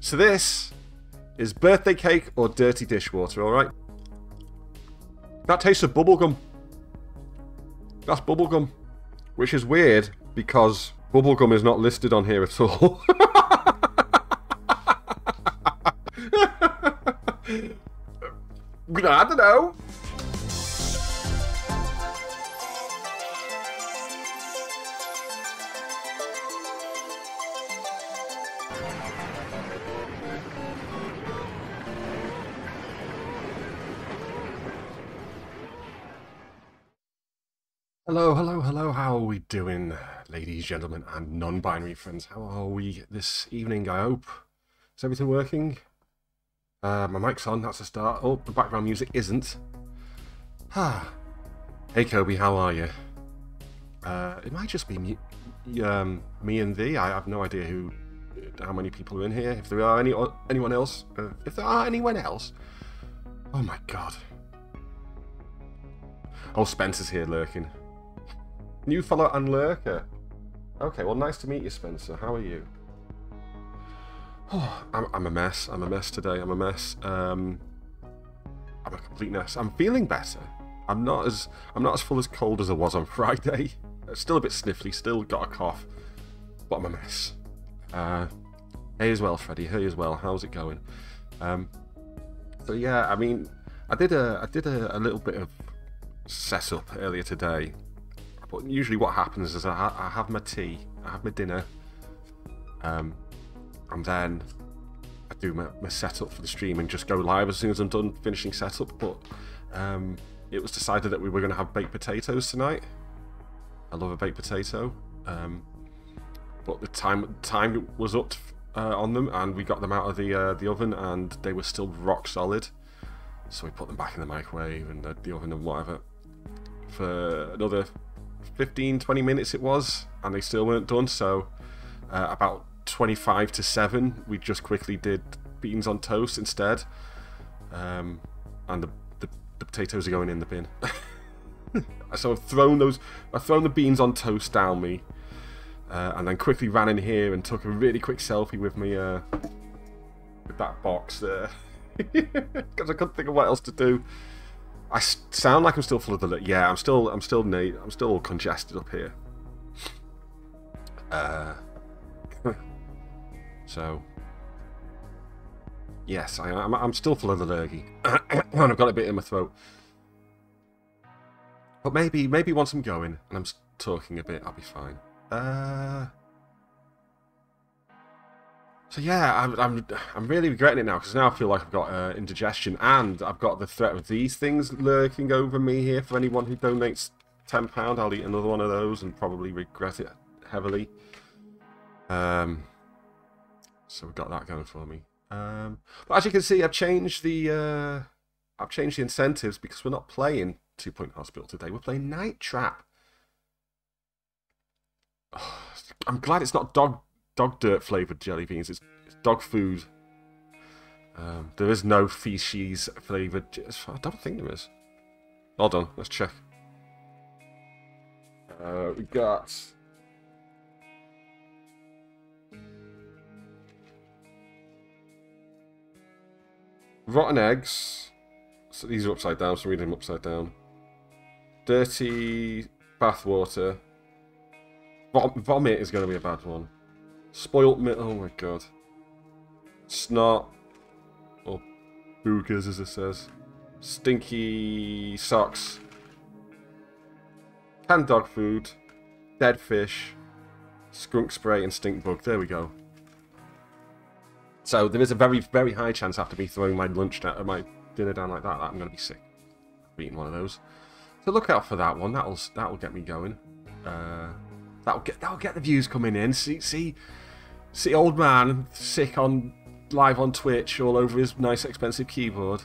So this is birthday cake or dirty dishwater, alright? That tastes of bubblegum. That's bubblegum. Which is weird, because bubblegum is not listed on here at all. I don't know. Hello, hello, hello, how are we doing, ladies, gentlemen, and non-binary friends? How are we this evening, I hope? Is everything working? My mic's on, that's a start. Oh, the background music isn't. Hey, Kobe, how are you? It might just be me and thee. I have no idea how many people are in here. If there are anyone else. If there are anyone else. Oh my god. Oh, Spencer's here lurking. New follow and lurker. Okay, well, nice to meet you, Spencer. How are you? Oh, I'm a mess. I'm a mess today. I'm a mess. I'm a complete mess. I'm feeling better. I'm not as full as cold as I was on Friday. Still a bit sniffly. Still got a cough, but I'm a mess. Hey as well, Freddie. Hey as well. How's it going? So yeah, I mean, I did a little bit of setup earlier today. But usually what happens is I have my tea, I have my dinner, and then I do my setup for the stream and just go live as soon as I'm done finishing setup. But it was decided that we were going to have baked potatoes tonight. I love a baked potato. But the time was up on them, and we got them out of the oven, and they were still rock solid. So we put them back in the microwave and the oven and whatever for another 15-20 minutes it was, and they still weren't done. So about 25 to 7 we just quickly did beans on toast instead, and the potatoes are going in the bin. So I've thrown the beans on toast down me, and then quickly ran in here and took a really quick selfie with me with that box there, because I couldn't think of what else to do. I sound like I'm still full of the... Yeah, I'm still congested up here. So, yes, I'm still full of the lurgy. And I've got a bit in my throat. But maybe once I'm going and I'm talking a bit, I'll be fine. So yeah, I'm really regretting it now, because now I feel like I've got indigestion, and I've got the threat of these things lurking over me here. For anyone who donates £10, I'll eat another one of those and probably regret it heavily. So we've got that going for me. But as you can see, I've changed the incentives, because we're not playing 2 Point Hospital today. We're playing Night Trap. Oh, I'm glad it's not dog dirt flavoured jelly beans. It's dog food. There is no feces flavoured. I don't think there is. Hold on, let's check. We got rotten eggs. So these are upside down, so I'm reading them upside down. Dirty bathwater. Vomit is going to be a bad one. Spoilt milk. Oh my god. Snot. Or boogers, as it says. Stinky socks. Canned dog food. Dead fish. Skunk spray and stink bug. There we go. So there is a very, very high chance after me throwing my my dinner down like that I'm going to be sick. I've eaten one of those. So look out for that one. That'll get me going. That'll get the views coming in. See old man sick live on Twitch all over his nice expensive keyboard.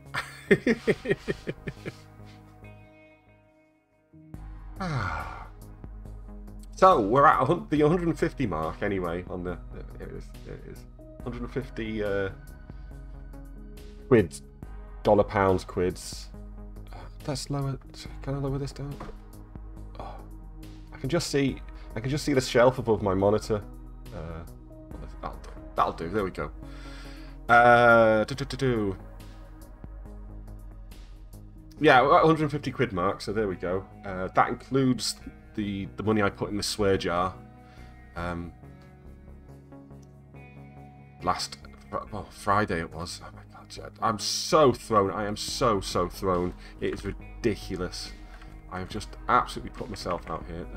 So we're at the 150 mark anyway. On the it is 150 quids, pounds, quids. Let's lower. Can I lower this down? Oh, I can just see the shelf above my monitor. That'll do. There we go. Do, do, do, do. Yeah, 150 quid mark, so there we go. That includes the money I put in the swear jar. Last Friday it was. Oh my god, I'm so thrown. I am so thrown. It is ridiculous. I've just absolutely put myself out here.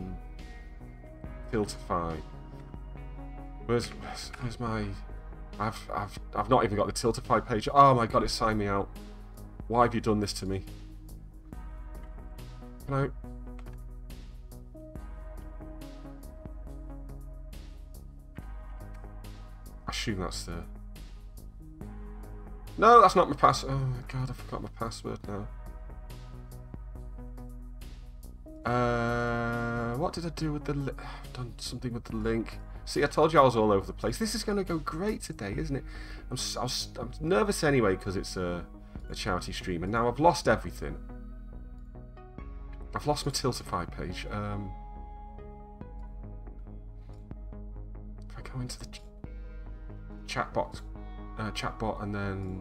Tiltify. Where's my? I've not even got the Tiltify page. Oh my god, it signed me out. Why have you done this to me? Can I? I assume that's the... No, that's not my password. Oh my god, I forgot my password now. What did I do with the... I've done something with the link. See, I told you I was all over the place. This is going to go great today, isn't it? I'm nervous anyway because it's a charity stream, and now I've lost everything. I've lost my Tiltify page. If I go into the chatbot, and then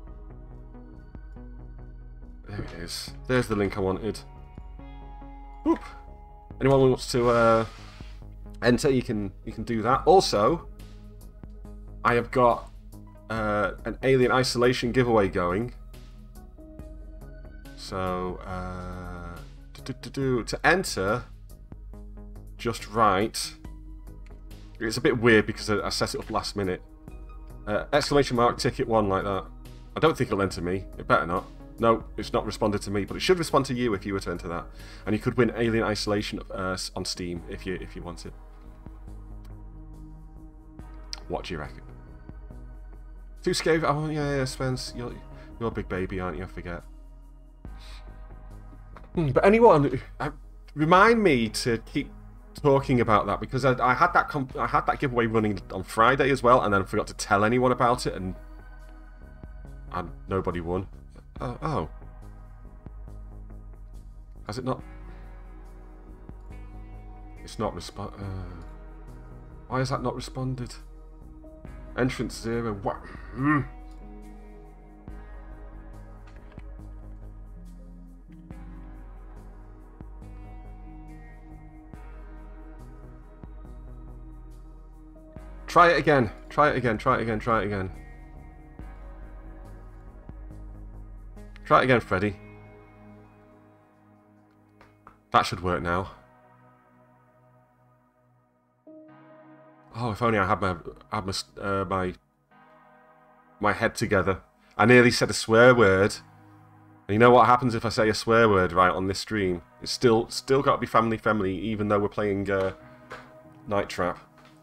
there it is. There's the link I wanted. Whoop. Anyone who wants to enter, you can do that. Also, I have got an Alien Isolation giveaway going. So to enter, just write. It's a bit weird because I set it up last minute. Exclamation mark ticket 1 like that. I don't think it'll enter me. It better not. No, it's not responded to me, but it should respond to you if you were to enter that. And you could win Alien Isolation on Steam if you want it. What do you reckon? Too scary? Oh yeah, Spence, you're a big baby, aren't you? I forget. But anyone, remind me to keep talking about that, because I had that giveaway running on Friday as well, and then I forgot to tell anyone about it, and nobody won. Oh. Has it not? It's not why has that not responded? Entrance 0. What? Try it again. Try it again. Try it again. Try it again. Try it again, Freddy. That should work now. Oh, if only I had my head together. I nearly said a swear word. And you know what happens if I say a swear word right on this stream? It's still got to be family friendly, even though we're playing Night Trap.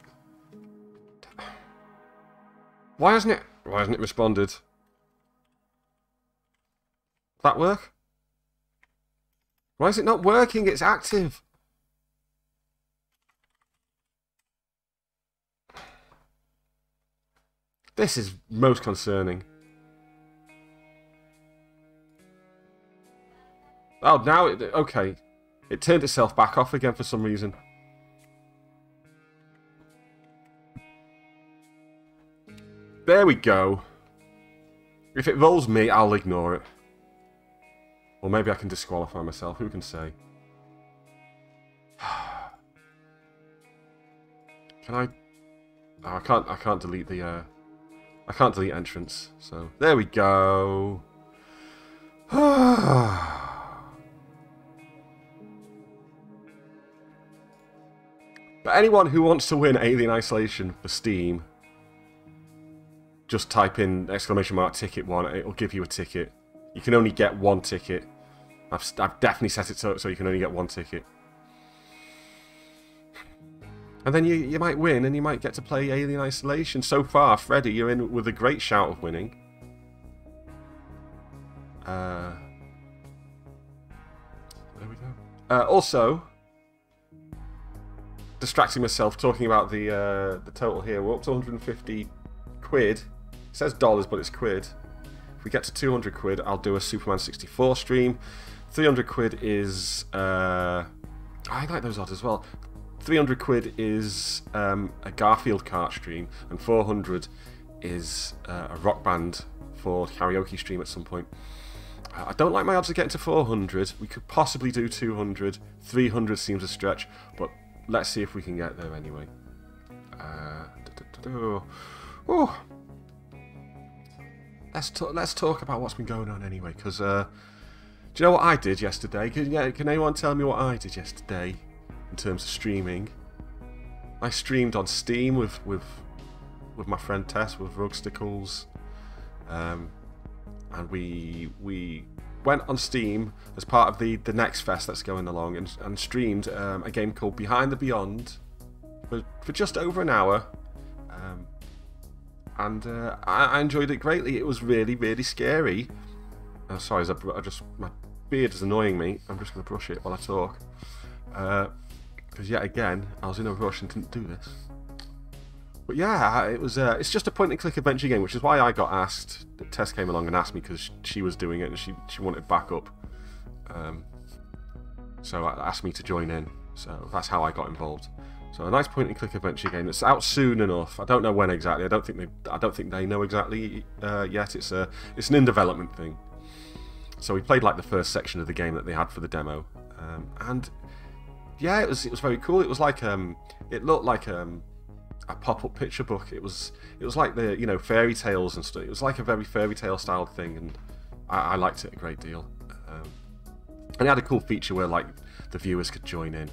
Why hasn't it responded? That work? Why is it not working? It's active. This is most concerning. Oh, now okay. It turned itself back off again for some reason. There we go. If it rolls me, I'll ignore it. Or maybe I can disqualify myself. Who can say? Can I? Oh, I can't delete the. I can't delete entrance. So there we go. But anyone who wants to win Alien Isolation for Steam, just type in exclamation mark ticket 1. It'll give you a ticket. You can only get 1 ticket. I've definitely set it so you can only get 1 ticket. And then you might win, and you might get to play Alien Isolation. So far, Freddy, you're in with a great shout of winning. There we go. Also, distracting myself talking about the total here. We're up to 150 quid. It says dollars, but it's quid. If we get to 200 quid, I'll do a Superman 64 stream. 300 quid is... I like those odds as well. 300 quid is a Garfield kart stream, and 400 is a rock band for karaoke stream at some point. I don't like my odds of getting to 400. We could possibly do 200. 300 seems a stretch, but let's see if we can get there anyway. Oh. Let's talk about what's been going on anyway, because do you know what I did yesterday? Can anyone tell me what I did yesterday in terms of streaming? I streamed on Steam with my friend Tess, with Rugstickles, and we went on Steam as part of the Next Fest that's going along, and streamed a game called Behind the Beyond for just over an hour, and I enjoyed it greatly. It was really, really scary. Sorry, my beard is annoying me. I'm just going to brush it while I talk, because yet again I was in a rush and didn't do this. But yeah, it's just a point-and-click adventure game, which is why I got asked. Tess came along and asked me because she was doing it and she wanted backup. So asked me to join in. So that's how I got involved. So a nice point-and-click adventure game. It's out soon enough. I don't know when exactly. I don't think they know exactly yet. It's an in development thing. So we played like the first section of the game that they had for the demo, and yeah, it was very cool. It was like it looked like a pop-up picture book. It was like the fairy tales and stuff. It was like a very fairy tale styled thing, and I liked it a great deal. And it had a cool feature where like the viewers could join in.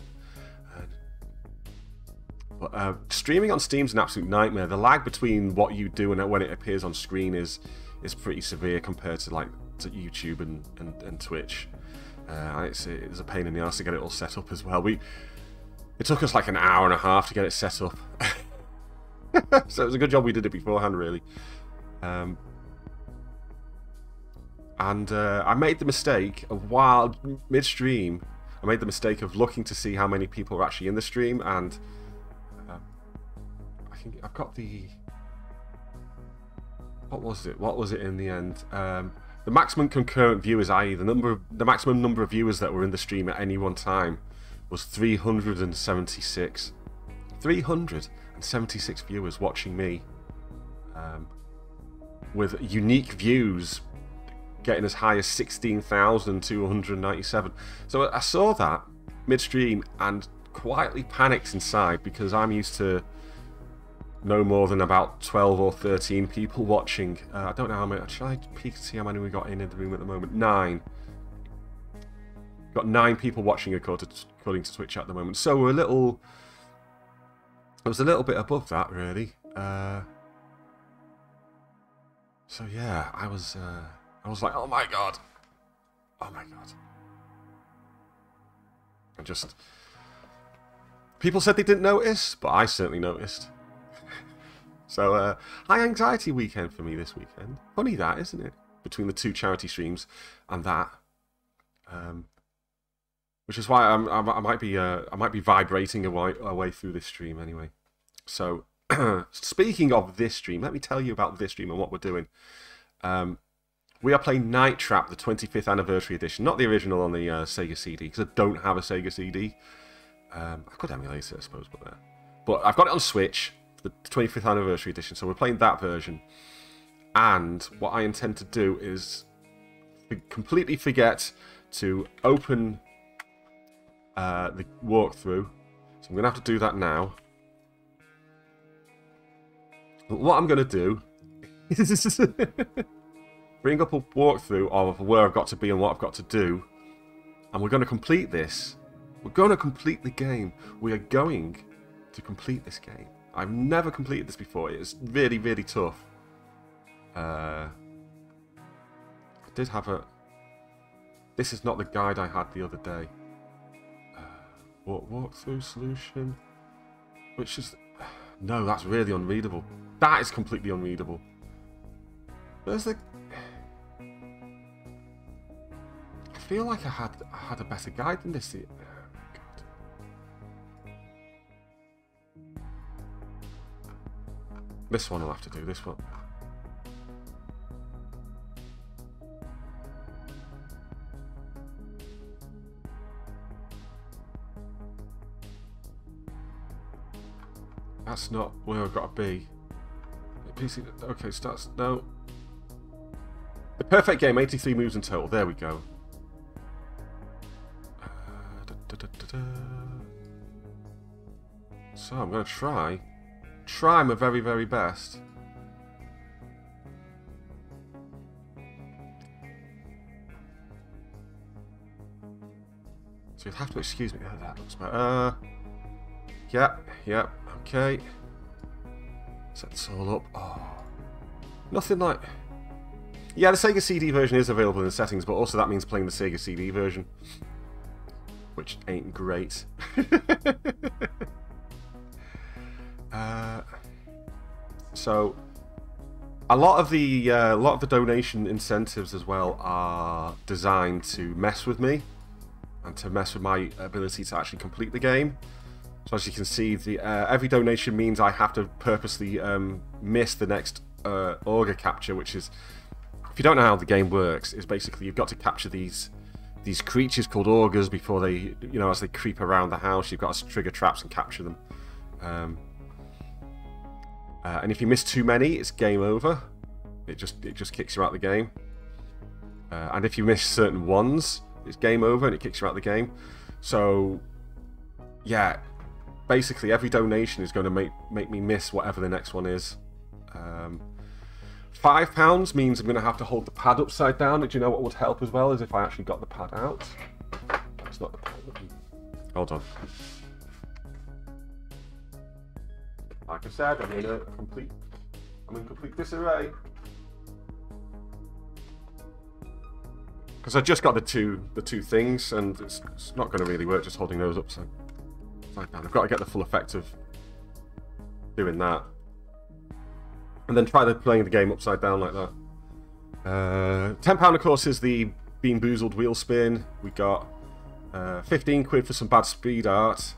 But streaming on Steam's an absolute nightmare. The lag between what you do and when it appears on screen is pretty severe compared to to YouTube and Twitch. It's a pain in the ass to get it all set up as well. It took us like an hour and a half to get it set up. So it was a good job we did it beforehand, really. And I made the mistake of, while mid-stream, I made the mistake of looking to see how many people were actually in the stream, and I think I've got the... What was it in the end? The maximum concurrent viewers, i.e. the maximum number of viewers that were in the stream at any one time, was 376. 376 viewers watching me, with unique views getting as high as 16,297. So I saw that midstream and quietly panicked inside, because I'm used to no more than about 12 or 13 people watching. I don't know how many. Should I peek to see how many we got in the room at the moment? 9. Got 9 people watching according to Twitch at the moment. So we're it was a little bit above that, really. So yeah, I was like, oh my god, and just people said they didn't notice, but I certainly noticed. So high anxiety weekend for me this weekend. Funny that, isn't it? Between the 2 charity streams and that, which is why I might be vibrating away through this stream anyway. So speaking of this stream, let me tell you about this stream and what we're doing. We are playing Night Trap, the 25th anniversary edition, not the original on the Sega CD, because I don't have a Sega CD. I could emulate it, I suppose, but I've got it on Switch, the 25th anniversary edition, so we're playing that version. And what I intend to do is completely forget to open the walkthrough, so I'm going to have to do that now. But what I'm going to do is bring up a walkthrough of where I've got to be and what I've got to do, and we're going to complete this. We're going to complete the game. We are going to complete this game. I've never completed this before. It's really, really tough. I did have a... This is not the guide I had the other day. Walkthrough solution, which is... No, that's really unreadable. That is completely unreadable. Where's the... I feel like I had a better guide than this. Oh, God. This one I'll have to do. This one. That's not where I've got to be. PC. Okay, starts. No. The perfect game, 83 moves in total. There we go. So I'm going to try my very, very best. So you'll have to excuse me. Oh, that looks better. Yep, okay. Set this all up. Oh, nothing like... Yeah, the Sega CD version is available in the settings, but also that means playing the Sega CD version. Which ain't great. So, a lot of the donation incentives as well are designed to mess with me and to mess with my ability to actually complete the game. So as you can see, the every donation means I have to purposely miss the next auger capture, which is, if you don't know how the game works, is basically you've got to capture these creatures called augurs before they, as they creep around the house. You've got to trigger traps and capture them. And if you miss too many, it's game over. It just kicks you out of the game. And if you miss certain ones, it's game over and it kicks you out of the game. So, yeah, basically every donation is going to make me miss whatever the next one is. £5 means I'm going to have to hold the pad upside down. Do you know what would help as well? Is if I actually got the pad out. It's not the pad. Hold on. Like I said, I'm in complete disarray. Because I just got the two things, and it's not going to really work just holding those upside down. I've got to get the full effect of doing that, and then try playing the game upside down like that. £10 of course is the Bean Boozled wheel spin. We got 15 quid for some bad speed art.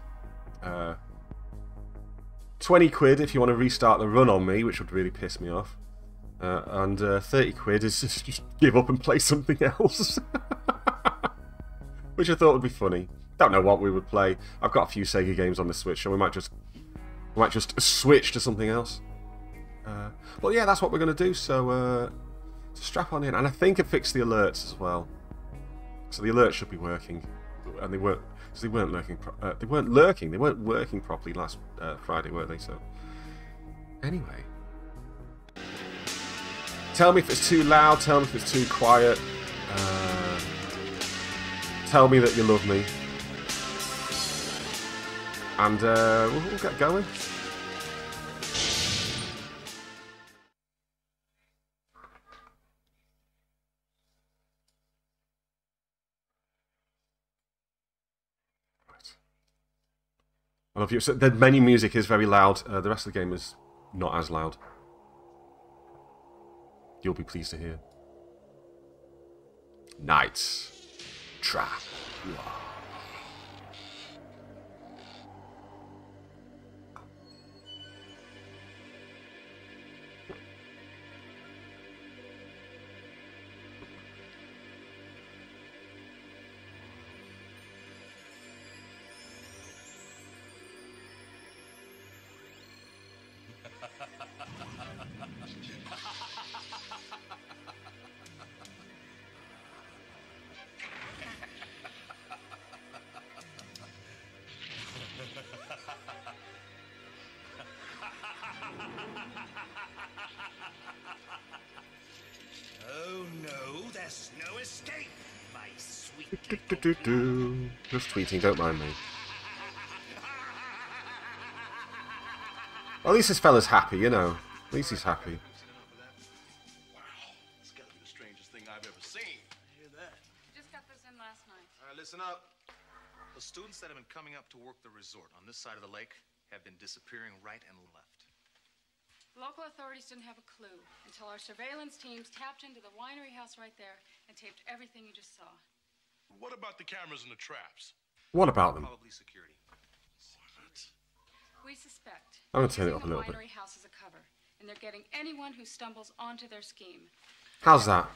20 quid if you want to restart the run on me, which would really piss me off. And 30 quid is just give up and play something else. Which I thought would be funny. Don't know what we would play. I've got a few Sega games on the Switch, so we might just switch to something else. Well, yeah, that's what we're going to do, so strap on in. And I think it fixed the alerts as well. So the alerts should be working. And they weren't... Because they weren't lurking. They weren't working properly last Friday, were they? So, anyway, tell me if it's too loud. Tell me if it's too quiet. Tell me that you love me, and we'll get going. I love you. So the menu music is very loud. The rest of the game is not as loud. You'll be pleased to hear. Knights Trap. Wow. Oh no, there's no escape, my sweet. Just tweeting, don't mind me. Well, at least this fella's happy, you know. At least he's happy. Wow, it's gotta be the strangest thing I've ever seen. I hear that. Just got this in last night. All right, listen up. The students that have been coming up to work the resort on this side of the lake have been disappearing right and left. Local authorities didn't have a clue until our surveillance teams tapped into the winery house right there and taped everything you just saw. What about the cameras and the traps? What about them? Probably security. We suspect I'm gonna turn it using up a little bit. the winery house as a cover, and they're getting anyone who stumbles onto their scheme. How's that?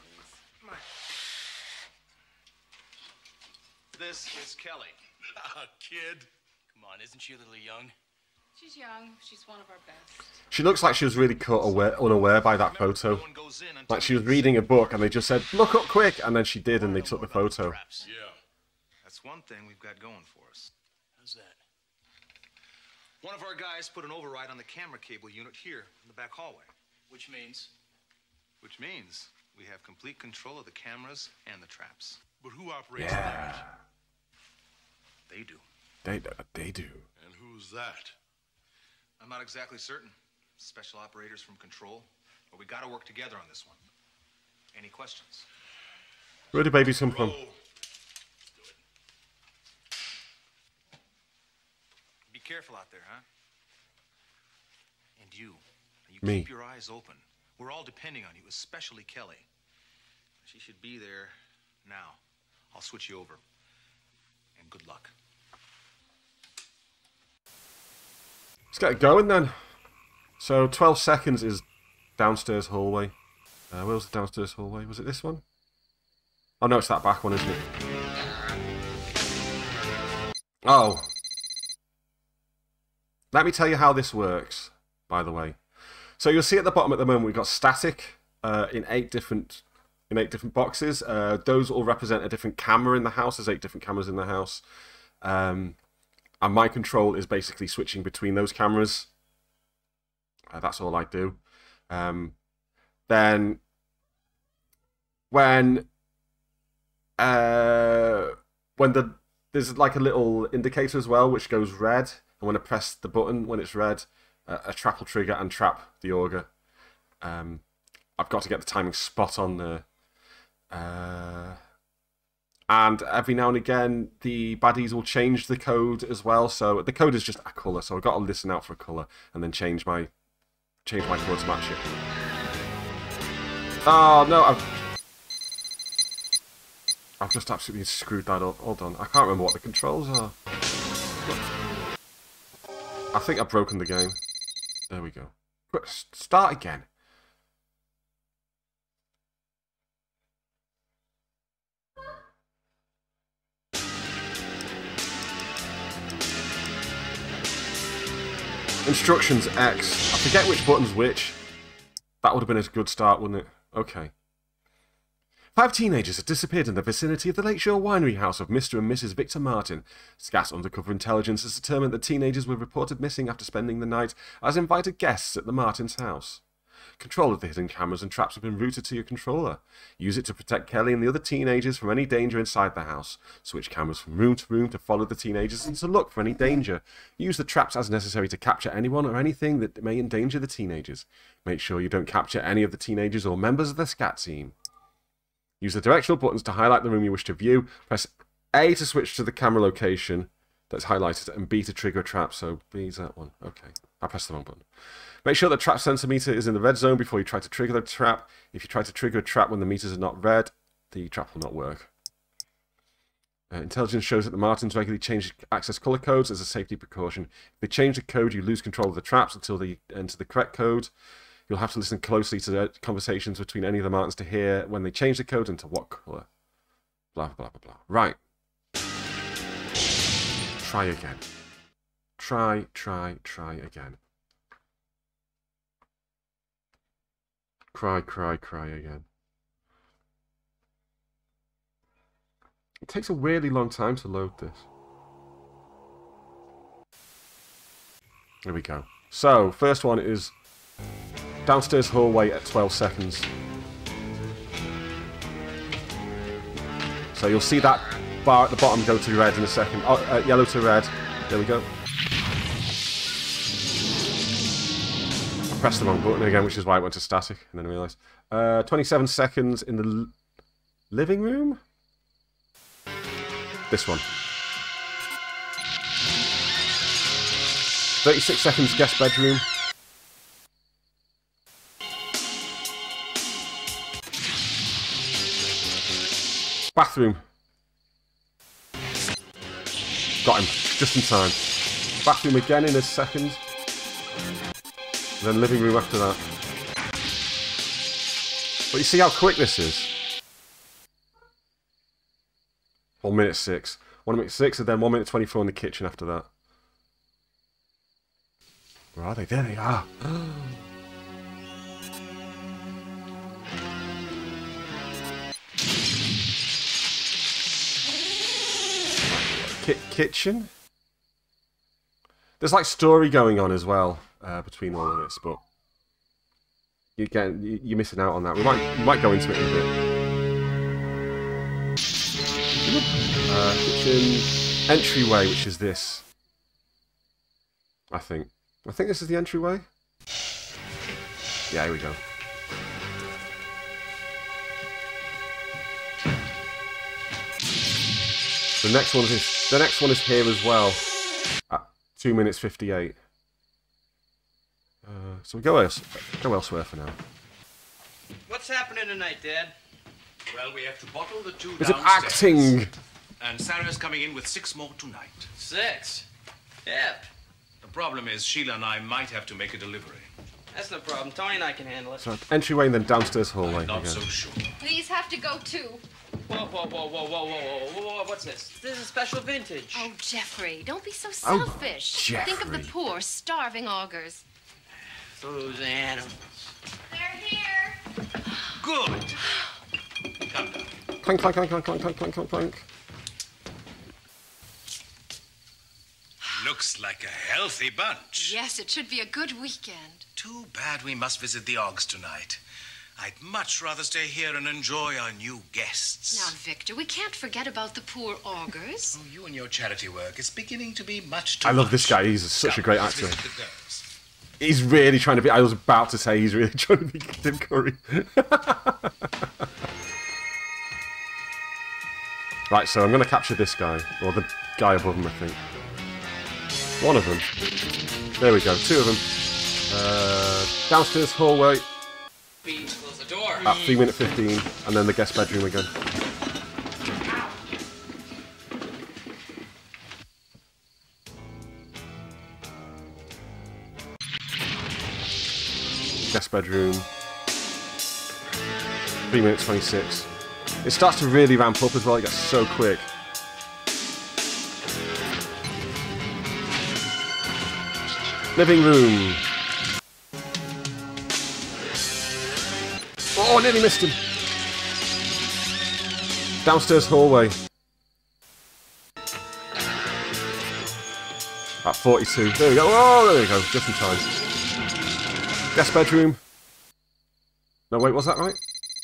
This is Kelly. Kid. Come on, isn't she a little young? She's young. She's one of our best. She looks like she was really unaware by that photo. Like she was reading a book and they just said, look up quick, and then she did and they took the photo. Yeah. That's one thing we've got going for us. How's that? One of our guys put an override on the camera cable unit here in the back hallway. Which means? Which means we have complete control of the cameras and the traps. But who operates that? They do. They do. And who's that? I'm not exactly certain. Special operators from Control. But we gotta work together on this one. Any questions? Where do babies come from? Be careful out there, huh? And you Me. keep your eyes open. We're all depending on you, especially Kelly. She should be there now. I'll switch you over. And good luck. Let's get it going then. So 12 seconds is downstairs hallway. Where was the downstairs hallway? Was it this one? Oh no, it's that back one, isn't it? Oh. Let me tell you how this works, by the way. So you'll see at the bottom at the moment we've got static in eight different boxes. Those all represent a different camera in the house. There's 8 different cameras in the house. And my control is basically switching between those cameras. That's all I do. Then when there's like a little indicator as well which goes red, and when I press the button when it's red, a trap will trigger and trap the auger. I've got to get the timing spot on there. And every now and again, the baddies will change the code as well. So the code is just a colour, so I've got to listen out for a colour and then change my colour to match it. Oh no, I've just absolutely screwed that up. Hold on, I can't remember what the controls are. I think I've broken the game. There we go. Quick, start again. Instructions X. I forget which button's which. That would have been a good start, wouldn't it? Okay. 5 teenagers had disappeared in the vicinity of the Lakeshore Winery house of Mr. and Mrs. Victor Martin. SCAS Undercover Intelligence has determined that teenagers were reported missing after spending the night as invited guests at the Martins' house. Control of the hidden cameras and traps have been routed to your controller. Use it to protect Kelly and the other teenagers from any danger inside the house. Switch cameras from room to room to follow the teenagers and to look for any danger. Use the traps as necessary to capture anyone or anything that may endanger the teenagers. Make sure you don't capture any of the teenagers or members of the SCAT team. Use the directional buttons to highlight the room you wish to view. Press A to switch to the camera location that's highlighted and B to trigger a trap. So B is that one. Okay, I pressed the wrong button. Make sure the trap sensor meter is in the red zone before you try to trigger the trap. If you try to trigger a trap when the meters are not red, the trap will not work. Intelligence shows that the Martins regularly change access color codes as a safety precaution. If they change the code, you lose control of the traps until they enter the correct code. You'll have to listen closely to the conversations between any of the Martins to hear when they change the code and to what color. Blah, blah, blah, blah. Right. Try again. Try again. Cry again. It takes a weirdly long time to load this. There we go. So, first one is downstairs hallway at 12 seconds. So you'll see that bar at the bottom go to red in a second. Oh, yellow to red. There we go. Pressed the wrong button again, which is why it went to static, and then I realised. 27 seconds in the living room? This one. 36 seconds guest bedroom. Bathroom. Got him, just in time. Bathroom again in a second. Then living room after that. But you see how quick this is? 1 minute 6. 1 minute 6 and then 1 minute 24 in the kitchen after that. Where are they? There they are. Kitchen? There's like story going on as well between all of this, but you're missing out on that. We might go into it in a bit. Kitchen entryway, which is this. I think this is the entryway. Yeah, here we go. The next one is here as well. At 2 minutes 58. So we go elsewhere for now. What's happening tonight, Dad? Well, we have to bottle the two Is it downstairs. acting? And Sarah's coming in with 6 more tonight. 6? Yep. The problem is Sheila and I might have to make a delivery. That's no problem. Tony and I can handle it. So entryway and then downstairs hallway. I'm not again. so sure. These have to go too. Whoa, whoa, whoa, whoa, whoa, whoa, whoa, whoa, what's this? This is special vintage. Oh, Jeffrey, don't be so Oh, selfish. Think of the Jeffrey. poor, starving augurs. Those animals. They're here. Good. Come down. Clank, clank, clank, clank, clank, clank, clank, clank, clank. Looks like a healthy bunch. Yes, it should be a good weekend. Too bad we must visit the Oggs tonight. I'd much rather stay here and enjoy our new guests. Now, Victor, we can't forget about the poor augurs. Oh, you and your charity work is beginning to be much too I love much. this guy. He's such a Come, great let's actor. visit the girls. He's really trying to be. I was about to say he's really trying to be Tim Curry. Right, so I'm going to capture this guy, or the guy above him, I think. One of them. There we go. 2 of them. Downstairs hallway Please close the door. at 3 minutes 15, and then the guest bedroom again. Guest bedroom. 3 minutes 26. It starts to really ramp up as well. It gets so quick. Living room. Oh, nearly missed him. Downstairs hallway. At 42. There we go. Oh, there we go. Just in time. Guest bedroom. No, wait, was that right?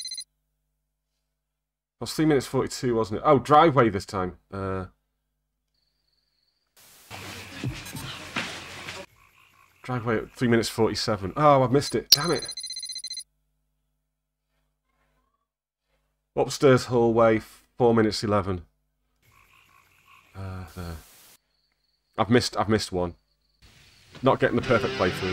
That was 3 minutes 42, wasn't it? Oh, driveway this time. Driveway at 3 minutes 47. Oh, I've missed it. Damn it. Upstairs hallway, 4 minutes 11. There. I've missed one. Not getting the perfect playthrough.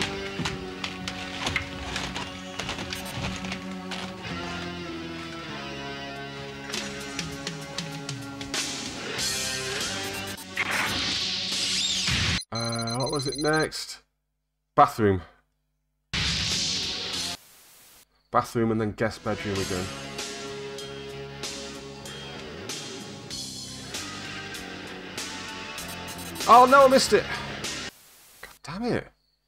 What was it next? Bathroom. Bathroom and then guest bedroom again. Oh no, I missed it! God damn it.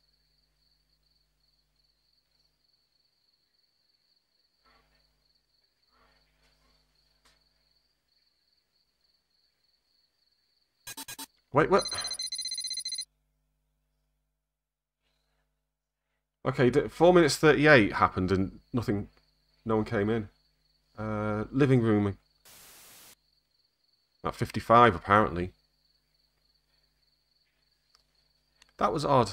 Wait, what? Okay, 4 minutes 38 happened and nothing, no one came in. Living room. At 55 apparently. That was odd.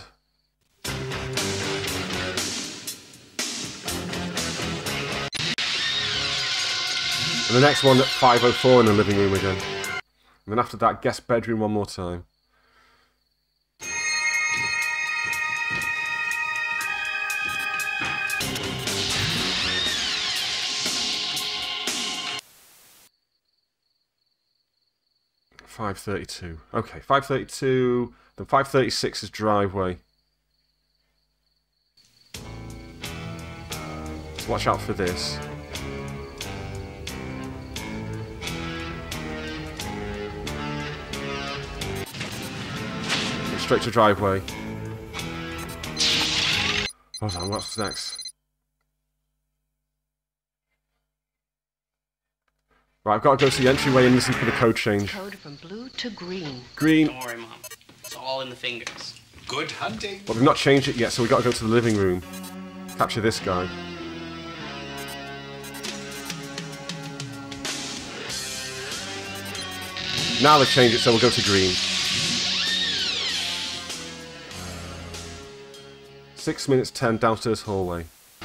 And the next one at 5:04 in the living room again. And then after that, guest bedroom one more time. $5:32. Okay, 5:32. Then 5:36 is driveway. So watch out for this. Straight to driveway. Hold on, what's next? Right, I've got to go to the entryway and listen for the code change. Code from blue to green. Green. Don't worry, Mom. It's all in the fingers. Good hunting. But we've not changed it yet, so we've got to go to the living room. Capture this guy. Now they've changed it, so we'll go to green. 6 minutes 10, downstairs hallway.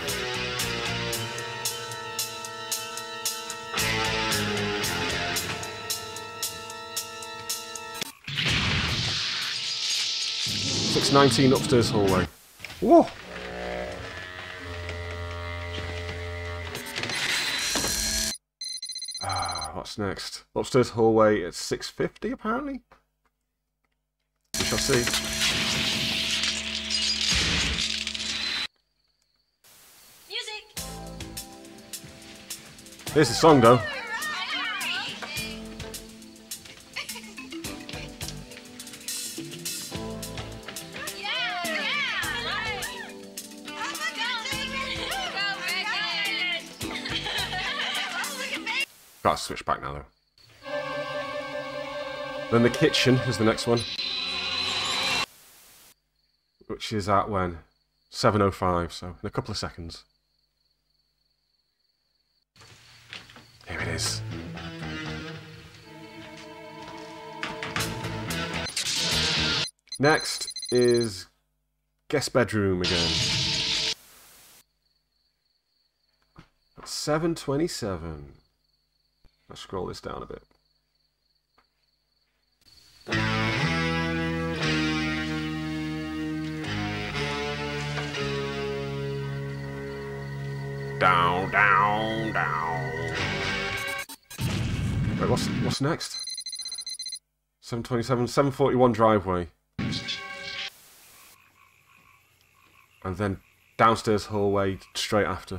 $6:19 upstairs hallway. Whoa! What's next? Upstairs hallway at 6:50 apparently? We shall see. Music. Here's the song though. Gotta switch back now though. Then the kitchen is the next one. Which is at when? 7:05, so in a couple of seconds. Here it is. Next is guest bedroom again. At 7:27. Let's scroll this down a bit. Down, down, down. Wait, what's next? 7:27, 7:41 driveway. And then downstairs hallway straight after.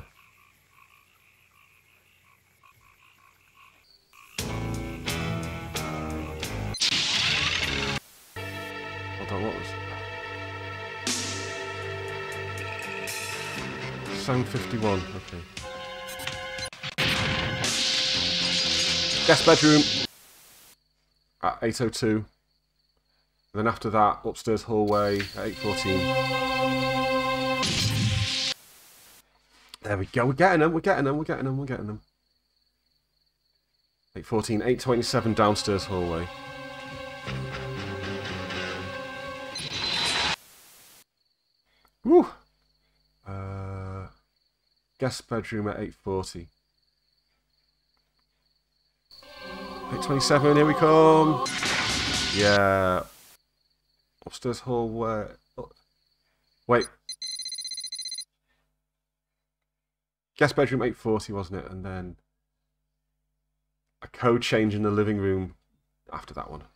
Hold on, what was 7:51, okay. Guest bedroom at 8:02. Then after that, upstairs hallway at 8:14. There we go, we're getting them, we're getting them, we're getting them, we're getting them. 8:14, 8:27 downstairs hallway. Woo! Guest bedroom at 8:40. 8:27, here we come! Yeah. Upstairs hallway. Oh. Wait. Guest bedroom 8:40, wasn't it? And then a code change in the living room after that one.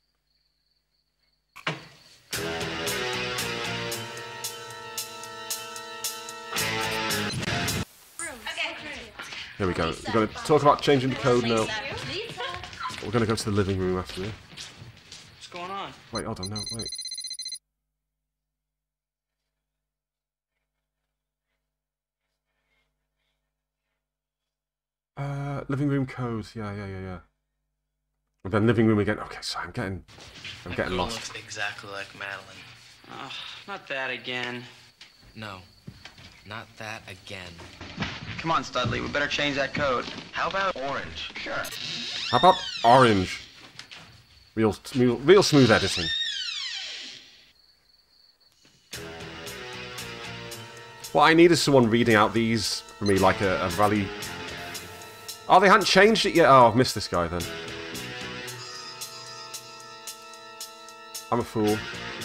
Here we go. We're going to talk about changing the code now. We're going to go to the living room after this. What's going on? Wait, hold on, no, wait. Living room code, yeah. And then living room again. Okay, so I'm getting lost. Looks exactly like Madeline. Oh, not that again. No, not that again. Come on, Studley, we better change that code. How about orange? Sure. How about orange? Real smooth editing. What I need is someone reading out these for me, like a rally. Oh, they hadn't changed it yet. Oh, I've missed this guy then. I'm a fool.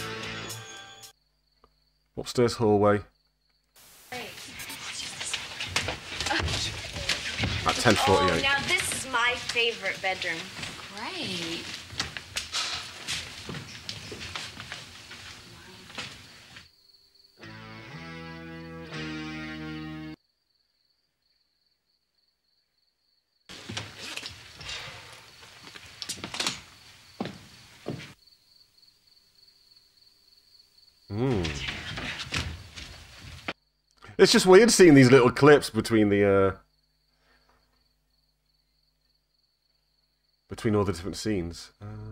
Upstairs hallway. At 10:48. Oh, now this is my favorite bedroom. Great. It's just weird seeing these little clips between the between all the different scenes.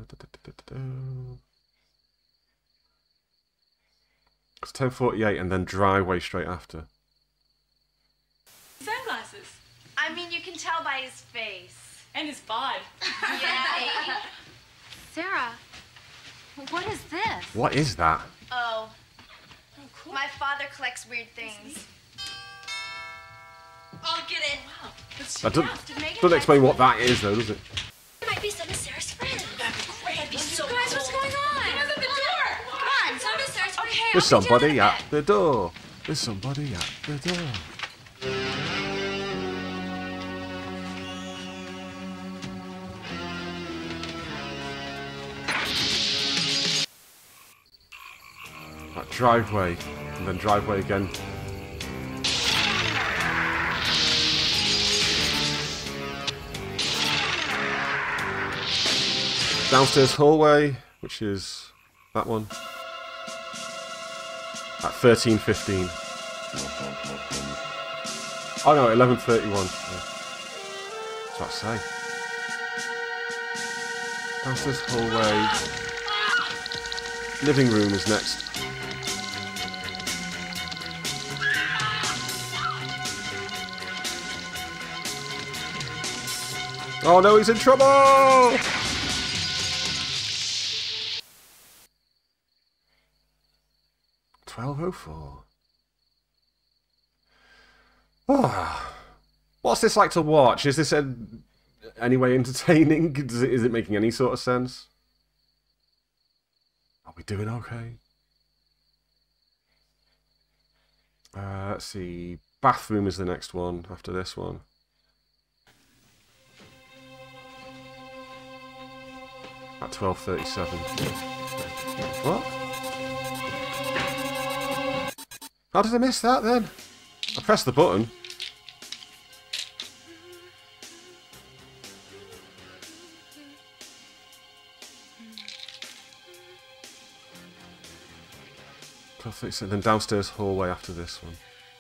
It's 10:48 and then driveway straight after. Sunglasses. I mean, you can tell by his face. And his bod. Yeah. Sarah, what is this? What is that? Oh. Cool. My father collects weird things. I'll get it. Wow. Let's That check it out. doesn't explain what that is, though, does it? It might be some of Sarah's friends. That'd be great. That'd be so Guys, what's going on? Someone's at the door. Come on, some of Sarah's friends. Okay, There's I'll meet you somebody in a at bit. the door. There's somebody at the door. That driveway, and then driveway again. Downstairs hallway, which is that one. At 13:15. Oh no, 11:31. Yeah. That's what I say. Downstairs hallway. Living room is next. Oh no, he's in trouble! $12.04. Oh. What's this like to watch? Is this anyway entertaining? Is it making any sort of sense? Are we doing okay? Let's see. Bathroom is the next one after this one. At 12:37. What? How did I miss that then? I pressed the button. And then downstairs hallway after this one.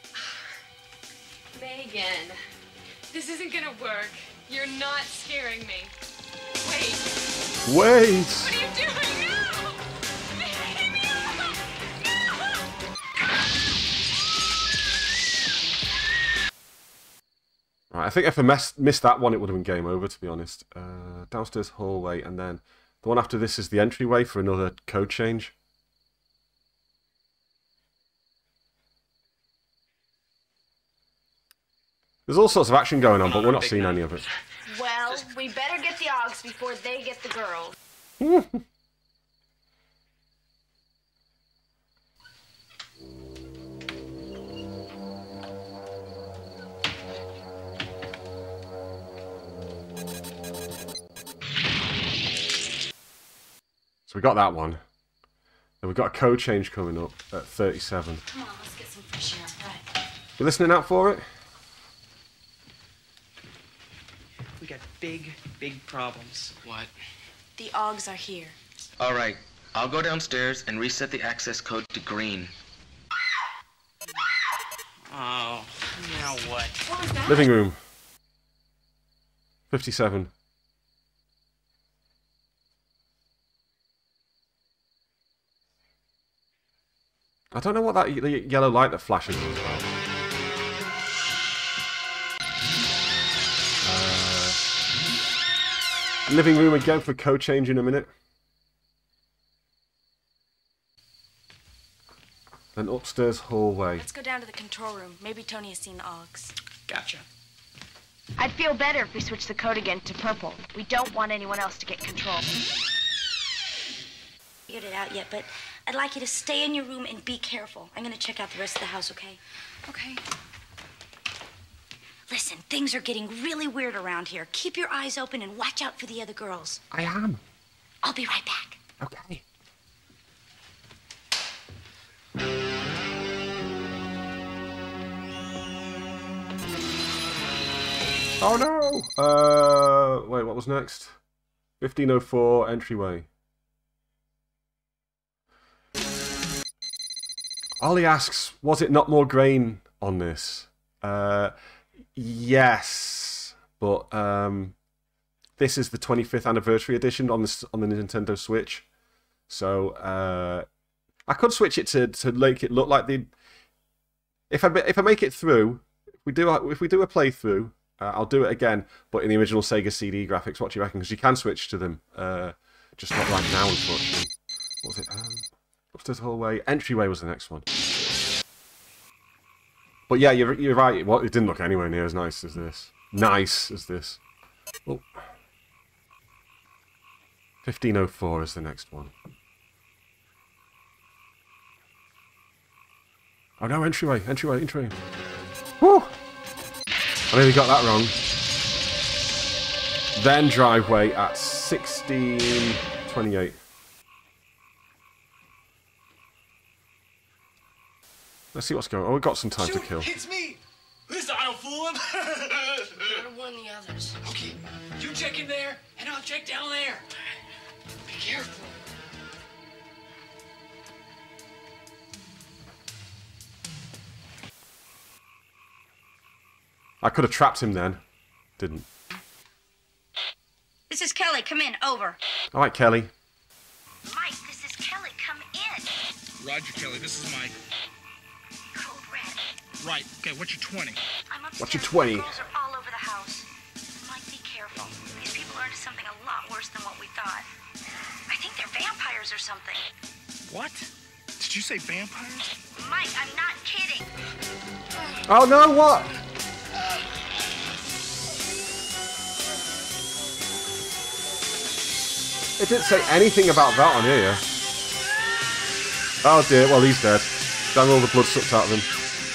Megan, this isn't gonna work. You're not scaring me. Wait. Wait! What are you doing now? Megan, no! Right, I think if I missed that one, it would have been game over, to be honest. Downstairs hallway, and then the one after this is the entryway for another code change. There's all sorts of action going on, but we're not seeing any of it. Well, we better get the Augs before they get the girls. So we got that one. And we've got a code change coming up at 37. Come on, let's get some fresh air. Right. You listening out for it? We got big, big problems. What? The Augs are here. All right. I'll go downstairs and reset the access code to green. Oh, now what? What was that? Living room. 57. I don't know what that yellow light that flashes is about. Living room again for code change in a minute. Then upstairs hallway. Let's go down to the control room. Maybe Tony has seen the Augs. Gotcha. I'd feel better if we switched the code again to purple. We don't want anyone else to get control. Figured it out yet, but I'd like you to stay in your room and be careful. I'm gonna check out the rest of the house, okay? Okay. Listen, things are getting really weird around here. Keep your eyes open and watch out for the other girls. I am. I'll be right back. Okay. Oh no! Wait, what was next? 1504 entryway. Ollie asks, was it not more grain on this. Yes, but this is the 25th anniversary edition on the Nintendo Switch. So I could switch it to make it look like the. If I make it through, if we do a playthrough, I'll do it again, but in the original Sega CD graphics. What do you reckon? Because you can switch to them, just not right now, unfortunately. What was it? Upstairs hallway. Entryway was the next one. But yeah, you're right. Well, it didn't look anywhere near as nice as this. Oh. 1504 is the next one. Oh no, entryway. Woo! I nearly got that wrong. Then driveway at 1628. Let's see what's going on. Oh, we've got some time to kill. It's me! Listen, I don't fool him! You're one of the others. Okay, you check in there, and I'll check down there. Be careful. I could have trapped him then. Didn't. This is Kelly. Come in. Over. All right, Kelly. Mike, this is Kelly. Come in. Roger, Kelly. This is Mike. Code red. Right. Okay, what's your 20? I'm upstairs. What's your 20? The girls are all over the house. Mike, be careful. These people are into something a lot worse than what we thought. I think they're vampires or something. What? Did you say vampires? Mike, I'm not kidding. Oh no, what? It didn't say anything about that on here. Oh dear, well he's dead. Damn, all the blood sucked out of him.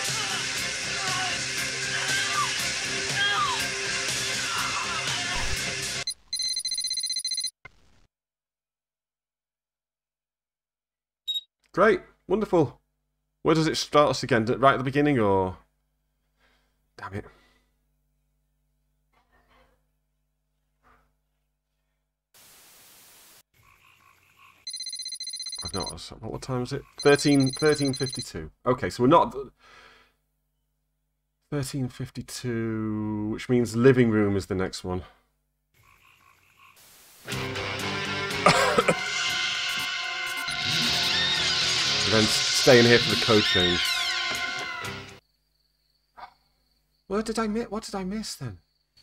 Great, wonderful. Where does it start us again? Right at the beginning, or? Damn it. I've not. What time is it? 13:52. Okay, so we're not 13:52, which means living room is the next one. And then stay in here for the code change. What did I miss then?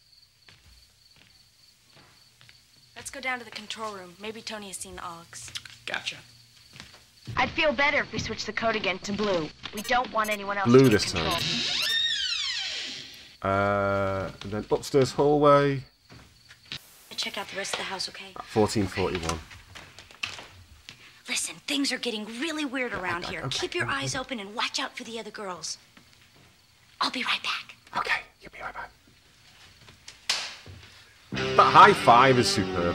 Let's go down to the control room. Maybe Tony has seen the Augs. Gotcha. I'd feel better if we switched the code again to blue. We don't want anyone else Blue to this get control. time. And then upstairs hallway. Check out the rest of the house, okay? 1441. Listen, things are getting really weird around here. Keep your eyes open and watch out for the other girls. I'll be right back. Okay, you'll be right back. That high five is superb.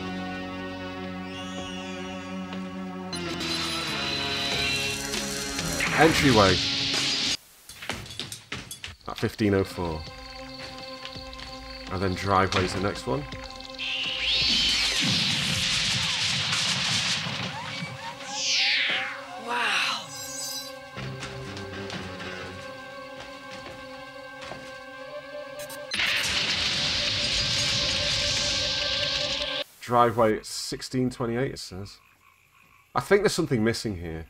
Entryway. At 1504. And then driveway's the next one. Wow. Driveway at 1628, it says. I think there's something missing here.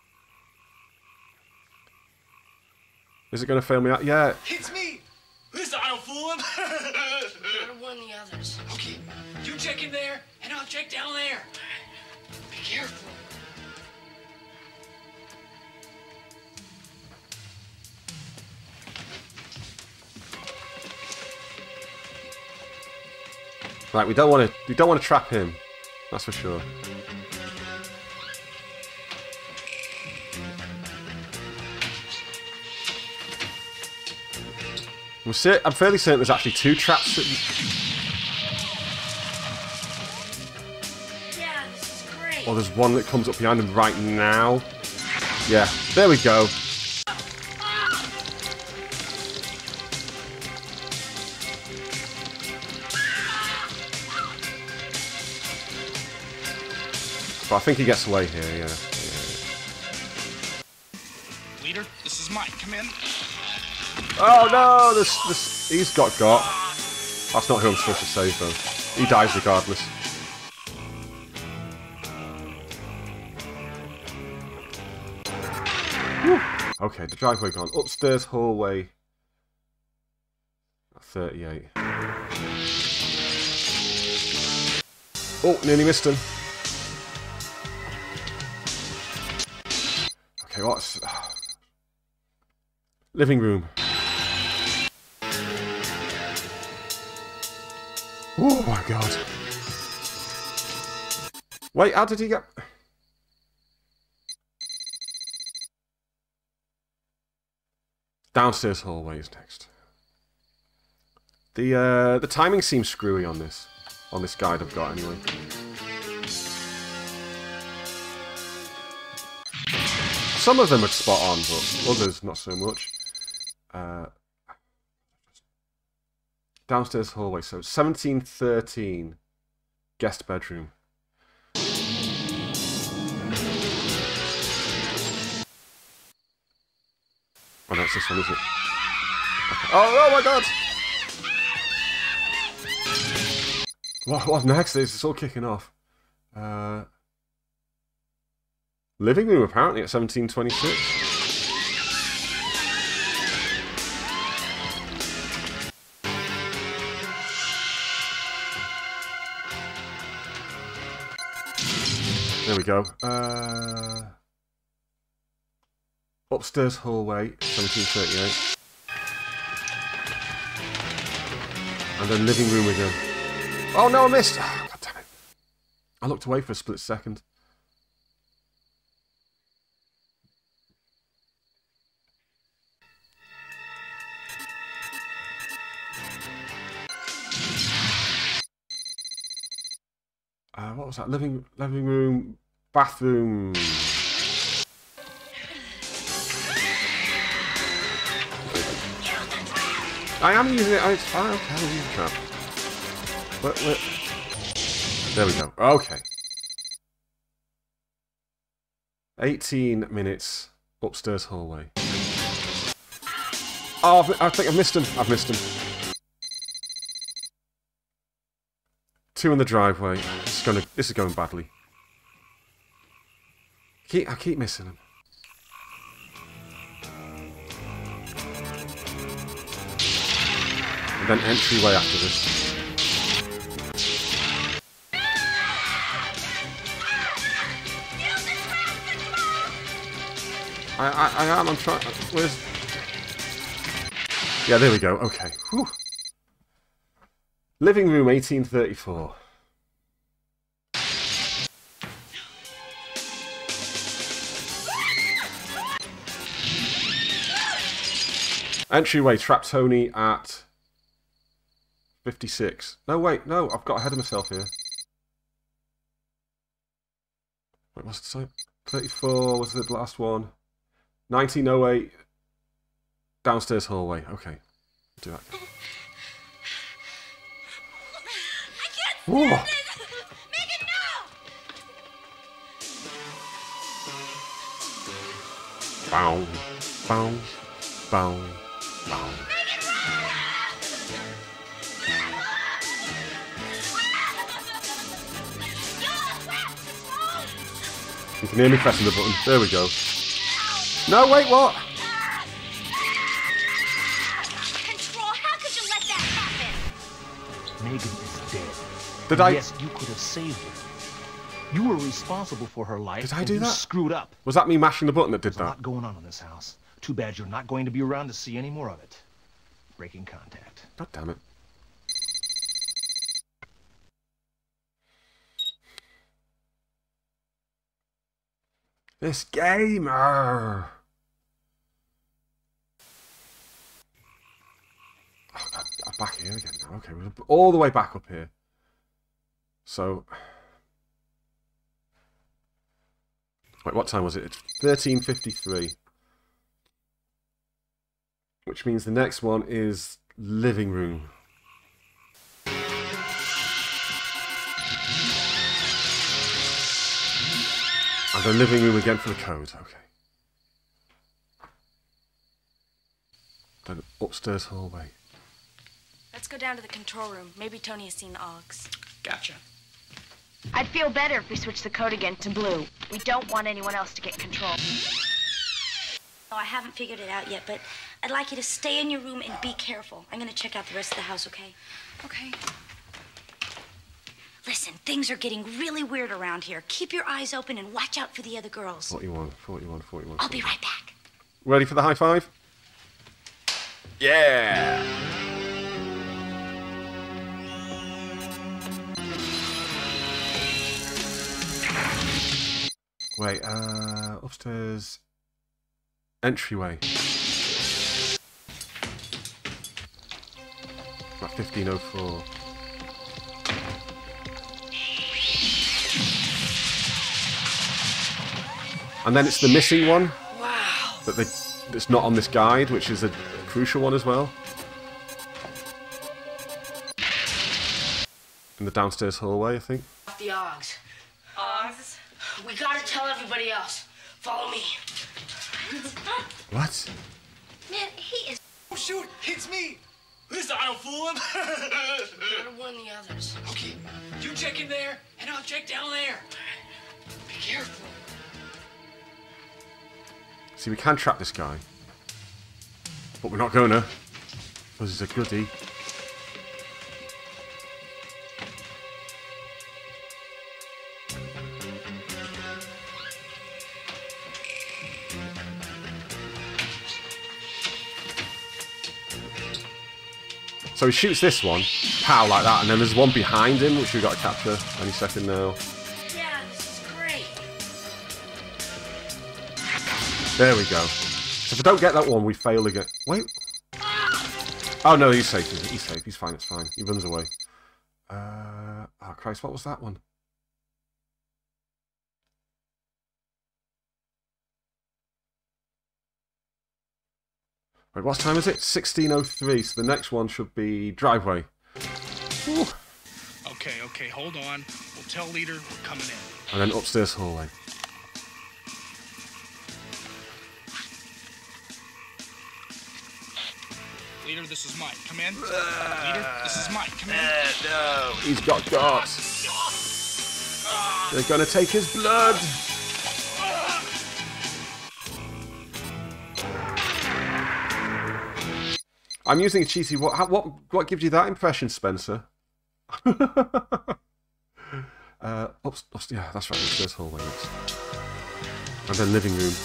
Is it going to fail me out? Yeah. It's me! Listen, I don't fool him! You're one of the others. Okay, you check in there, and I'll check down there. Be careful. Right, we don't want to trap him. That's for sure. I'm fairly certain there's actually two traps. Yeah, this is great. Or there's one that comes up behind him right now. Yeah, there we go. But I think he gets away here, yeah. Leader, this is Mike. Come in. Oh no! He's got. That's not who I'm supposed to save though. He dies regardless. Whew. Okay, the driveway gone. Upstairs hallway. 38. Oh, nearly missed him. Okay, what's... living room. Oh my god. Wait, how did he get... Downstairs hallway is next. The timing seems screwy on this guide I've got anyway. Some of them are spot on, but others not so much. Downstairs hallway, so 1713 guest bedroom. Oh no, it's this one, isn't it? Okay. Oh my god! What next? It's all kicking off. Living room apparently at 1726. There we go. Upstairs hallway, 1738. And then living room again. Oh no, I missed! Oh, god damn it. I looked away for a split second. What was that? Living room, bathroom. I am using it. It's fine. Okay, I'll use the trap. There we go. Okay. 18 minutes upstairs hallway. Oh, I think I've missed him. I've missed him. 2 in the driveway. This is going badly. I keep missing him. And then entryway after this. I am. I'm trying. Where's? Yeah, there we go. Okay. Whew. Living room, 1834. Entryway, Trap Tony at 56. No, wait, no, I've got ahead of myself here. Wait, what's the time? 34 was the last one. 1908, downstairs hallway. Okay, do that. I can't stand it! Megan, no! Bow, bow, bow, bow. You can hear me pressing the button. There we go. No, wait, what? Control, how could you let that happen? Megan is dead. Did I? Yes, you could have saved her. You were responsible for her life. Did I do that? Screwed up. Was that me mashing the button that did There's that? a lot going on in this house. Too bad you're not going to be around to see any more of it. Breaking contact. God damn it. This game. Oh God, I'm back here again now. Okay, we're all the way back up here. So, wait, what time was it? It's 13:53. Which means the next one is living room. And the living room again for the code. Okay. Then upstairs hallway. Let's go down to the control room. Maybe Tony has seen the Augs. Gotcha. I'd feel better if we switched the code again to blue. We don't want anyone else to get control. Oh, I haven't figured it out yet, but I'd like you to stay in your room and be careful. I'm gonna check out the rest of the house, okay? Okay. Listen, things are getting really weird around here. Keep your eyes open and watch out for the other girls. 41, 41, 41. I'll be right back. Ready for the high five? Yeah! Wait, upstairs... Entryway. About 1504. And then it's the missing one. Wow. That's not on this guide, which is a crucial one as well. In the downstairs hallway, I think. The Augs. Augs? We gotta tell everybody else. Follow me. What? Man, he is... Oh, shoot! It's me! Listen, I don't fool him. You're to warn the others. Okay, you check in there, and I'll check down there. Be careful. See, we can trap this guy. But we're not gonna. Because he's a goodie. So he shoots this one, pow, like that, and then there's one behind him, which we've got to capture any second now. Yeah, this is great. There we go. So if I don't get that one, we fail again. Wait. Oh no, he's safe. He's safe. He's fine. It's fine. He runs away. Oh Christ, what was that one? Wait, what time is it? 16:03. So the next one should be driveway. Ooh. Okay, hold on. We'll tell leader we're coming in. And then upstairs hallway. Leader, this is Mike. Come in. Leader, this is Mike. Come in. No. He's got guts. They're gonna take his blood. I'm using a cheesy. What gives you that impression, Spencer? Yeah, that's right. Upstairs hallway next, and then living room.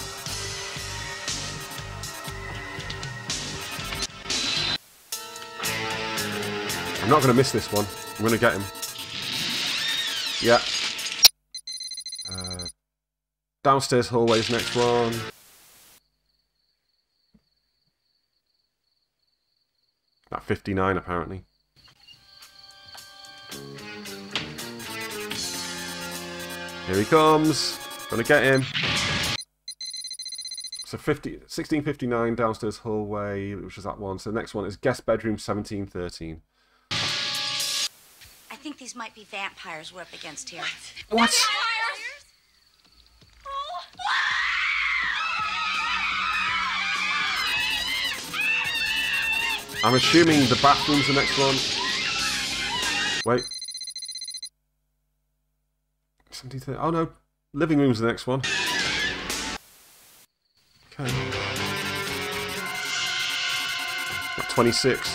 I'm not going to miss this one. I'm going to get him. Yeah. Downstairs hallway's next one. That 59 apparently. Here he comes. Gonna get him. So 1659 downstairs hallway, which is that one. So the next one is guest bedroom 1713. I think these might be vampires we're up against here. What? I'm assuming the bathroom's the next one. Wait. 1730. Oh no. Living room's the next one. Okay. 26.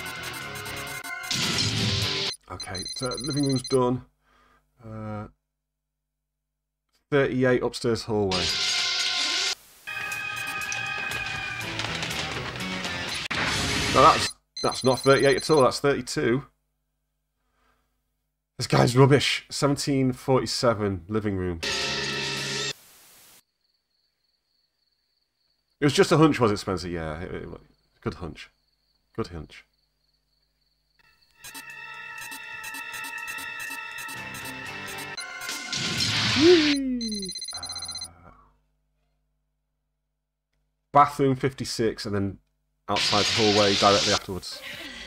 Okay, so living room's done. 38 upstairs hallway. No, that's not 38 at all, that's 32. This guy's rubbish. 1747 living room. It was just a hunch, was it, Spencer? Yeah, good hunch. Good hunch. Bathroom 56 and then outside the hallway directly afterwards.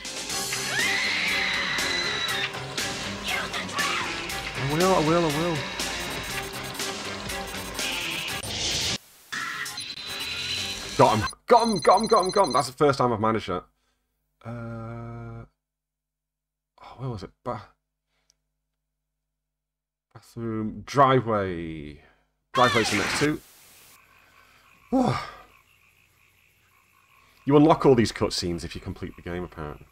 I will. Got him. Got him. Got him. Got him. Got him. That's the first time I've managed that. Oh, where was it? Bathroom. Driveway. Driveway's the next two. You unlock all these cutscenes if you complete the game, apparently.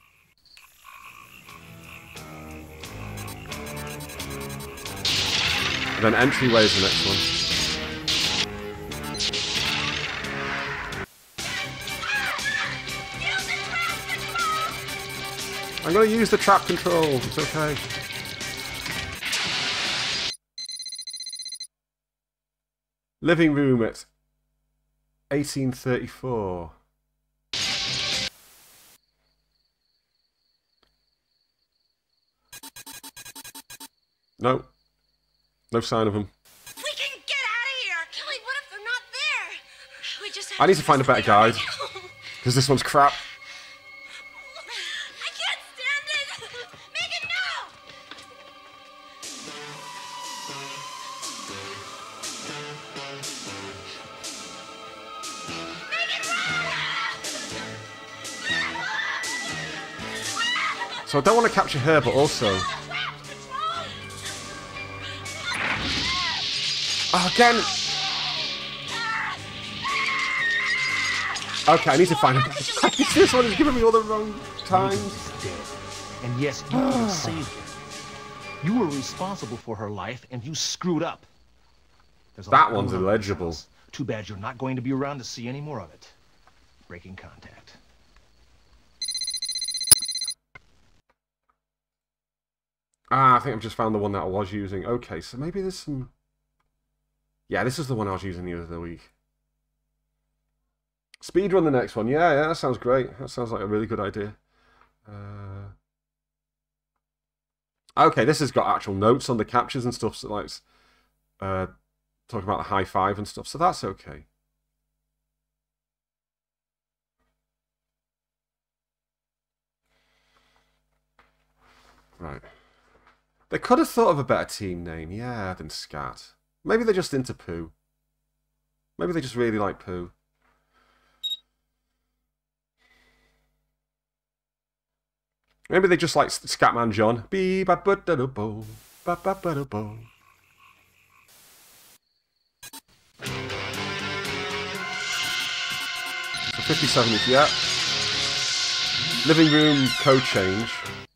And then entryway is the next one. I'm going to use the trap control. It's okay. Living room at 1834. No. No sign of him. We can get out of here! Kelly, what if they're not there? We just have I need to find a better guide. Because this one's crap. I can't stand it! Megan, no! So I don't want to capture her, but also... Oh, again! Okay, I need to find a... This one is giving me all the wrong times. And yes, you could have saved her. You were responsible for her life, and you screwed up. That one's illegible. Too bad you're not going to be around to see any more of it. Breaking contact. Ah, I think I've just found the one that I was using. Okay, so maybe there's some... Yeah, this is the one I was using the other week. Speedrun the next one. Yeah, that sounds great. That sounds like a really good idea. Okay, this has got actual notes on the captures and stuff. So like, talking about the high five and stuff. So that's okay. Right. They could have thought of a better team name, yeah, than Scat. Maybe they're just into poo. Maybe they just really like poo. Maybe they just like Scatman John. Be ba ba da bo ba ba ba da bo. So 57 is yeah. Living room code change.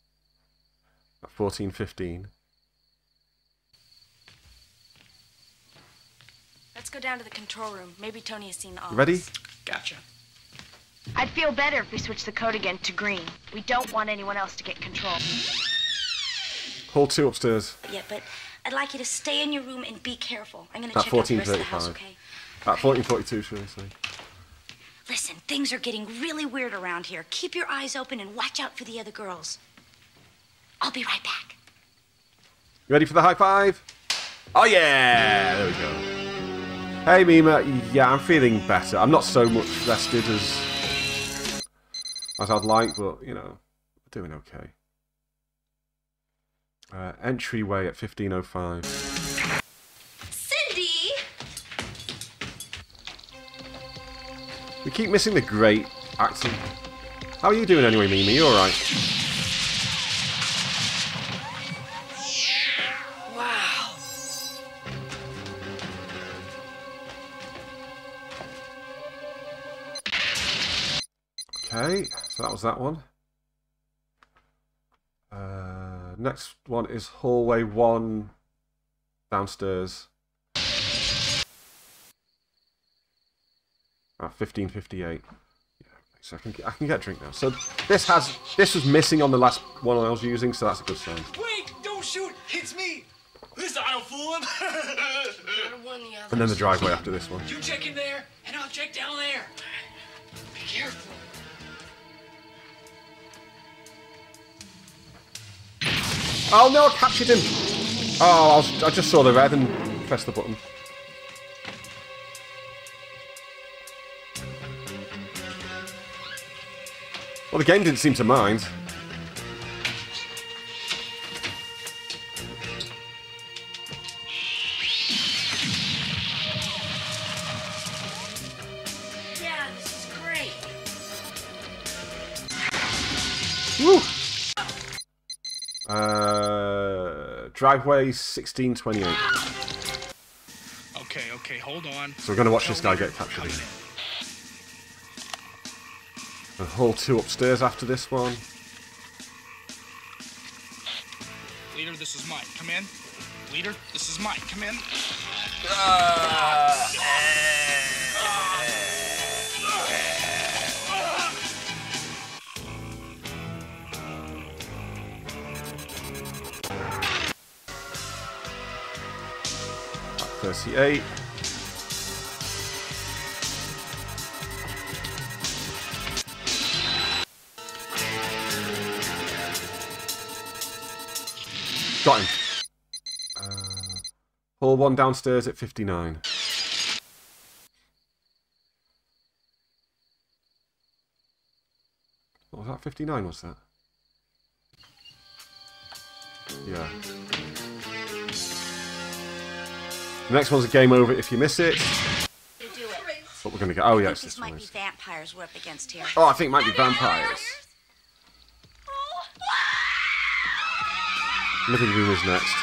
14:15. Let's go down to the control room. Maybe Tony has seen the office. Ready? Gotcha. I'd feel better if we switched the code again to green. We don't want anyone else to get control. Hall 2 upstairs. Yeah, but I'd like you to stay in your room and be careful. I'm gonna At check out the rest of the house, 14:35. okay? At 14:42, should I say? Listen, things are getting really weird around here. Keep your eyes open and watch out for the other girls. I'll be right back. You ready for the high five? Oh yeah! There we go. Hey Mima, yeah, I'm feeling better. I'm not so much rested as I'd like, but you know, doing okay. Entryway at 15:05. Cindy! We keep missing the great acting. How are you doing anyway, Mima? You alright? Wow. Okay, so that was that one. Next one is hallway 1 downstairs. At 15:58. Yeah, so I can get a drink now. So this was missing on the last one I was using, so that's a good sign. Wait! Don't shoot! It's me! This I don't fool him! And then the driveway after this one. You check in there, and I'll check down there. Be careful. Oh no, I captured him! Oh, I just saw the red and pressed the button. Well, the game didn't seem to mind. Yeah, this Woo! Driveway 1628. Okay, hold on. So we're going to watch this guy get captured. And Hall 2 upstairs after this one. Leader, this is Mike. Come in. Leader, this is Mike. Come in. 38. Got him. Hall 1 downstairs at 59. What was that? 59 was that? Yeah. The next one's a game over if you miss it. But we're going to go. Oh, yeah, it's this one. Might be vampires we're up against here. Oh, I think it might be vampires. Living room is next.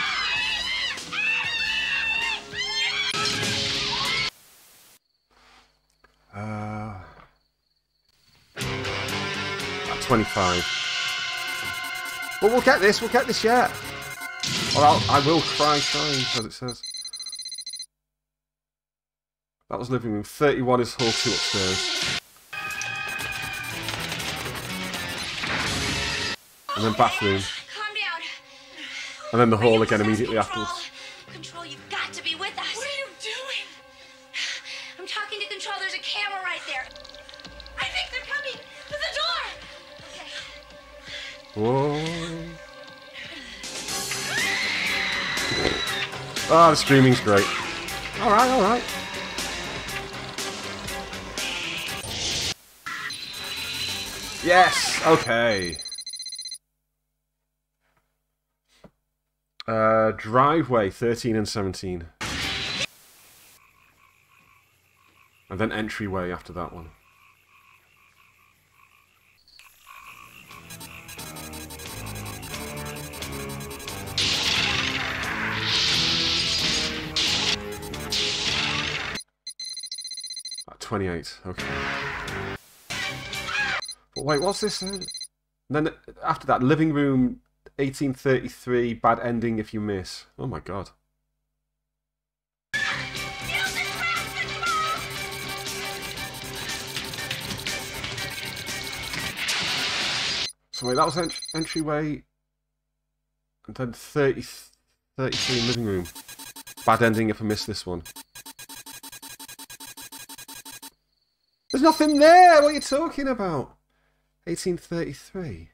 At 25. But we'll get this yet. Or I will cry crying, as it says. That was living room. 31 is Hall 2 upstairs. And then bathroom. Calm down. And then the hall again immediately afterwards. Control, you've got to be with us. What are you doing? I'm talking to Control. There's a camera right there. I think they're coming. To the door. Whoa. Ah, the screaming's great. Alright, alright. Yes! Okay. Driveway 13 and 17. And then entryway after that one. At 28, okay. But wait, what's this? And then after that, living room 1833, bad ending if you miss. Oh my god. So wait, that was entryway. And then 33 living room. Bad ending if I miss this one. There's nothing there! What are you talking about? 1833.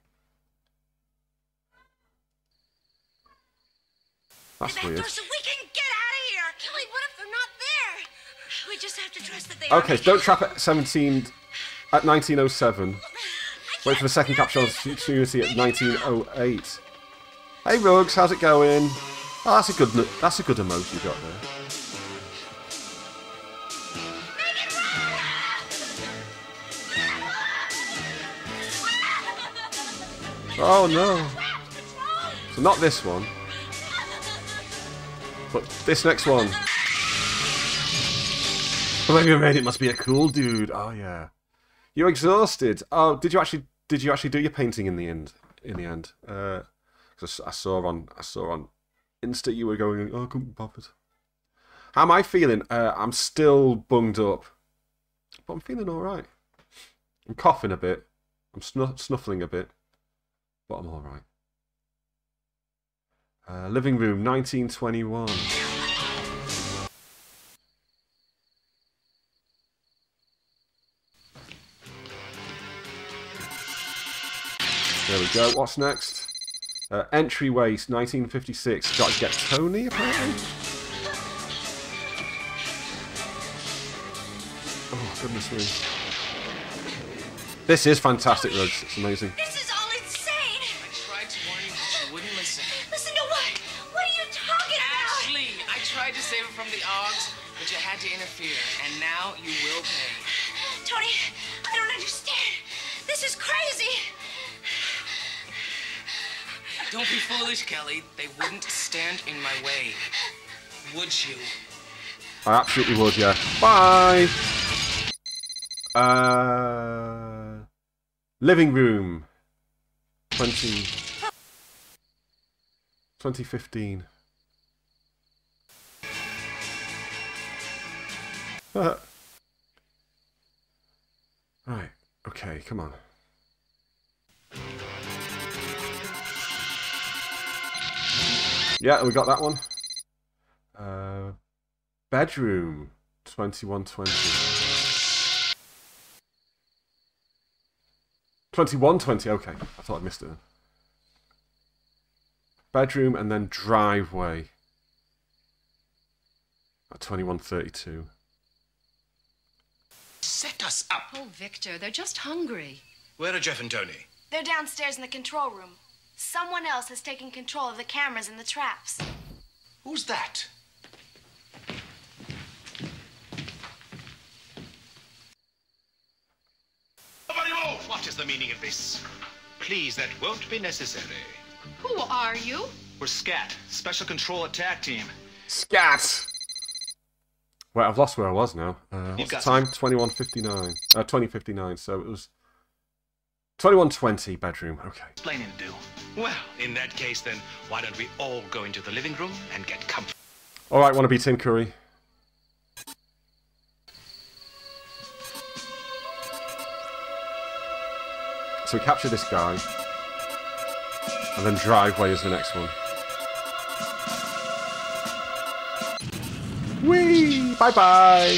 That's weird. So we can get out of here. Kelly, what if they're not there? We just have to trust that they Okay, so don't trap at 1907. Wait for the second capture opportunity at 1908. Hey Rugs, how's it going? Oh, that's a good emoji you got there. Oh no. So not this one. But this next one. Whoever you made it must be a cool dude. Oh yeah. You're exhausted. Oh, did you actually do your painting in the end? Because I saw on Insta you were going, oh, I couldn't be bothered. How am I feeling? I'm still bunged up, but I'm feeling all right. I'm coughing a bit. I'm snuffling a bit, but I'm all right. Living room 1921. There we go. What's next? Entryway 1956. Got to get Tony apparently. Oh goodness me! This is fantastic, Rugs. It's amazing. This is all insane. I tried to warn you, but you wouldn't listen. Listen to what? What are you talking about? Ashley, I tried to save him from the Oggs, but you had to interfere, and now you will pay. Tony, I don't understand. This is crazy. Don't be foolish, Kelly. They wouldn't stand in my way. Would you? I absolutely would, yeah. Bye! Living room. 2015. Right, okay, come on. Yeah, we got that one. Bedroom 2120. 2120, okay. I thought I missed it then. Bedroom and then driveway at 2132. Set us up. Oh, Victor, they're just hungry. Where are Jeff and Tony? They're downstairs in the control room. Someone else has taken control of the cameras and the traps. Who's that? Nobody move! What is the meaning of this? Please, that won't be necessary. Who are you? We're SCAT, Special Control Attack Team. SCAT! Wait, I've lost where I was now. What's the time? 21:59. 20:59, so it was 21:20 bedroom. Okay. Explaining to do. Well, in that case then, why don't we all go into the living room and get comfy? Alright, wanna be Tim Curry. So we capture this guy. And then driveway is the next one. Whee! Bye-bye!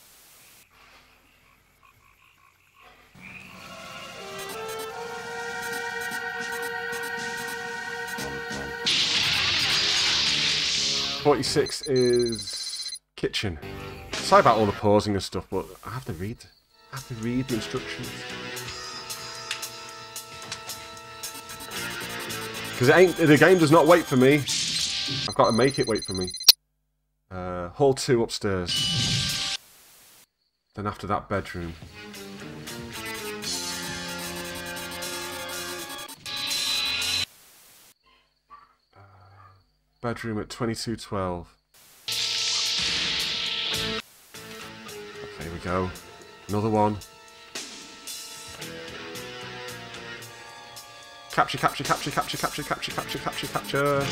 .46 is kitchen. Sorry about all the pausing and stuff, but I have to read the instructions. Because the game does not wait for me. I've got to make it wait for me. Hall 2 upstairs. Then after that, bedroom. Bedroom at 22:12. Okay, here we go. Another one. Capture, capture, capture, capture, capture, capture, capture, capture, capture.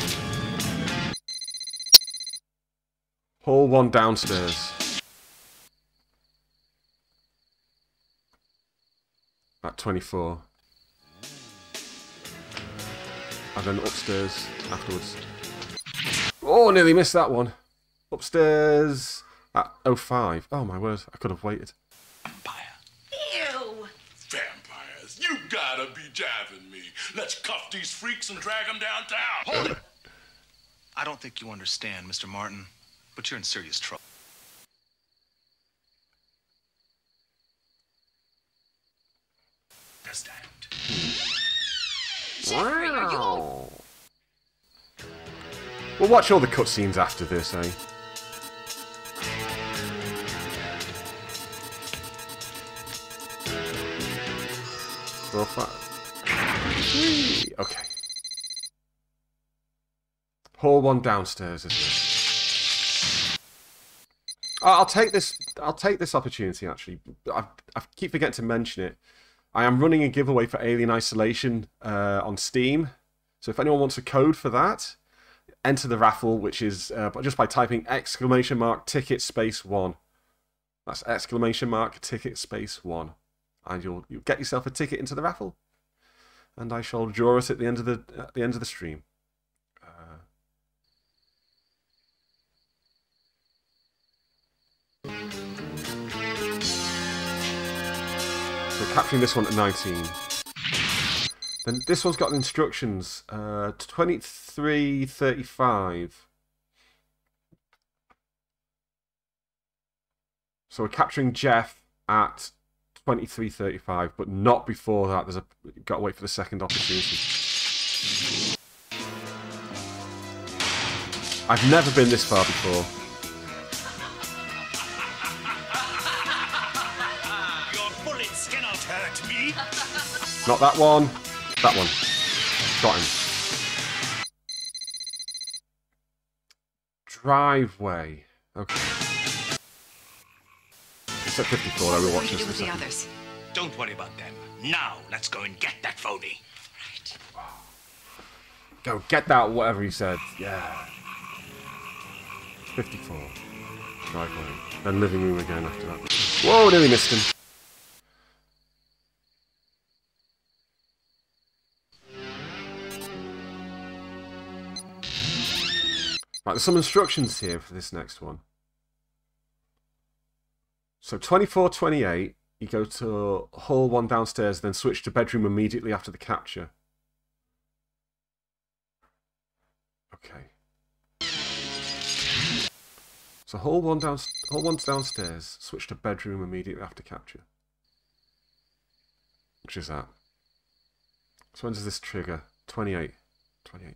Hall 1 downstairs. At 24. And then upstairs afterwards. Oh, nearly missed that one. Upstairs at 05. Oh my word, I could have waited. Ew! Vampires, you gotta be jabbing me. Let's cuff these freaks and drag them downtown. Hold it! I don't think you understand, Mr. Martin, but you're in serious trouble. Understand? Jeffrey, are you... We'll watch all the cutscenes after this, eh? Well, okay. Hall 1 downstairs, isn't it? I'll take this opportunity. Actually, I keep forgetting to mention it. I am running a giveaway for Alien Isolation on Steam. So if anyone wants a code for that, enter the raffle, which is just by typing !ticket_1. That's !ticket_1, and you'll get yourself a ticket into the raffle. And I shall draw it at the end of the stream. So capturing this one at 19. Then this one's got instructions. 23:35. So we're capturing Jeff at 23:35, but not before that. Got to wait for the second opportunity. I've never been this far before. Your bullets cannot hurt me. Not that one. That one. Got him. driveway. Okay. It's at 54. I will watch this in a second. Others? Don't worry about them. Now, let's go and get that phony. Right. Go get that, whatever he said. Yeah. 54. Driveway. Then living room again after that. Whoa, nearly missed him. Right, there's some instructions here for this next one. So 24-28, you go to hall 1 downstairs, then switch to bedroom immediately after the capture. Okay. So hall 1's downstairs, switch to bedroom immediately after capture. Which is that? So when does this trigger? 28. 28.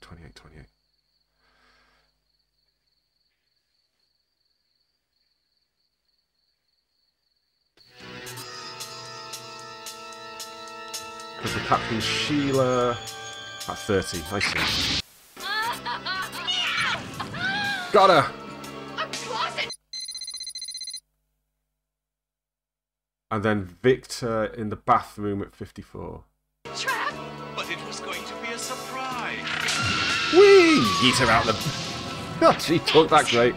Because the captain's Sheila at 30. I see. Got her! A closet! And then Victor in the bathroom at 54. Trap! But it was going to be a surprise. Whee! Yeet her out the... God, she took that great.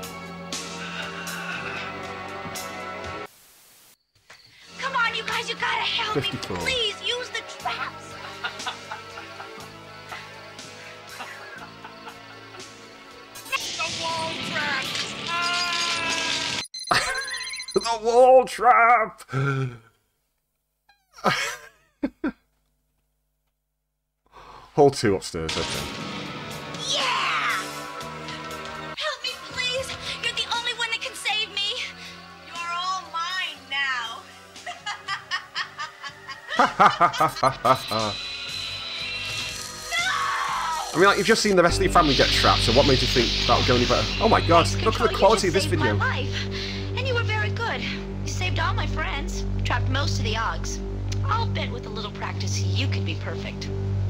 Come on, you guys, you gotta help 54. me. Please, use the traps. The wall trap! The wall trap! Hall 2 upstairs, okay. Yeah! Help me, please. You're the only one that can save me. You're all mine now. I mean, like, you've just seen the rest of your family get trapped, so what made you think that would go any better? Oh my god, look at the quality of this video. My life. And you were very good. You saved all my friends, trapped most of the Oggs. I'll bet with a little practice you could be perfect.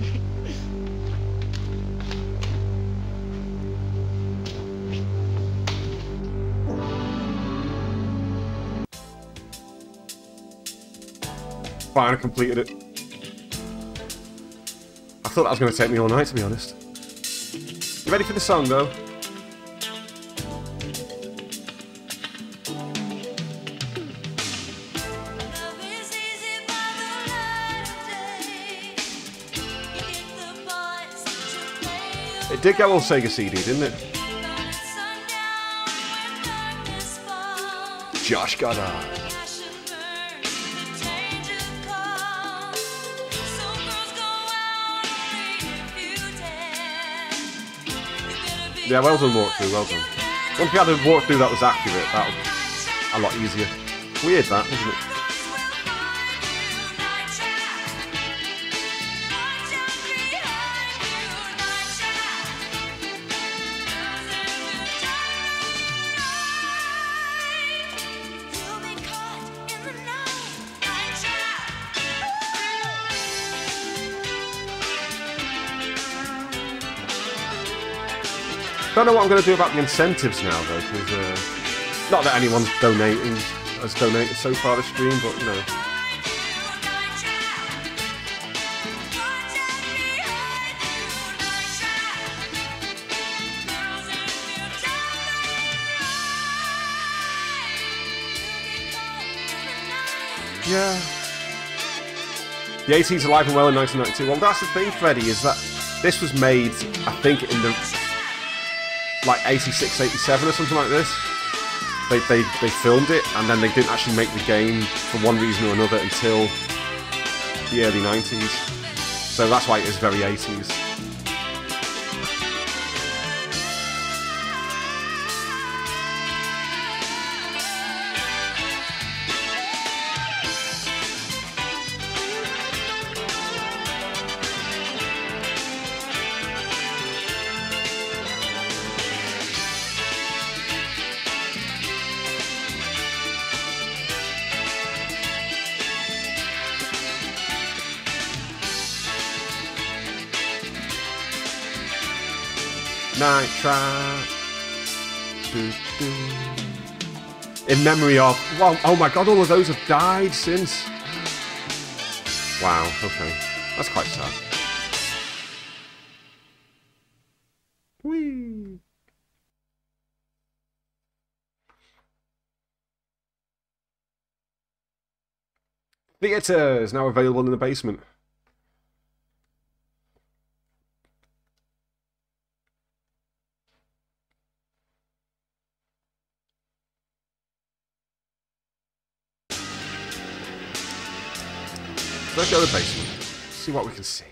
Fine, I completed it. I thought that was going to take me all night, to be honest. You ready for the song, though? It did go all Sega CD, didn't it? Josh Goddard. Yeah, well done walkthrough, well done. Once we had a walkthrough that was accurate, that would be a lot easier. Weird that, isn't it? I don't know what I'm going to do about the incentives now, though, because not that anyone's has donated so far this stream, but you know. Yeah. The 80s alive and well in 1992. Well, that's the thing, Freddy, is that this was made, I think, in the like 86, 87 or something like this. They filmed it and then they didn't actually make the game for one reason or another until the early 90s. So that's why it is very 80s. Night Trap. In memory of... Wow, oh my god, all of those have died since. Wow, okay. That's quite sad. Whee! Theatre is now available in the basement. Let's go to the basement. See what we can see.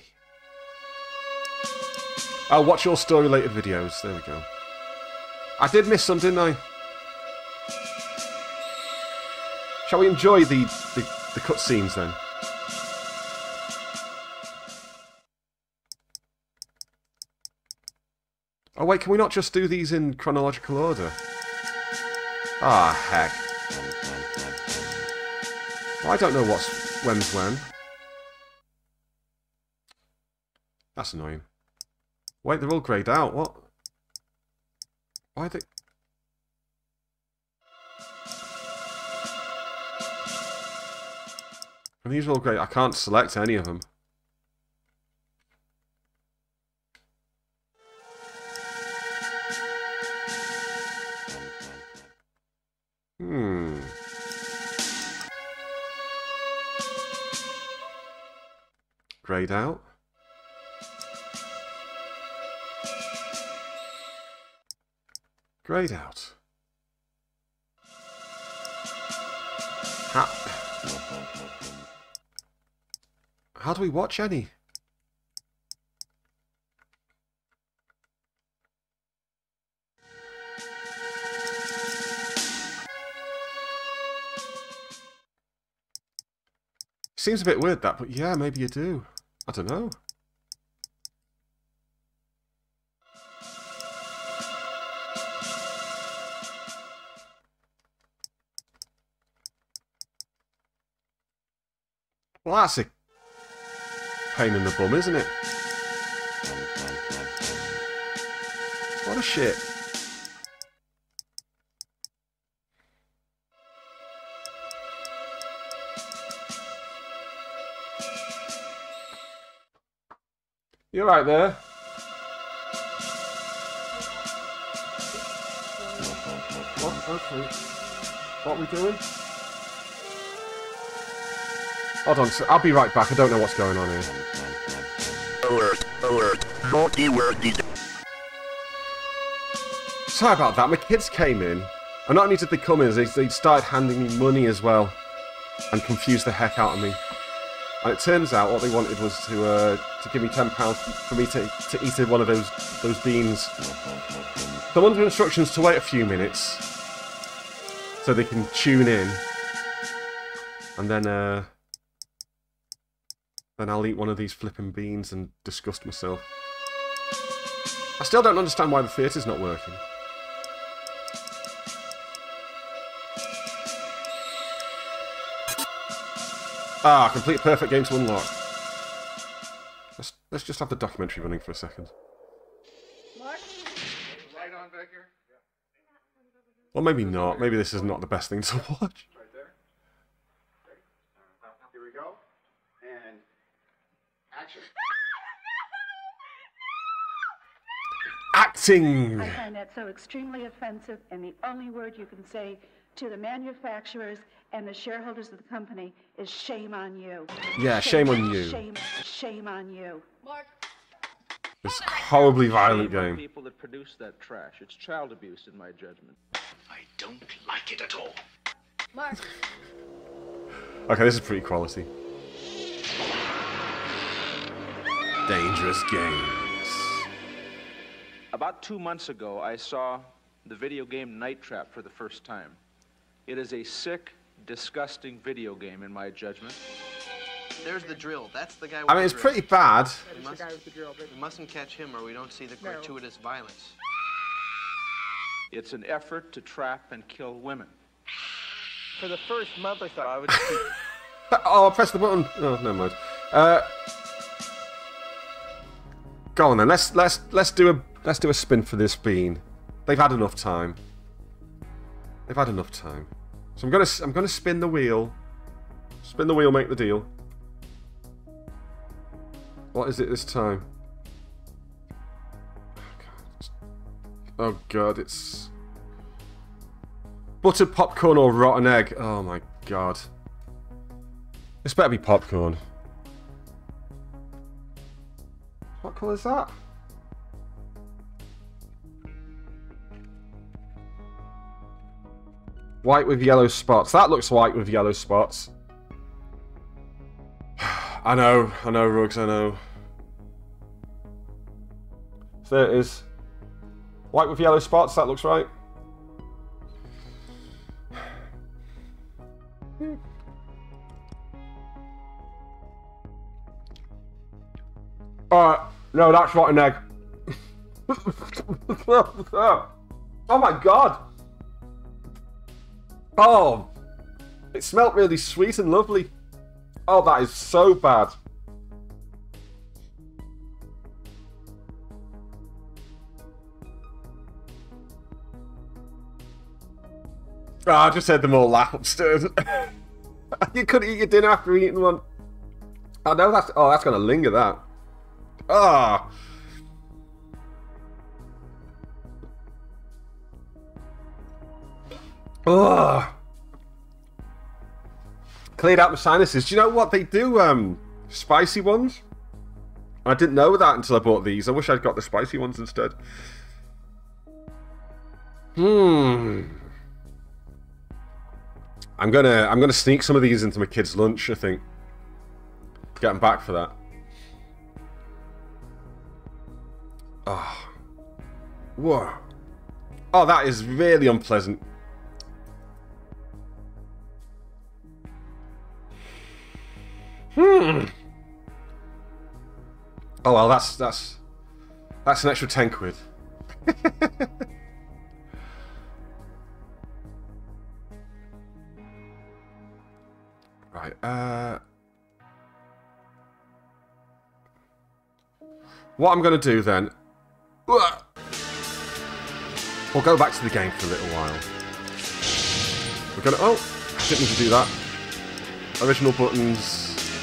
Oh, watch your story-related videos. There we go. I did miss some, didn't I? Shall we enjoy the cutscenes then? Oh wait, can we not just do these in chronological order? Ah, heck. Well, I don't know when's when. That's annoying. Wait, they're all greyed out. What? Why are they... And these are all grey. I can't select any of them. Greyed out. Greyed out. How do we watch any? Seems a bit weird that, but yeah, maybe you do. I don't know. Well, that's a pain in the bum, isn't it? What a shit. You're right there. What? Okay. What are we doing? Hold on, I'll be right back. I don't know what's going on here. Alert, alert. Multi-word. Sorry about that. My kids came in. And not only did they come in, they started handing me money as well. And confused the heck out of me. And it turns out what they wanted was to give me £10 for me to eat one of those beans. So I'm under instructions to wait a few minutes so they can tune in, and then I'll eat one of these flipping beans and disgust myself. I still don't understand why the theatre's not working. Ah, complete perfect game to unlock. Let's just have the documentary running for a second. Mark? Right on back here? Well, maybe not. Maybe this is not the best thing to watch. Right there. Here we go. And action. Acting! I find that so extremely offensive, and the only word you can say to the manufacturers and the shareholders of the company is shame on you. Yeah, shame on you. Shame on you. Mark. This horribly violent Shame on game. people that produce that trash. It's child abuse, in my judgment. I don't like it at all. Mark. Okay, this is pretty quality. Dangerous games. About 2 months ago, I saw the video game Night Trap for the first time. It is a sick, disgusting video game, in my judgment. There's the drill. That's the guy with I mean, it's the drill. pretty bad. We mustn't catch him or we don't see the gratuitous violence. It's an effort to trap and kill women. For the first month, I thought I would. Oh, I pressed the button. Oh, never mind. Go on then. Let's do a spin for this bean. They've had enough time. They've had enough time. So I'm gonna spin the wheel. Spin the wheel, make the deal. What is it this time? Oh god, it's buttered popcorn or rotten egg. Oh my god. This better be popcorn. What colour is that? White with yellow spots. That looks white with yellow spots. I know, Rugs, I know. There it is. White with yellow spots, that looks right. Alright, no, that's rotten egg. Oh my god! Oh, it smelled really sweet and lovely. Oh, that is so bad. Oh, I just heard them all laugh upstairs. You couldn't eat your dinner after eating one. Oh no, that's gonna linger. That. Ah. Oh. Cleared out my sinuses. Do you know what they do? Spicy ones. I didn't know that until I bought these. I wish I'd got the spicy ones instead. I'm gonna sneak some of these into my kids' lunch, I think. Get them back for that. Oh. Whoa. Oh, that is really unpleasant. Oh well, that's an extra 10 quid. Right, what I'm going to do then... We'll go back to the game for a little while. We're going to... Oh! I didn't need to do that. Original buttons.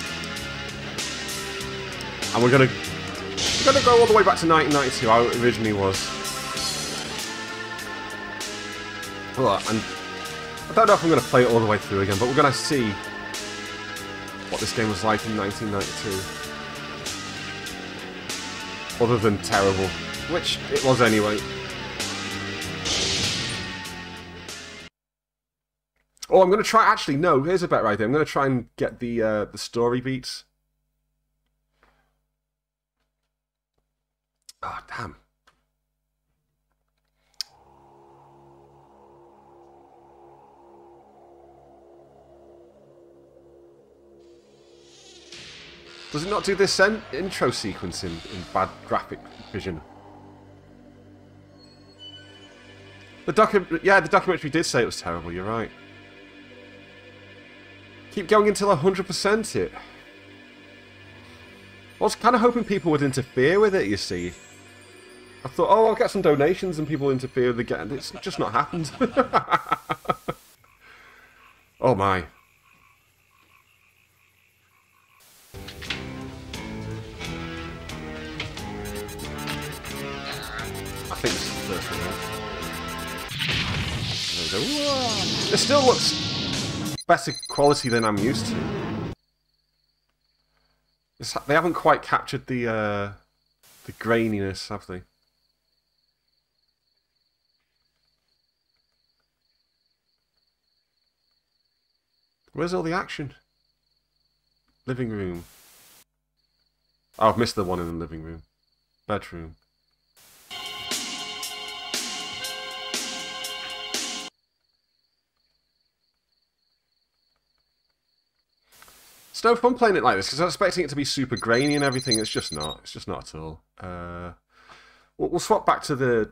And we're going to go all the way back to 1992, how it originally was. Well, and I don't know if I'm going to play it all the way through again, but we're going to see what this game was like in 1992. Other than terrible, which it was anyway. Oh, I'm going to try... Actually, no, here's a better idea. I'm going to try and get the story beats. Oh, damn. Does it not do this intro sequence in bad graphic vision? The documentary did say it was terrible, you're right. Keep going until 100% it. I was kind of hoping people would interfere with it, you see. I thought, oh, I'll get some donations and people interfere with the game. It's just not happened. Oh my. I think this is the first one, right? There we go. Whoa. It still looks better quality than I'm used to. They haven't quite captured the graininess, have they? Where's all the action? Living room. Oh, I've missed the one in the living room. Bedroom. It's no fun playing it like this because I was expecting it to be super grainy and everything. It's just not. It's just not at all. We'll swap back to the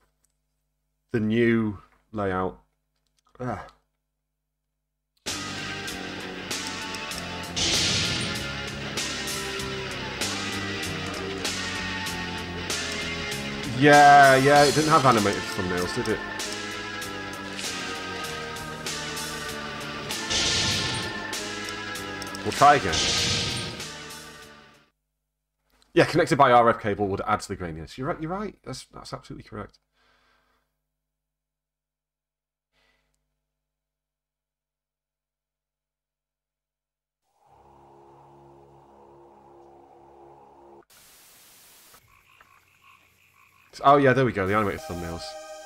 new layout. Yeah, it didn't have animated thumbnails, did it? We'll try again. Yeah, connected by RF cable would add to the graininess. You're right. You're right. That's absolutely correct. Oh yeah, there we go. The animated thumbnails.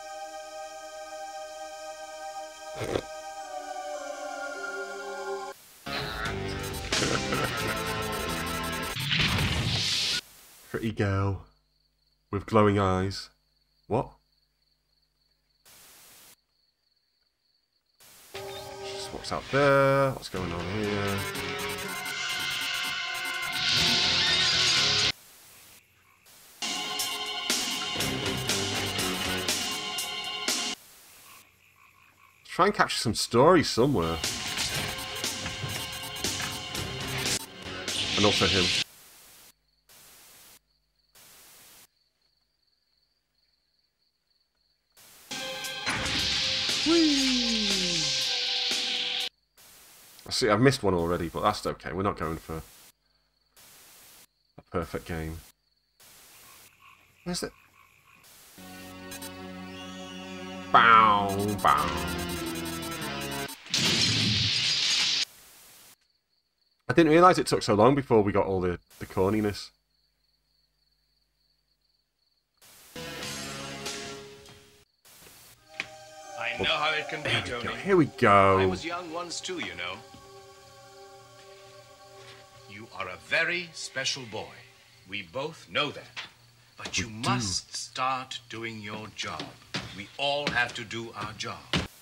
Pretty girl with glowing eyes. What? Just what's out there? What's going on here? Try and capture some story somewhere. And also him. See, I've missed one already, but that's okay. We're not going for a perfect game. Where's it? Bow, bow. I didn't realise it took so long before we got all the corniness. I know how it can be, Tony. Here we go. I was young once too, you know. You are a very special boy. We both know that. But you must start doing your job. We all have to do our job.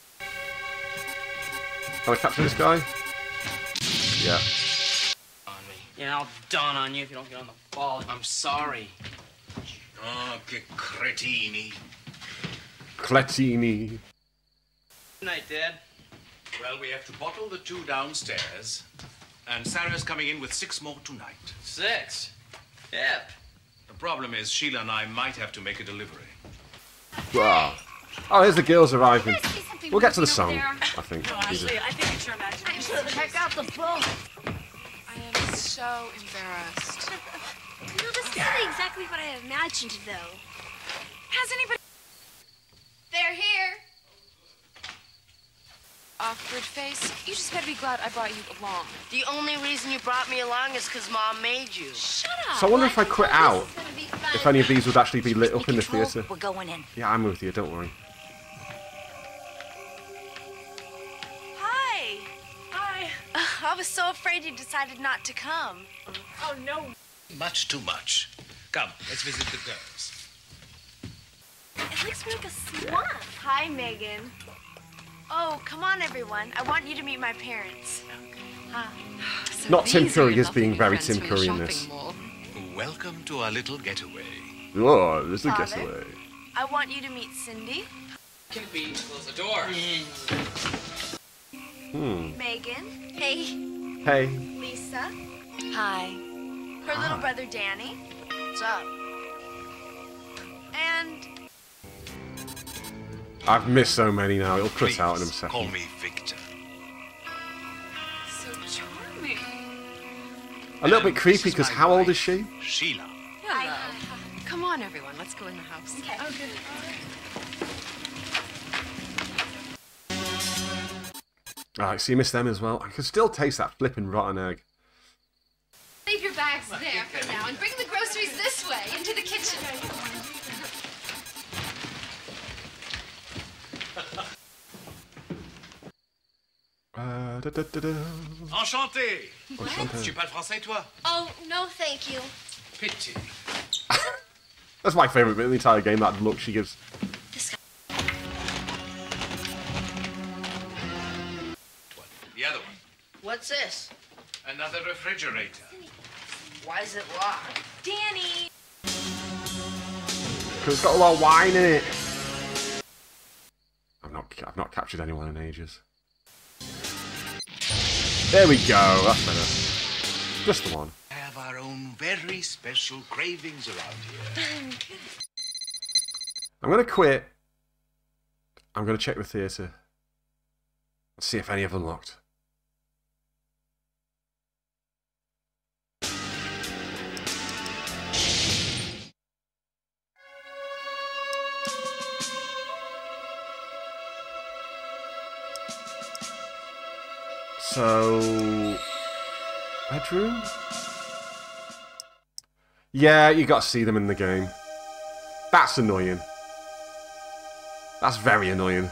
Can I capture this guy? Yeah. On me. Yeah, I'll dawn on you if you don't get on the ball. I'm sorry. Oh, che cretini. Cretini. Good night, Dad. Well, we have to bottle the 2 downstairs. And Sarah's coming in with 6 more tonight. 6? Yep. The problem is Sheila and I might have to make a delivery. Wow. Oh, here's the girls arriving. We'll get to the song, I think. No, Ashley, I think it's your imagination. Check out the book. I am so embarrassed. No, this isn't exactly what I imagined, though. Has anybody... They're here. Awkward face. You just better be glad I brought you along. The only reason you brought me along is because Mom made you. Shut up. So I wonder if I quit out, if any of these would actually be lit up in the theatre. We're going in. Yeah, I'm with you, don't worry. Hi. Hi. I was so afraid you decided not to come. Oh, no. Much too much. Come, let's visit the girls. It looks like a swamp. Hi, Megan. Oh, come on, everyone. I want you to meet my parents. So Not Tim these are Curry your as being lovely very friends Tim from your Curry in shopping this. mall. Welcome to our little getaway. Oh, this is a Father? getaway. I want you to meet Cindy, Can be. Close the door. Megan, hey, Hey. Lisa, hi, her little brother Danny, what's up, and I've missed so many now. It'll cut Please, out in a call second. me Victor. So charming. A little bit creepy because how old is she? Sheila. Hello. Come on, everyone. Let's go in the house. okay. Alright, so you missed them as well. I can still taste that flipping rotten egg. Leave your bags there for now and bring the groceries this way into the kitchen. Enchanté. Enchanté. Tu parles français, toi? Oh no, thank you. Pity. That's my favourite bit of the entire game, that look she gives. The other one. What's this? Another refrigerator. Why is it locked? Danny. Because it's got a lot of wine in it. I've not captured anyone in ages. There we go, that's better. Just the one. We have our own very special cravings around here. I'm going to quit. I'm going to check the theatre. Let's see if any of them locked. So... bedroom? Yeah, you got to see them in the game. That's annoying. That's very annoying.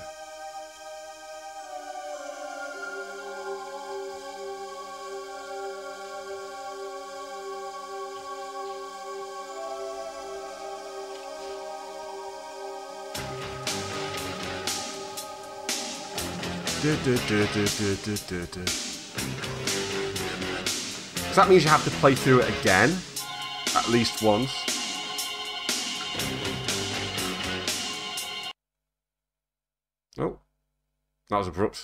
So that means you have to play through it again, at least once. Oh, that was abrupt.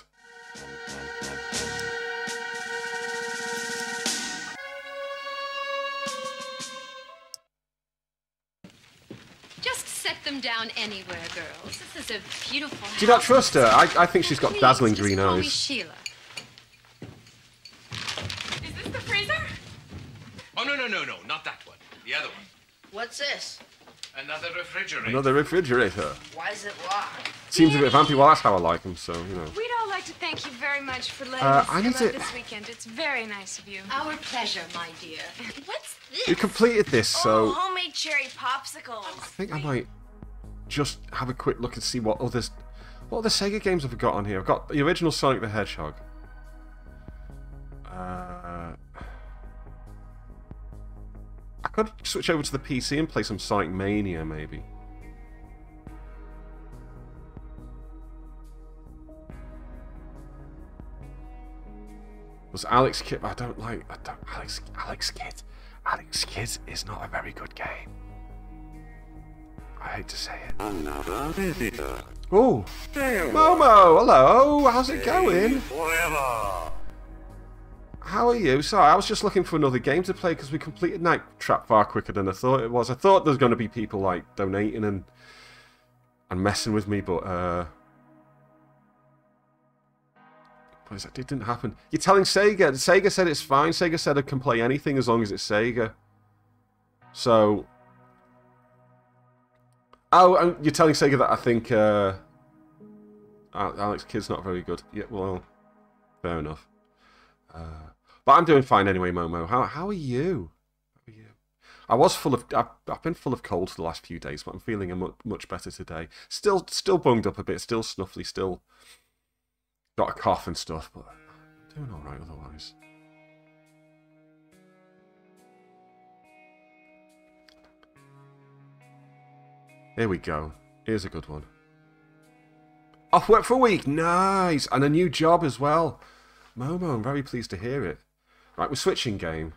Just set them down anywhere, girls. This is a beautiful house. Do you not trust her? I think she's got dazzling green Call me eyes. Sheila. Is this the freezer? Oh, no, not that one. The other one. What's this? Another refrigerator. Another refrigerator. Why is it locked? Seems a bit vampy. Well, that's how I like them, so, you know. We'd all like to thank you very much for letting us I come need out to- this weekend. It's very nice of you. Our pleasure, my dear. What's this? We completed this, so Oh, homemade cherry popsicles. I think I might just have a quick look and see what other Sega games have we got on here. I've got the original Sonic the Hedgehog. I could switch over to the PC and play some Sonic Mania, maybe. Was Alex Kidd? Alex Kidd. Alex Kidd is not a very good game. I hate to say it. Another visitor. Oh, Momo, hello. How's it going? Forever. How are you? Sorry, I was just looking for another game to play because we completed Night Trap far quicker than I thought it was. I thought there was going to be people like donating and messing with me, but it didn't happen. You're telling Sega? Sega said it's fine. Sega said I can play anything as long as it's Sega. So, and you're telling Sega that I think Alex Kidd's not very good. Yeah, well, fair enough. But I'm doing fine anyway, Momo. How are you? How are you? I've been full of colds the last few days, but I'm feeling much better today. Still bunged up a bit, still snuffly, still got a cough and stuff, but I'm doing all right otherwise. Here we go. Here's a good one. Off work for a week. Nice, and a new job as well. Momo, I'm very pleased to hear it. Right, we're switching game.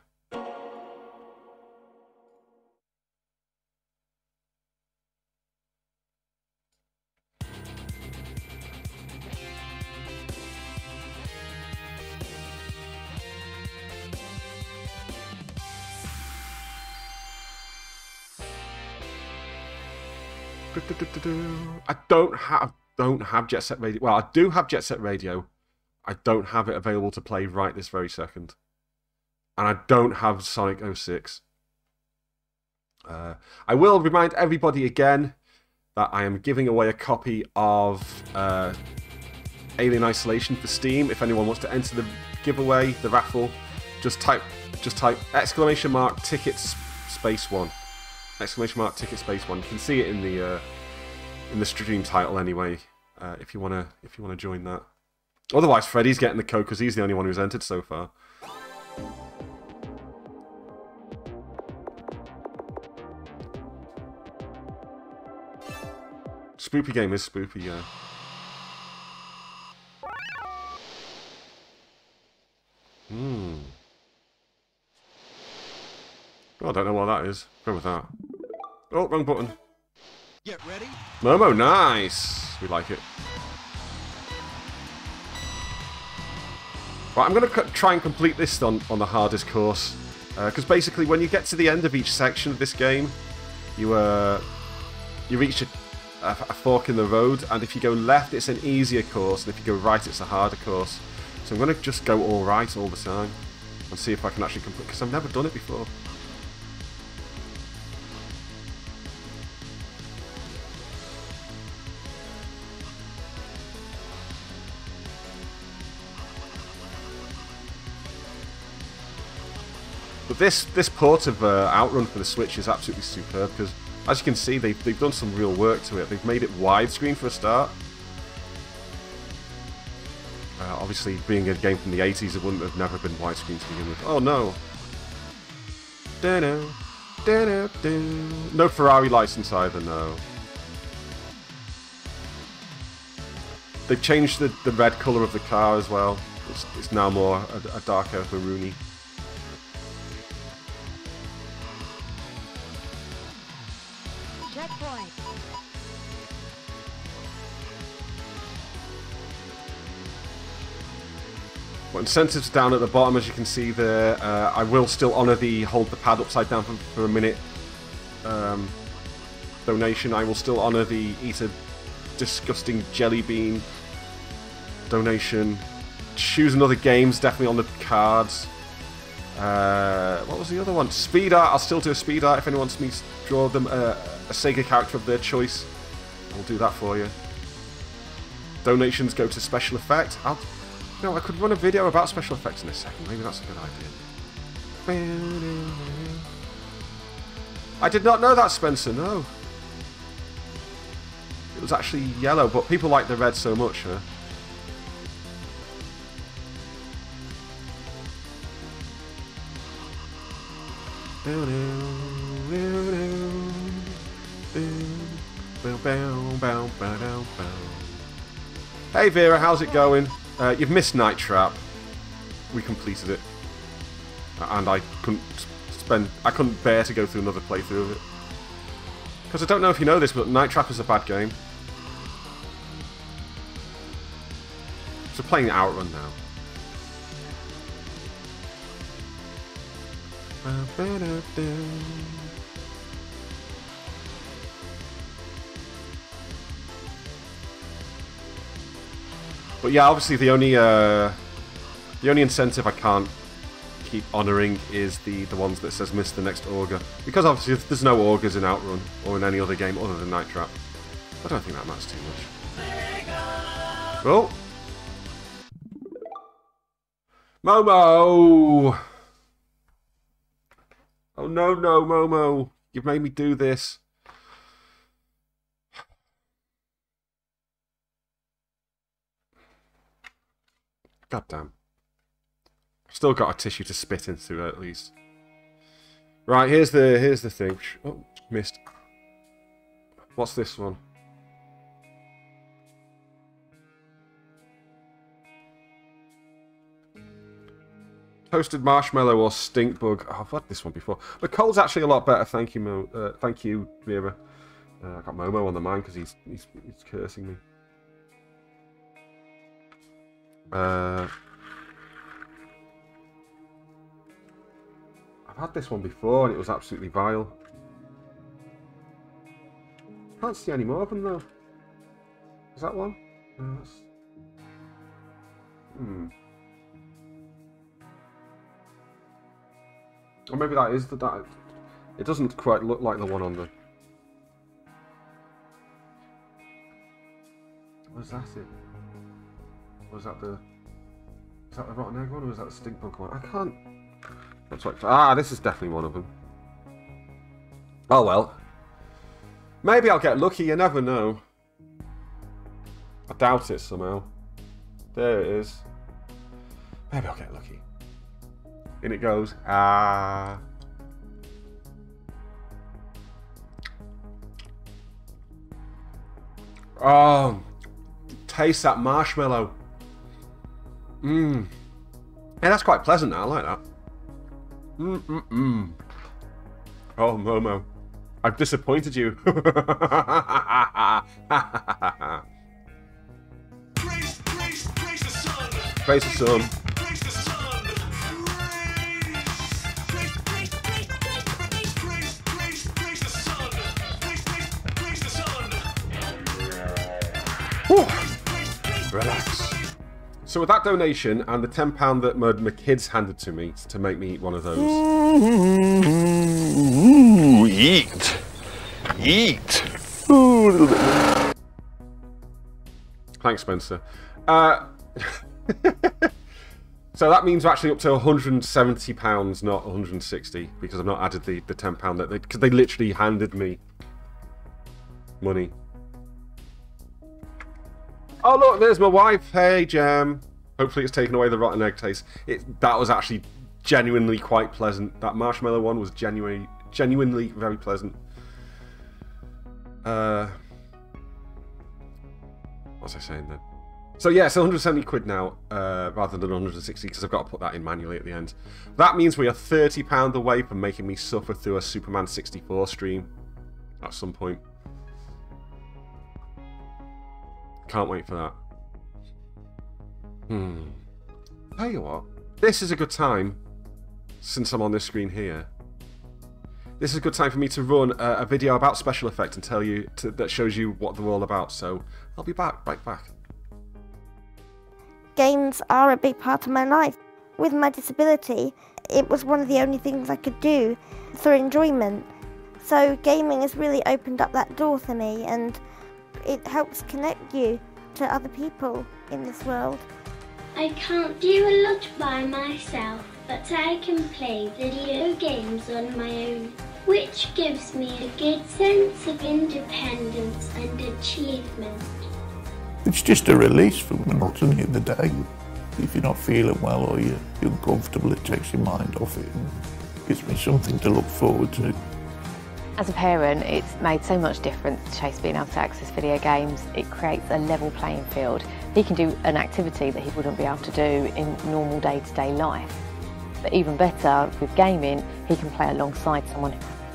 I don't have Jet Set Radio. Well, I do have Jet Set Radio. I don't have it available to play right this very second. And I don't have Sonic 06. I will remind everybody again that I am giving away a copy of Alien Isolation for Steam. If anyone wants to enter the giveaway, the raffle, just type exclamation mark tickets space 1. Exclamation mark ticket space 1. You can see it in the stream title anyway. If you wanna join that. Otherwise, Freddy's getting the code because he's the only one who's entered so far. Spoopy game is spoopy, yeah. Oh, I don't know what that is. Go with that. Oh, wrong button. Get ready. Momo, nice. We like it. Right, I'm going to try and complete this on the hardest course. Because basically, when you get to the end of each section of this game, you reach a fork in the road, and if you go left, it's an easier course, and if you go right, it's a harder course. So I'm going to just go all right all the time, and see if I can actually complete, because I've never done it before. But this port of Outrun for the Switch is absolutely superb because, as you can see, they've done some real work to it. They've made it widescreen for a start. Obviously, being a game from the 80s, it wouldn't have never been widescreen to begin with. Oh no! No Ferrari license either, no. They've changed the red colour of the car as well. It's now more a darker maroony. Checkpoint. But incentives down at the bottom, as you can see there. I will still honour the hold the pad upside down for a minute donation. I will still honour the eat a disgusting jelly bean donation. Choose another game's definitely on the cards. What was the other one? Speed art. I'll still do a speed art if anyone wants me to draw them a Sega character of their choice. I'll do that for you. Donations go to special effects. I could run a video about special effects in a second. Maybe that's a good idea. I did not know that, Spencer. No. It was actually yellow, but people like the red so much, huh? Hey Vera, how's it going? You've missed Night Trap. We completed it, and I couldn't bear to go through another playthrough of it. Because I don't know if you know this, but Night Trap is a bad game. So playing Outrun now. But yeah, obviously the only incentive I can't keep honouring is the ones that says miss the next Augur, because obviously there's no Augurs in Outrun or in any other game other than Night Trap. I don't think that matters too much. Oh, Momo! Oh no, Momo! You've made me do this. God damn. I've still got a tissue to spit into at least. Right, here's the thing. Oh, missed. What's this one? Toasted marshmallow or stink bug. Oh, I've had this one before. But cold's actually a lot better. Thank you, thank you, Vera. I got Momo on the mind because he's cursing me. I've had this one before and it was absolutely vile. Can't see any more of them though. Is that one? No, that's... Or maybe that is that. It doesn't quite look like the one on the... Was that it? Was that the... Is that the rotten egg one or was that the stink bug one? I can't... That's right. Ah, this is definitely one of them. Oh well. Maybe I'll get lucky, you never know. I doubt it somehow. There it is. Maybe I'll get lucky. In it goes. Ah. Oh. Taste that marshmallow. Mmm. Yeah, that's quite pleasant now. I like that. Oh, Momo. I've disappointed you. Praise the sun. Relax. So with that donation and the £10 that my kids handed to me to make me eat one of those. Ooh, eat. Eat. Ooh, a little bit more. So that means we're actually up to £170, not 160, because I've not added the £10 that because they literally handed me money. Oh look, there's my wife. Hey, Jam. Hopefully it's taken away the rotten egg taste. That was actually genuinely quite pleasant. That marshmallow one was genuinely very pleasant. What was I saying then? So yeah, it's 170 quid now, rather than 160, because I've got to put that in manually at the end. That means we are £30 away from making me suffer through a Superman 64 stream at some point. Can't wait for that. Tell you what, this is a good time, since I'm on this screen here. This is a good time for me to run a video about Special Effect and tell you that shows you what they're all about. So I'll be right back. Games are a big part of my life. With my disability, it was one of the only things I could do for enjoyment. So gaming has really opened up that door for me, and it helps connect you to other people in this world. I can't do a lot by myself, but I can play video games on my own, which gives me a good sense of independence and achievement. It's just a release for the monotony of the day. If you're not feeling well or you're uncomfortable, it takes your mind off it and gives me something to look forward to. As a parent, it's made so much difference to Chase being able to access video games. It creates a level playing field. He can do an activity that he wouldn't be able to do in normal day-to-day life. But even better, with gaming, he can play alongside someone.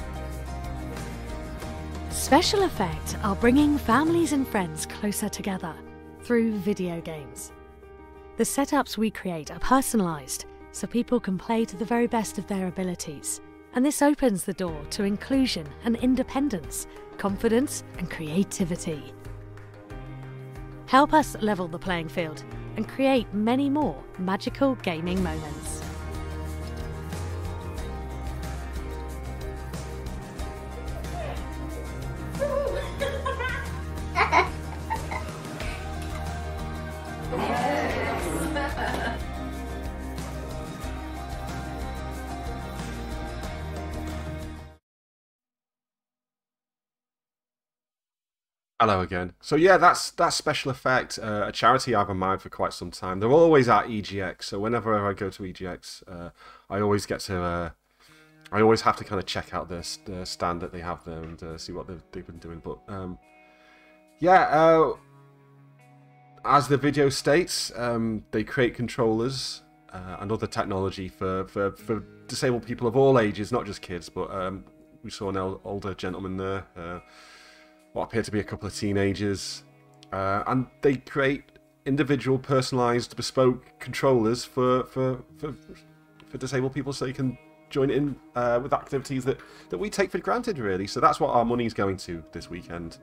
Special Effect are bringing families and friends closer together through video games. The setups we create are personalised, so people can play to the very best of their abilities. And this opens the door to inclusion and independence, confidence and creativity. Help us level the playing field and create many more magical gaming moments. Hello again. So yeah, that's Special Effect, a charity I've admired for quite some time. They're always at EGX, so whenever I go to EGX, I always get to, I always have to kind of check out the stand that they have there and see what they've been doing. But yeah, as the video states, they create controllers and other technology for disabled people of all ages, not just kids. But we saw an older gentleman there. What appear to be a couple of teenagers, and they create individual, personalised, bespoke controllers for disabled people, so they can join in with activities that we take for granted, really. So that's what our money's going to this weekend.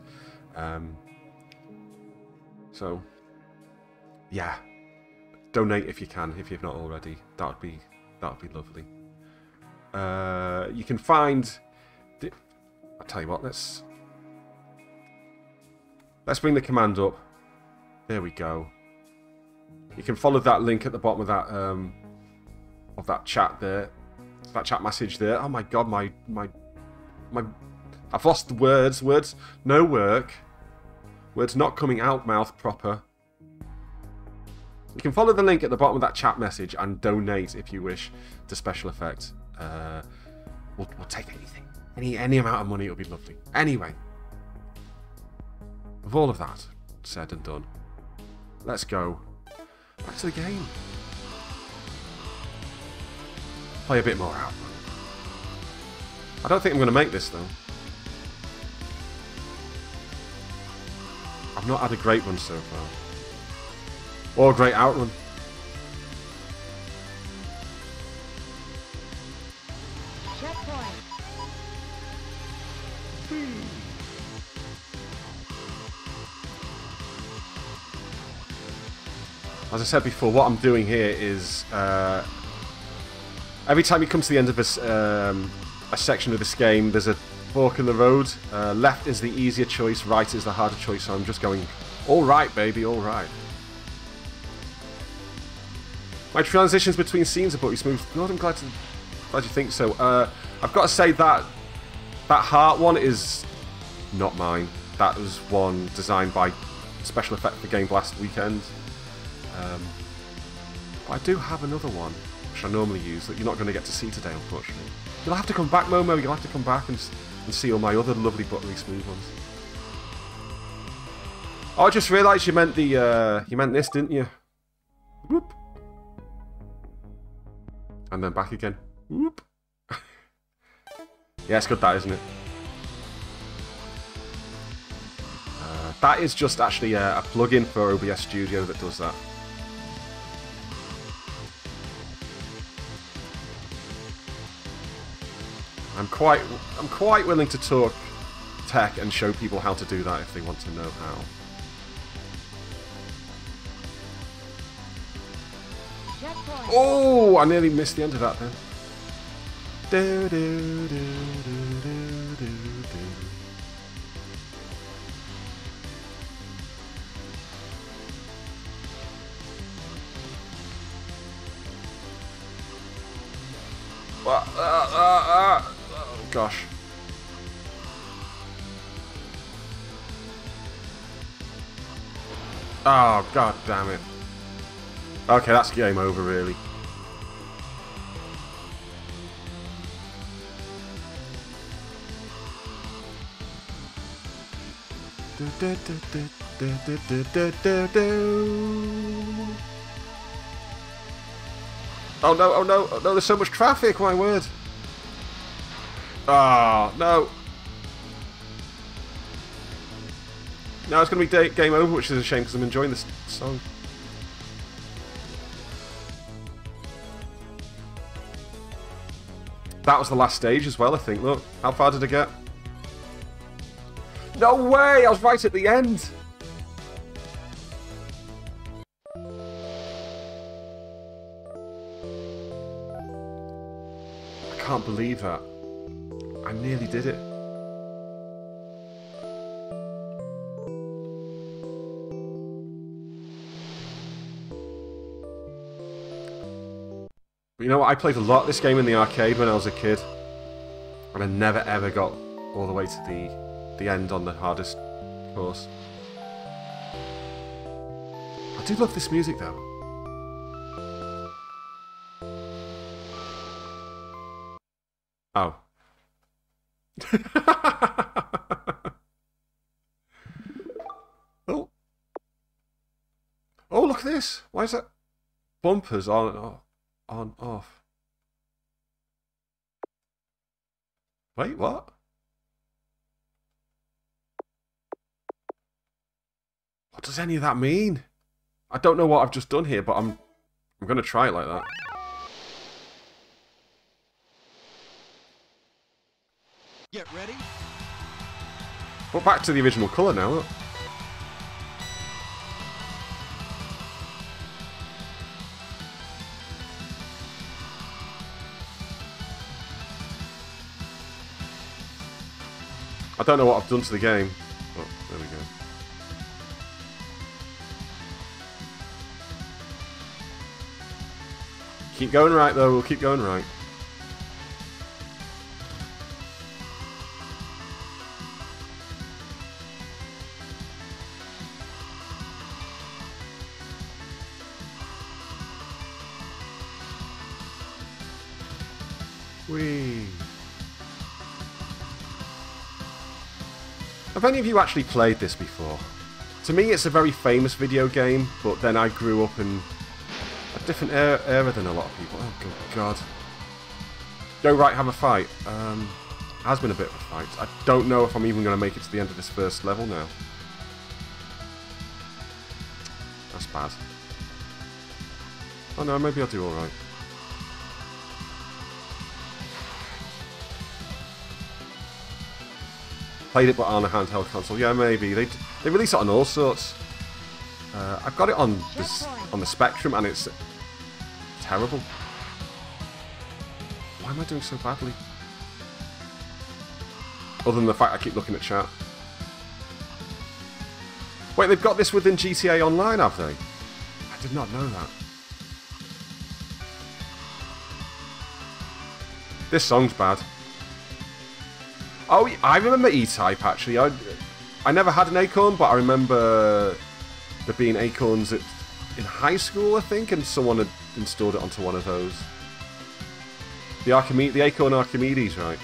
So yeah, donate if you can, if you've not already. That would be lovely. You can find. I'll tell you what. Let's bring the command up. There we go. You can follow that link at the bottom of that chat there, that chat message there. Oh my god, my I've lost the words. Words no work. Words not coming out mouth proper. You can follow the link at the bottom of that chat message and donate if you wish to Special Effect. We'll take anything, any amount of money. It'll be lovely. Anyway. With all of that said and done, let's go back to the game. Play a bit more out. I don't think I'm going to make this though. I've not had a great run so far. Or a great outrun. As I said before, what I'm doing here is every time you come to the end of a section of this game, there's a fork in the road. Left is the easier choice, right is the harder choice, so I'm just going, all right, baby, all right. My transitions between scenes are pretty smooth. God, I'm glad you think so. I've got to say that heart one is not mine. That was one designed by Special Effect for Game Blast Weekend. But I do have another one, which I normally use, that you're not going to get to see today, unfortunately. You'll have to come back, Momo. You'll have to come back and see all my other lovely buttery smooth ones. Oh, I just realised you meant you meant this, didn't you? Whoop. And then back again. Whoop. Yeah, it's good that, isn't it? That is just actually a plugin for OBS Studio that does that. I'm quite willing to talk tech and show people how to do that if they want to know how. Oh, I nearly missed the end of that then. Do, do, do, do, do, do, do. Oh gosh. Oh god damn it. Okay, that's game over really. Oh no, oh no, oh no, there's so much traffic, my word. Oh, no. Now it's going to be game over, which is a shame because I'm enjoying this song. That was the last stage as well, I think. Look, how far did I get? No way! I was right at the end! I can't believe that. I nearly did it. But you know what? I played a lot of this game in the arcade when I was a kid. And I never ever got all the way to the end on the hardest course. I do love this music though. Oh. Oh. Oh, look at this. Why is that? Bumpers on, off. Wait, what? What does any of that mean? I don't know what I've just done here, but I'm going to try it like that. Get ready. But back to the original colour now, look. I don't know what I've done to the game. Oh, there we go. Keep going right though, we'll keep going right. Whee. Have any of you actually played this before? To me it's a very famous video game, but then I grew up in a different era than a lot of people. Oh good god. Go right, have a fight. Has been a bit of a fight. I don't know if I'm even going to make it to the end of this first level now. That's bad. Oh no, maybe I'll do alright. Played it but on a handheld console. Yeah, maybe. They release it on all sorts. I've got it on the Spectrum and it's terrible. Why am I doing so badly? Other than the fact I keep looking at chat. Wait, they've got this within GTA Online, have they? I did not know that. This song's bad. Oh, I remember E-Type, actually. I never had an Acorn, but I remember there being Acorns in high school, I think, and someone had installed it onto one of those. The Acorn Archimedes, right?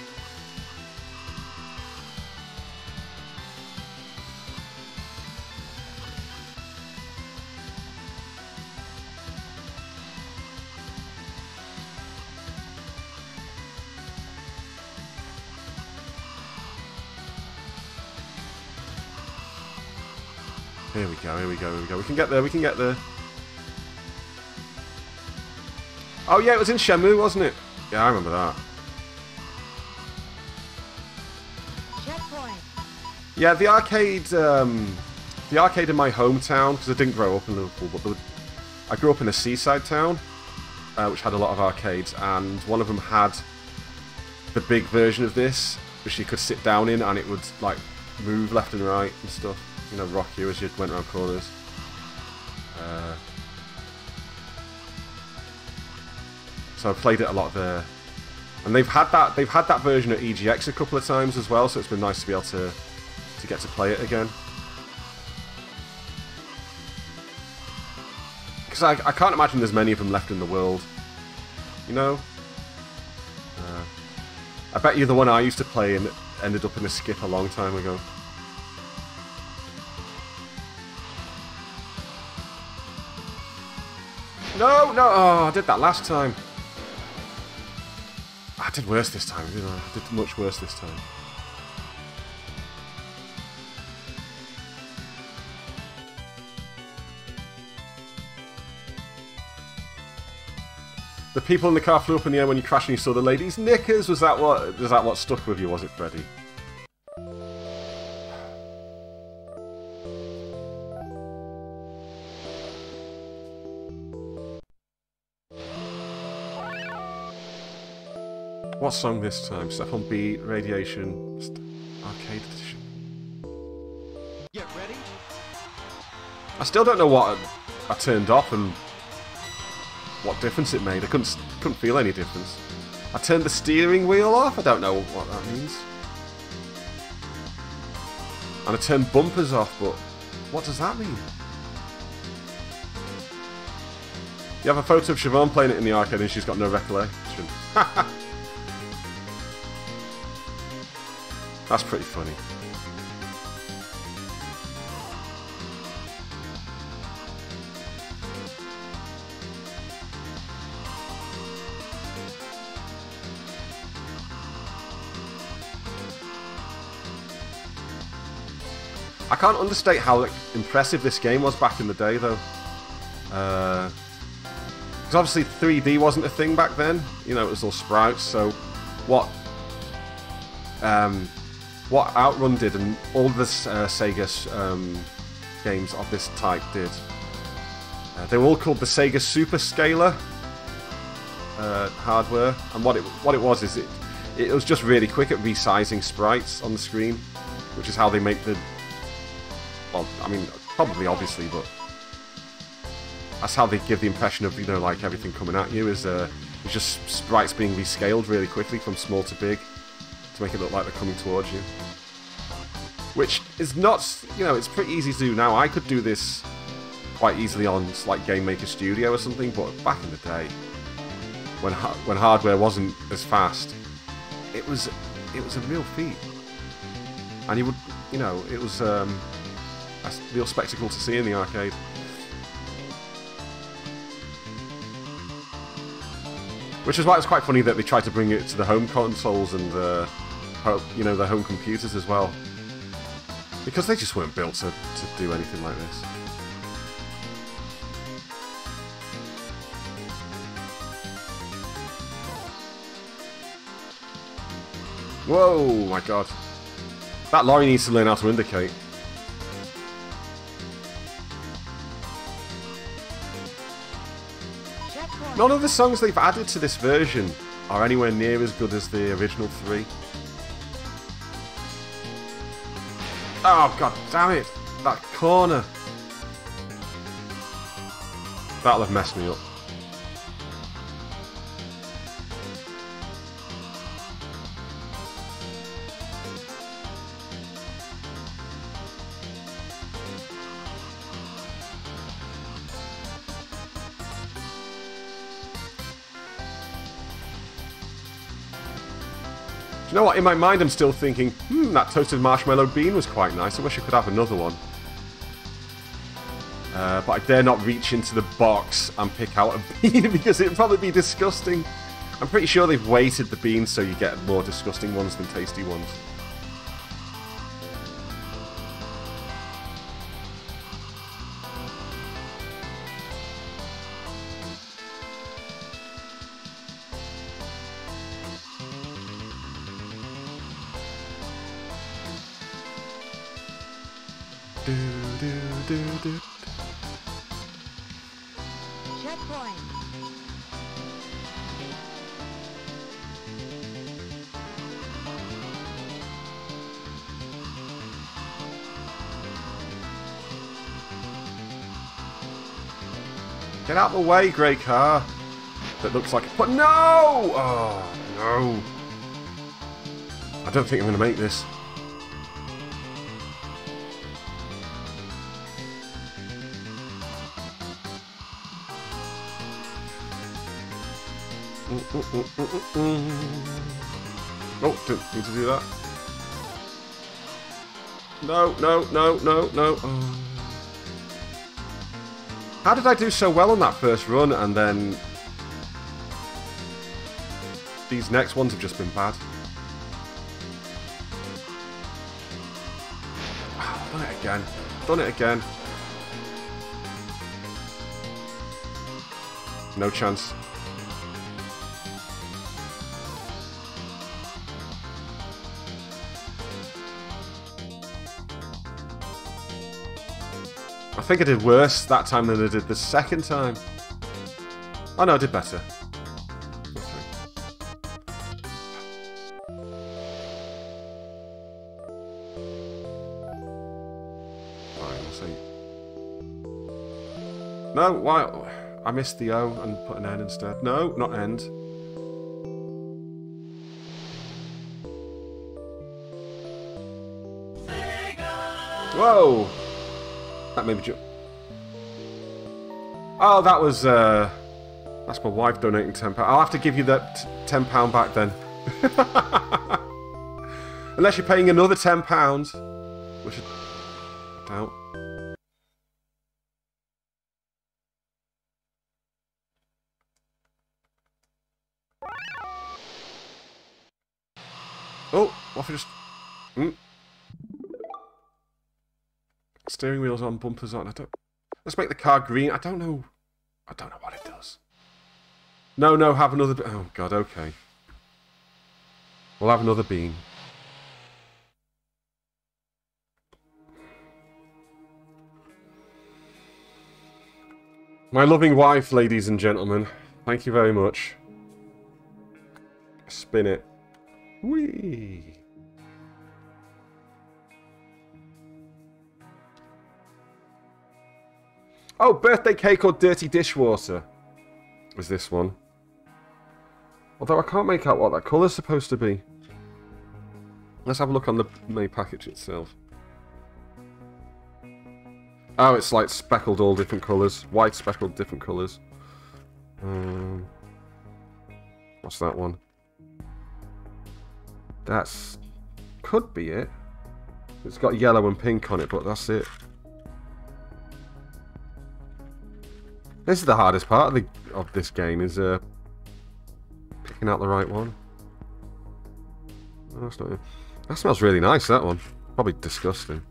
Here we go, here we go, here we go. We can get there, we can get there. Oh yeah, it was in Shenmue, wasn't it? Yeah, I remember that. Checkpoint. Yeah, the arcade in my hometown, because I didn't grow up in Liverpool, but I grew up in a seaside town, which had a lot of arcades, and one of them had the big version of this, which you could sit down in, and it would like move left and right and stuff. You know, rock you as you went around corners. So I played it a lot there, and they've had that version at EGX a couple of times as well. So it's been nice to be able to get to play it again. Because I can't imagine there's many of them left in the world. You know. I bet you the one I used to play and ended up in a skip a long time ago. No, no, oh, I did that last time. I did worse this time, didn't I? I did much worse this time. The people in the car flew up in the air when you crashed and you saw the lady's knickers. Was that what stuck with you, was it, Freddy? What song this time? Step on Beat, Radiation, Arcade Edition. Get ready. I still don't know what I turned off and what difference it made. I couldn't feel any difference. I turned the steering wheel off. I don't know what that means. And I turned bumpers off, but what does that mean? You have a photo of Siobhan playing it in the arcade and she's got no recollection. That's pretty funny. I can't understate how impressive this game was back in the day, though. Because obviously 3D wasn't a thing back then. You know, it was all sprites. So what Outrun did, and all the Sega games of this type did, they were all called the Sega Super Scaler hardware. And what it was is it was just really quick at resizing sprites on the screen, which is how they make the. Well, I mean, probably obviously, but that's how they give the impression of, you know, like everything coming at you is it's just sprites being rescaled really quickly from small to big to make it look like they're coming towards you. Which is not, you know, it's pretty easy to do now. I could do this quite easily on like Game Maker Studio or something, but back in the day, when hardware wasn't as fast, it was a real feat, and you would, you know, it was a real spectacle to see in the arcade. Which is why it's quite funny that they tried to bring it to the home consoles and you know, the home computers as well, because they just weren't built to do anything like this. Whoa, my god. That lorry needs to learn how to indicate. None of the songs they've added to this version are anywhere near as good as the original 3. Oh, god damn it! That corner! That'll have messed me up. you know what? In my mind, I'm still thinking, that toasted marshmallow bean was quite nice. I wish I could have another one. But I dare not reach into the box and pick out a bean because it'd probably be disgusting. I'm pretty sure they've weighted the beans so you get more disgusting ones than tasty ones. Checkpoint. Get out of the way, grey car. That looks like a put. No! Oh, no. I don't think I'm going to make this. Oh, didn't need to do that. No, no, no, no, no. Oh. How did I do so well on that first run and then these next ones have just been bad? Oh, done it again. Done it again. No chance. I think I did worse that time than I did the second time. Oh no, I did better. Okay. Fine, we'll see. No, why? I missed the O and put an N instead. No, not end. Whoa! That made me jump. Oh, that was, that's my wife donating £10. I'll have to give you that £10 back then. Unless you're paying another £10, which I doubt. Oh, what if I just... Steering wheels on, bumpers on. Let's make the car green. I don't know what it does. No, no, have another... Oh, God, okay. We'll have another bean. My loving wife, ladies and gentlemen. Thank you very much. Spin it. Whee! Oh, birthday cake or dirty dishwater is this one. Although I can't make out what that colour's supposed to be. Let's have a look on the main package itself. Oh, it's like speckled all different colours. White speckled different colours. What's that one? That's... could be it. It's got yellow and pink on it, but that's it. This is the hardest part of this game, is picking out the right one. Oh, that's not it. That smells really nice, that one. Probably disgusting.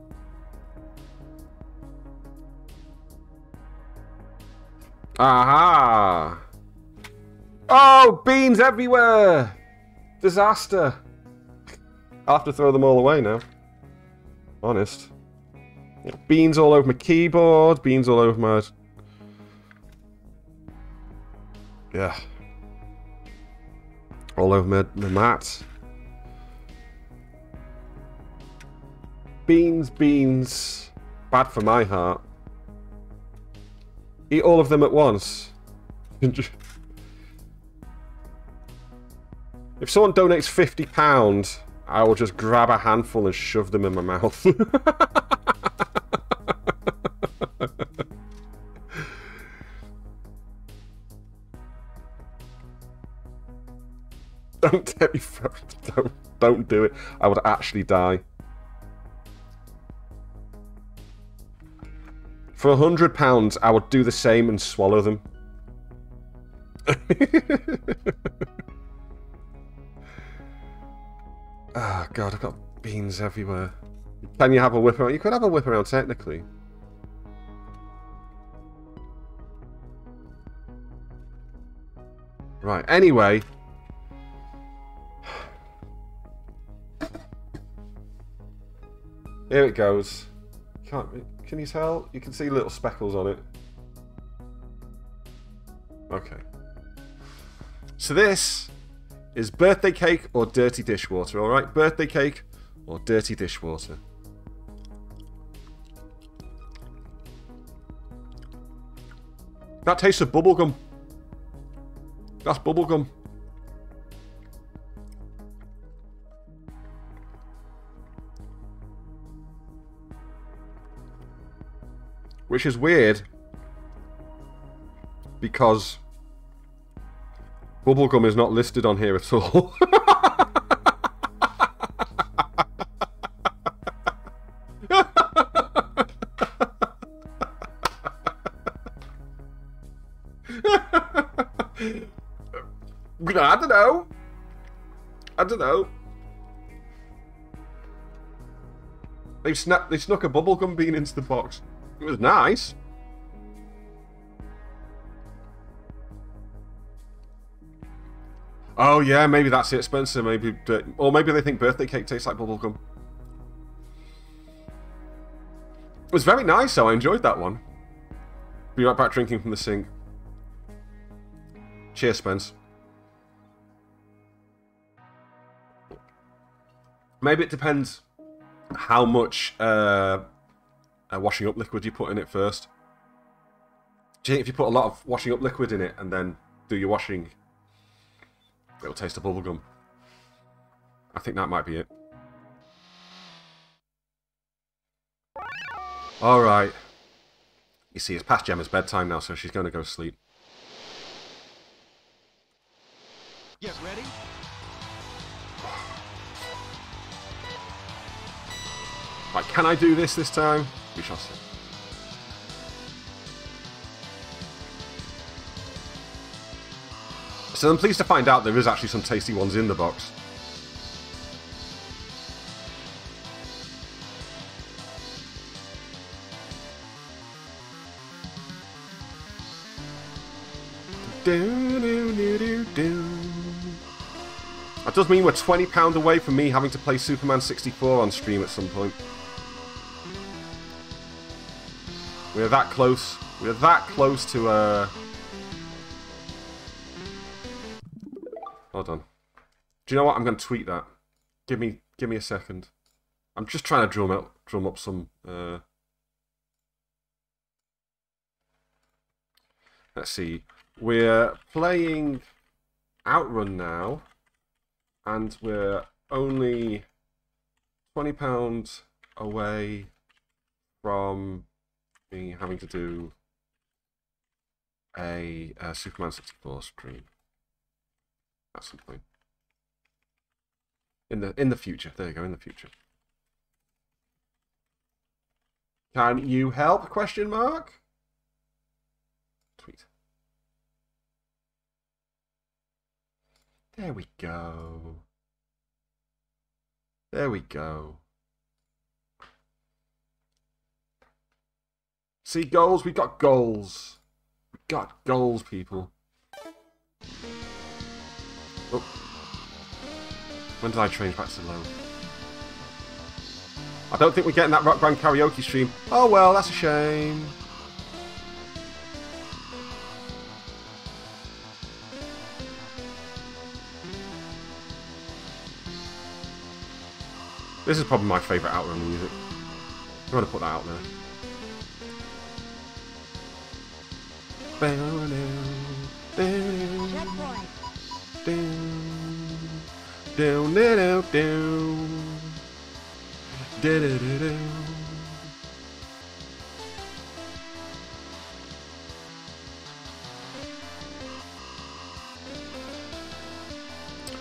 Aha! Oh, beans everywhere! Disaster! I'll have to throw them all away now. Honest. Beans all over my keyboard, beans all over my... Yeah. All over my mat. Beans, beans. Bad for my heart. Eat all of them at once. If someone donates £50, I will just grab a handful and shove them in my mouth. Don't do it. I would actually die. For £100, I would do the same and swallow them. Oh god, I've got beans everywhere. Can you have a whip around? You could have a whip around technically. Right, anyway. Here it goes. Can you tell? You can see little speckles on it. Okay. So this is birthday cake or dirty dishwater, alright? Birthday cake or dirty dishwater. That tastes of bubblegum. That's bubblegum. Which is weird because bubblegum is not listed on here at all. I don't know. They snuck a bubblegum bean into the box. It was nice. Oh yeah, maybe that's it, Spencer. Maybe, or maybe they think birthday cake tastes like bubblegum. It was very nice, though. I enjoyed that one. Be right back drinking from the sink. Cheers, Spence. Maybe it depends how much washing up liquid you put in it first. Do you think if you put a lot of washing up liquid in it and then do your washing, it'll taste of bubblegum? I think that might be it. Alright. You see, it's past Gemma's bedtime now, so she's going to go to sleep. Get ready. Right, can I do this time? We shall see. So I'm pleased to find out there is actually some tasty ones in the box. That does mean we're £20 away from me having to play Superman 64 on stream at some point. We're that close. We're that close to Hold on. Do you know what? I'm going to tweet that. Give me a second. I'm just trying to drum up some. Let's see. We're playing Outrun now, and we're only £20 away from me having to do a Superman 64 stream at some point in the future. There you go, in the future. Can you help? Question mark. Tweet. There we go. There we go. See, goals? We got goals. We got goals, people. Oh. When did I change back to low? I don't think we're getting that Rock Band karaoke stream. Oh well, that's a shame. This is probably my favourite Outrun music. I'm going to put that out there.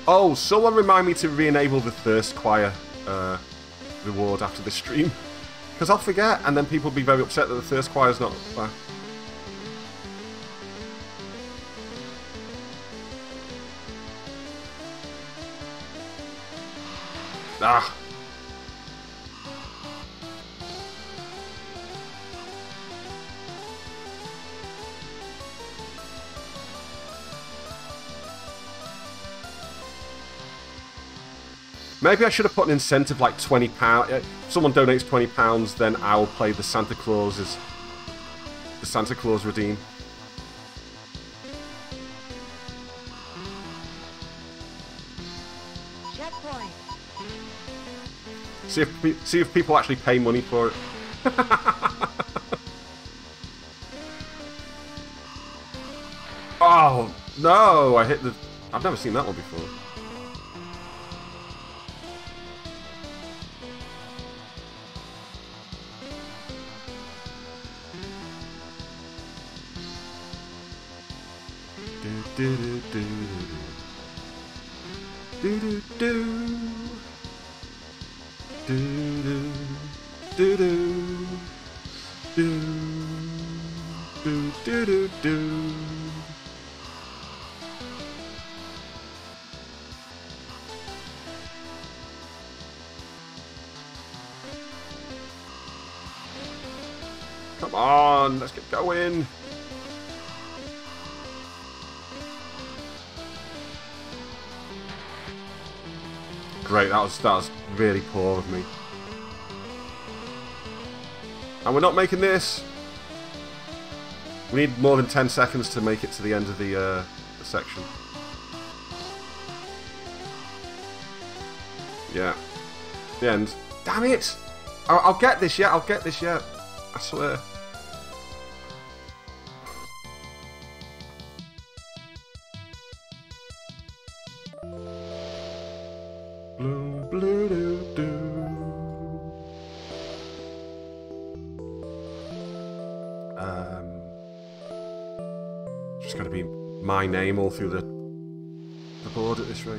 Oh, someone remind me to re-enable the Thirst Choir reward after this stream. Because I'll forget, and then people will be very upset that the Thirst Choir's not back. Ah. Maybe I should have put an incentive like £20. If someone donates £20, then I will play the Santa Claus redeem. Checkpoint. See if people actually pay money for it. Oh no! I hit the. I've never seen that one before. Do do do do do do do do do do do do do. Come on, let's get going. Great, that was really poor of me. And we're not making this. We need more than 10 seconds to make it to the end of the section. Yeah. The end. Damn it! I'll get this yet, I'll get this yet. I swear. Just going to be my name all through the board at this rate.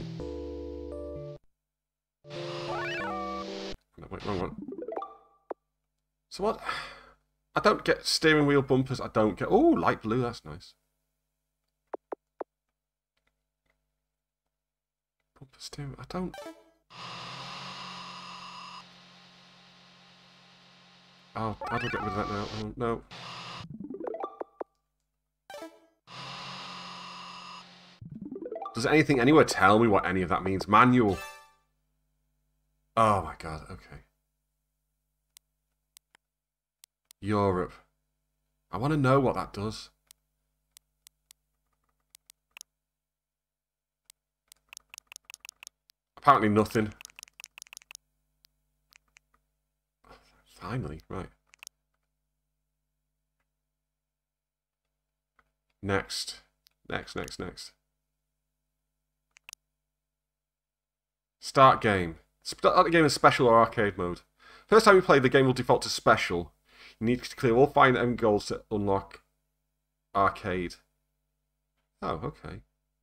No, wait, wrong one. So what? I don't get steering wheel bumpers. I don't get... Oh, light blue. That's nice. Bumper steering... I don't... Oh, how do I get rid of that now? Oh, no. Does anything anywhere tell me what any of that means? Manual. Oh my god, okay. Europe. I want to know what that does. Apparently nothing. Finally, right. Next. Next. Start game. Start the game in special or arcade mode. First time you play, the game will default to special. You need to clear all 5 end goals to unlock arcade. Oh, okay.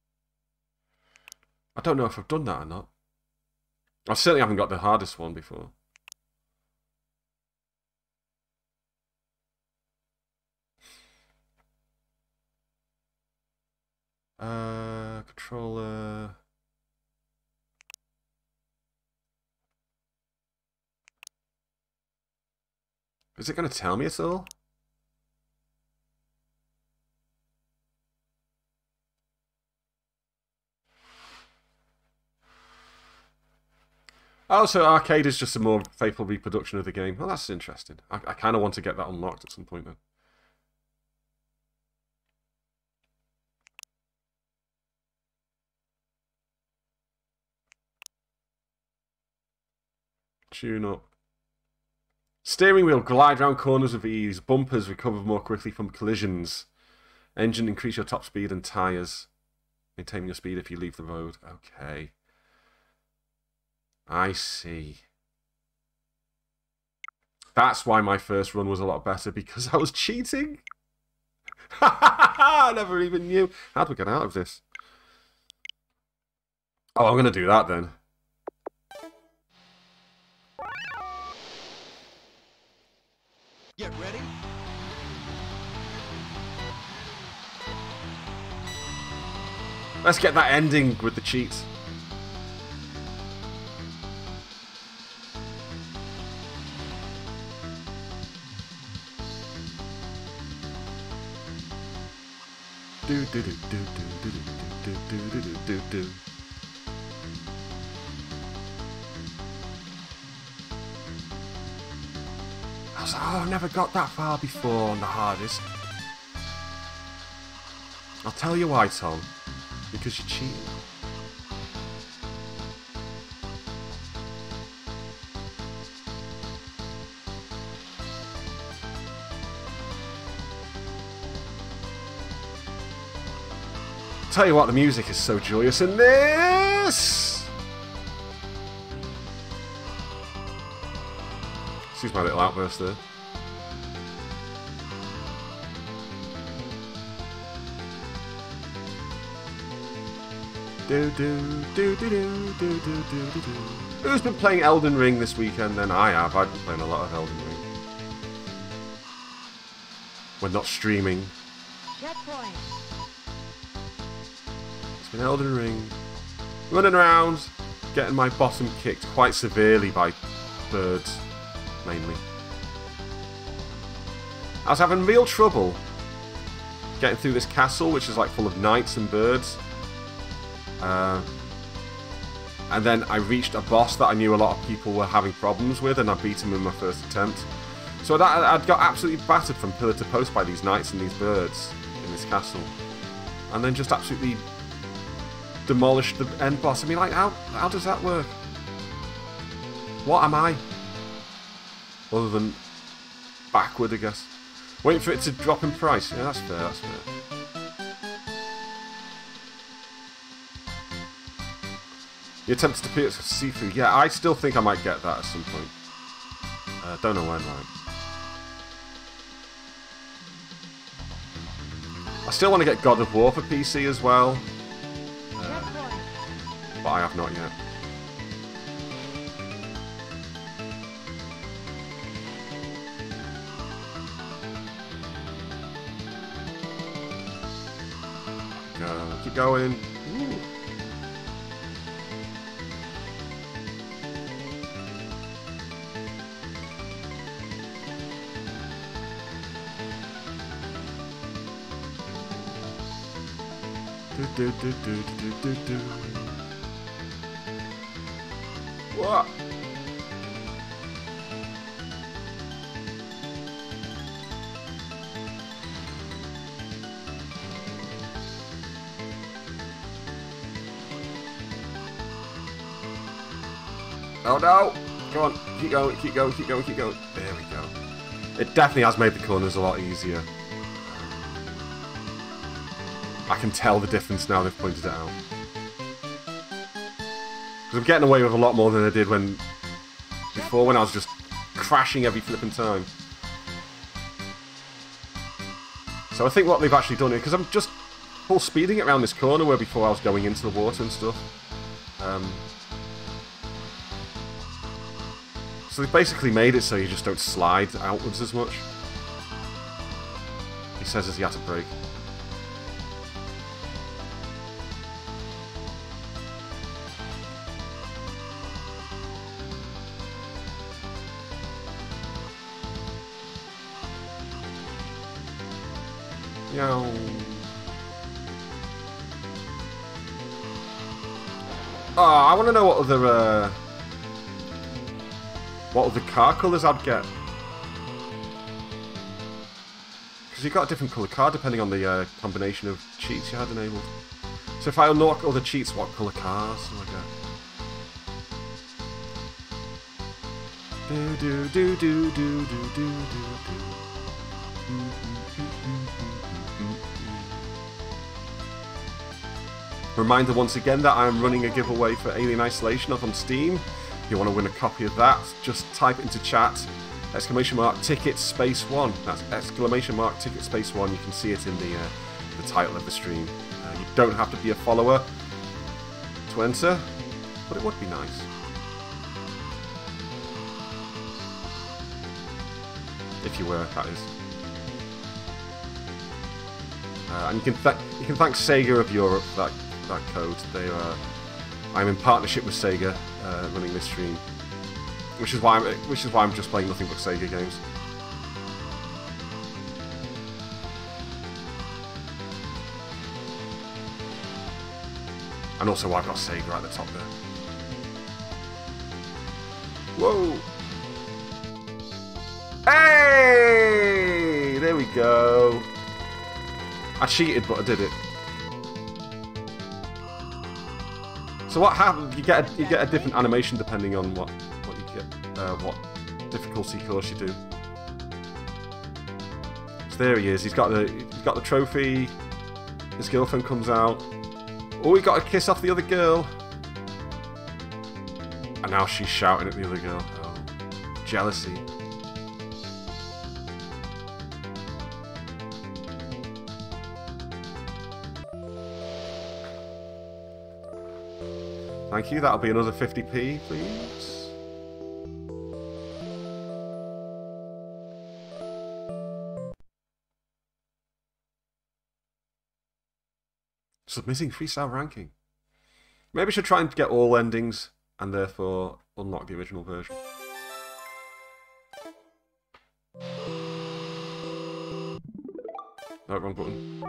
I don't know if I've done that or not. I certainly haven't got the hardest one before. Controller... Is it going to tell me at all? Oh, so arcade is just a more faithful reproduction of the game. Well, that's interesting. I kind of want to get that unlocked at some point then. Tune up. Steering wheel, glide round corners with ease. Bumpers, recover more quickly from collisions. Engine, increase your top speed and tyres. Maintain your speed if you leave the road. Okay. I see. That's why my first run was a lot better, because I was cheating. I never even knew. How do we get out of this? Oh, I'm gonna do that then. Get ready. Let's get that ending with the cheats. Do do do do do do do do do do do. I was like, oh, I've never got that far before on the hardest. I'll tell you why, Tom. Because you're cheating. Tell you what, the music is so joyous in this! Excuse my little outburst there. Do do do do do do do do do. Who's been playing Elden Ring this weekend? Then I have. I've been playing a lot of Elden Ring. When not streaming. Checkpoint. It's been Elden Ring. Running around, getting my bottom kicked quite severely by birds, mainly. I was having real trouble getting through this castle, which is like full of knights and birds. And then I reached a boss that I knew a lot of people were having problems with, and I beat him in my first attempt. So I'd got absolutely battered from pillar to post by these knights and these birds in this castle. And then just absolutely demolished the end boss. I mean, like, how does that work? What am I? Other than backward, I guess. Waiting for it to drop in price. Yeah, that's fair, that's fair. You attempted to pierce Sifu. Yeah, I still think I might get that at some point. Don't know when, like. I still want to get God of War for PC as well. But I have not yet. Keep going. Ooh. Do, do, do, do, do, do. What? Oh no! Come on, keep going, keep going, keep going, keep going. There we go. It definitely has made the corners a lot easier. I can tell the difference now they've pointed it out. Because I'm getting away with a lot more than I did before when I was just crashing every flipping time. So I think what they've actually done here, because I'm just full speeding it around this corner where before I was going into the water and stuff. So they've basically made it so you just don't slide outwards as much. He says as he had to brake. Oh, I want to know what other car colours I'd get. Because you've got a different colour car depending on the combination of cheats you had enabled. So if I unlock other cheats, what colour cars will I get? Do do do do do do do do. Reminder once again that I am running a giveaway for Alien Isolation up on Steam. If you want to win a copy of that, just type into chat !ticket_1. That's !ticket_1. You can see it in the title of the stream. You don't have to be a follower. to enter, but it would be nice. If you were, that is. And you can thank Sega of Europe for that code. I'm in partnership with Sega running this stream, which is why I'm just playing nothing but Sega games. And also I've got Sega at the top there. Whoa! Hey! There we go. I cheated, but I did it. So what happened? You get a different animation depending on what you get, what difficulty course you do. So there he is. He's got the trophy. His girlfriend comes out. Oh, he got a kiss off the other girl. And now she's shouting at the other girl. Oh, jealousy. Thank you. That'll be another 50p, please. Submitting freestyle ranking. Maybe I should try and get all endings and therefore unlock the original version. No, wrong button.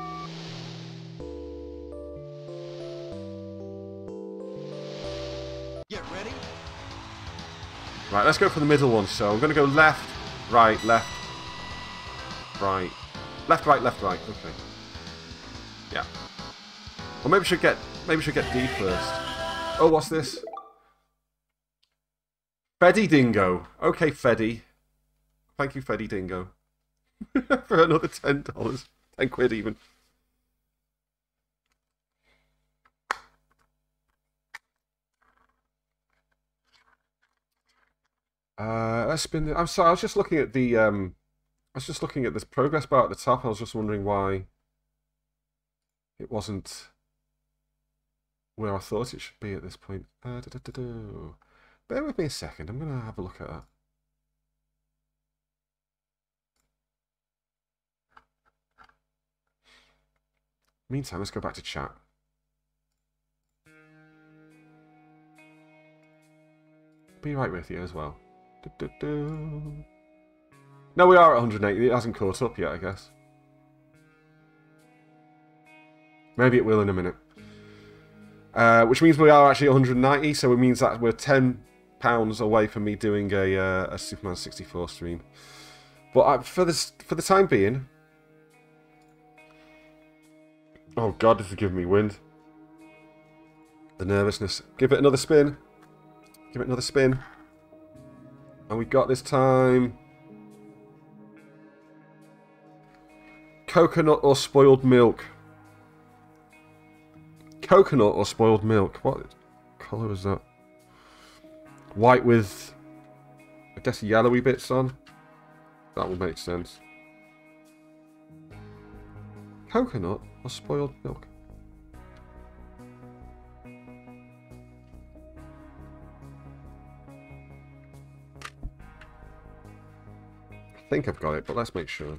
Get ready. Right, let's go for the middle one. So I'm going to go left, right, left, right, left, right, left, right. Okay. Yeah. Or maybe we should get D first. Oh, what's this? Feddy Dingo. Okay, Feddy. Thank you, Feddy Dingo. For another $10. 10 quid even. Let's spin. I'm sorry. I was just looking at the. I was just looking at this progress bar at the top. I was just wondering why it wasn't where I thought it should be at this point. Bear with me a second. I'm gonna have a look at that. Meantime, let's go back to chat. Be right with you as well. No, we are at 180. It hasn't caught up yet, I guess. Maybe it will in a minute. Which means we are actually at 190, so it means that we're £10 away from me doing a Superman 64 stream. But for the time being... Oh god, this is giving me wind. The nervousness. Give it another spin. Give it another spin. And we got this time... Coconut or spoiled milk. Coconut or spoiled milk. What colour is that? White with, I guess, yellowy bits on. That would make sense. Coconut or spoiled milk? I think I've got it, but let's make sure.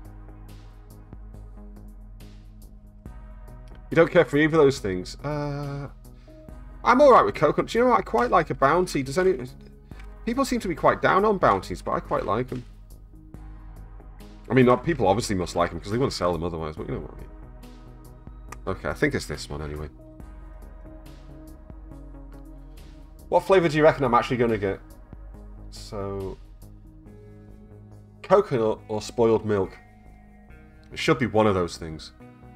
You don't care for either of those things? I'm alright with coconut. Do you know what? I quite like a bounty. Does any... People seem to be quite down on bounties, but I quite like them. I mean, people obviously must like them because they wouldn't sell them otherwise, but you know what I mean. Okay, I think it's this one anyway. What flavour do you reckon I'm actually going to get? So... Coconut or spoiled milk? It should be one of those things.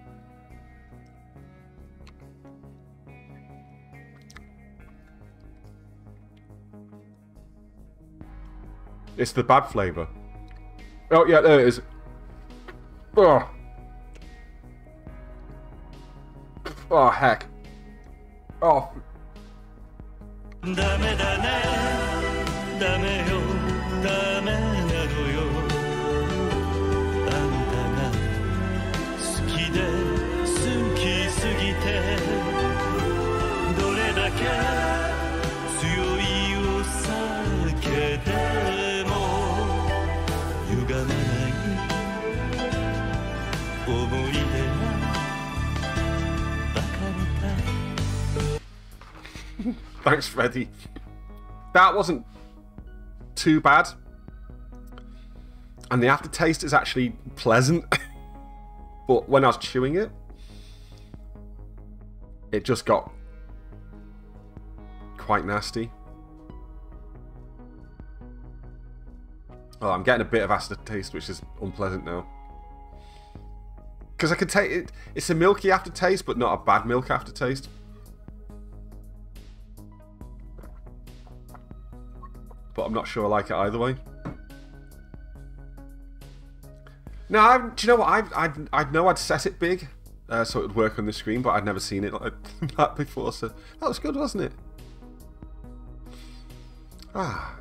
It's the bad flavour. Oh, yeah, there it is. Oh. Oh, heck. Oh. Thanks, Freddy. That wasn't too bad. And the aftertaste is actually pleasant. But when I was chewing it, it just got quite nasty. Oh, I'm getting a bit of aftertaste, which is unpleasant now. Because I can take it. It's a milky aftertaste, but not a bad milk aftertaste. But I'm not sure I like it either way. No, do you know what? I know I'd set it big, so it would work on the screen, but I'd never seen it like that before. So that was good, wasn't it? Ah.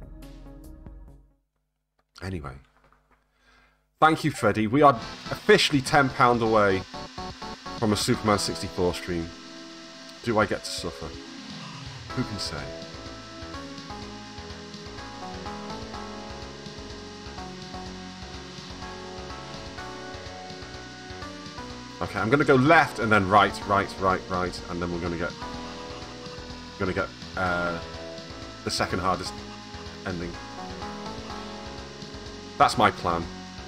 Anyway, thank you, Freddy. We are officially £10 away from a Superman 64 stream. Do I get to suffer? Who can say? Okay, I'm going to go left and then right, and then we're going to get the second hardest ending. That's my plan.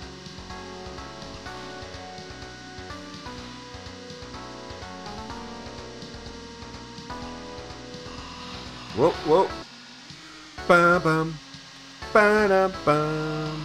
Whoa, whoa. Ba-bum. Ba-da-bum.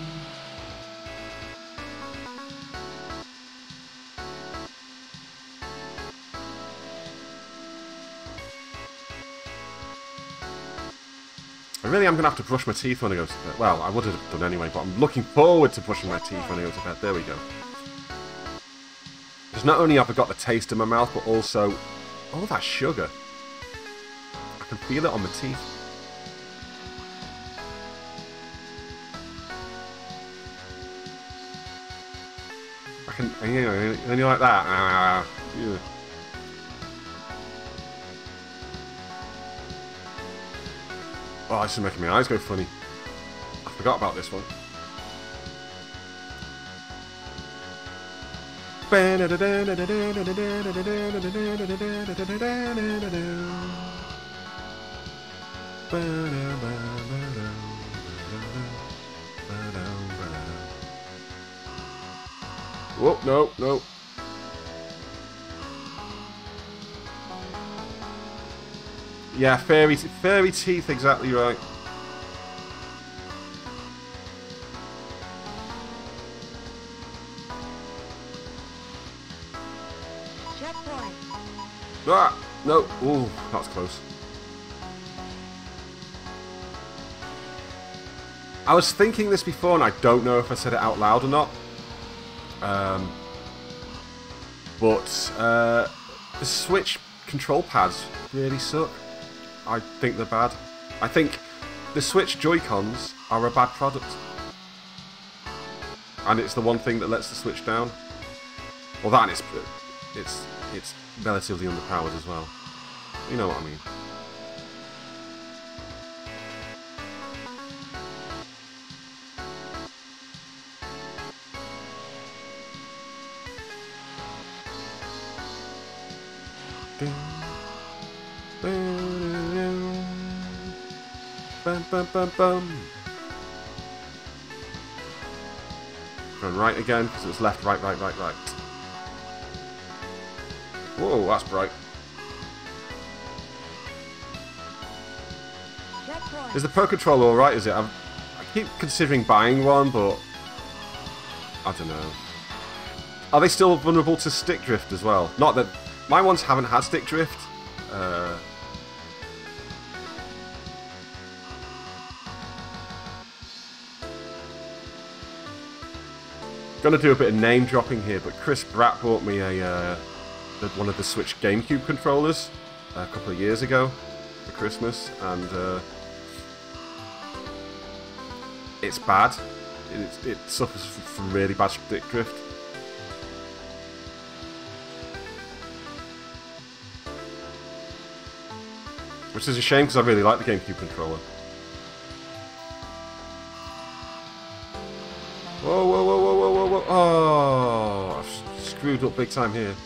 I really am going to have to brush my teeth when I go to bed. Well, I would have done anyway, but I'm looking forward to brushing my teeth when I go to bed. There we go. Because not only have I got the taste in my mouth, but also all that sugar. I can feel it on my teeth. I can, you know, and you're like that. Yeah. Oh, this is making my eyes go funny. I forgot about this one. Whoa, no, no. Yeah, fairy teeth, exactly right. Checkpoint. Ah, no. Ooh, that's close. I was thinking this before, and I don't know if I said it out loud or not. But the Switch control pads really suck. I think they're bad. I think the Switch Joy-Cons are a bad product. And it's the one thing that lets the Switch down. Well, that and it's relatively underpowered as well. You know what I mean. Bum, bum, bum, bum. Going right again, because it was left, right. Whoa, that's bright. Is the Pro Controller alright, is it? I keep considering buying one, but I don't know. Are they still vulnerable to stick drift as well? Not that... My ones haven't had stick drift. Gonna do a bit of name dropping here, but Chris Bratt bought me one of the Switch GameCube controllers a couple of years ago for Christmas, and it's bad. It suffers from really bad stick drift. Which is a shame because I really like the GameCube controller. Whoa, whoa, whoa, whoa, whoa, whoa, whoa. Oh, screwed up big time here.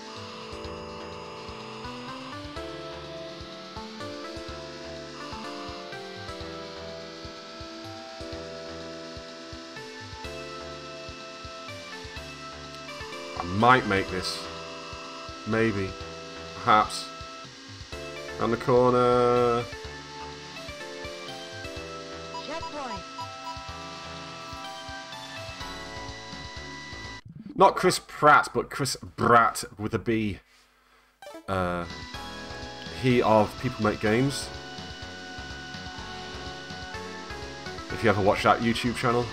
I might make this. Maybe. Perhaps. Around the corner. Checkpoint. Not Chris Pratt, but Chris Bratt with a B. He of People Make Games. If you ever watch that YouTube channel.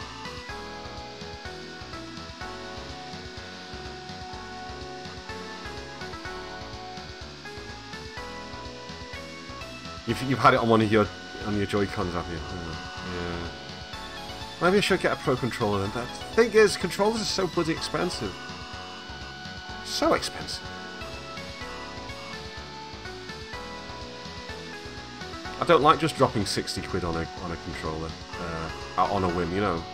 You've had it on one of your Joy-Cons, have you? Oh, yeah. Maybe I should get a Pro Controller then. The thing is, controllers are so bloody expensive. So expensive. I don't like just dropping 60 quid on a controller on a whim, you know.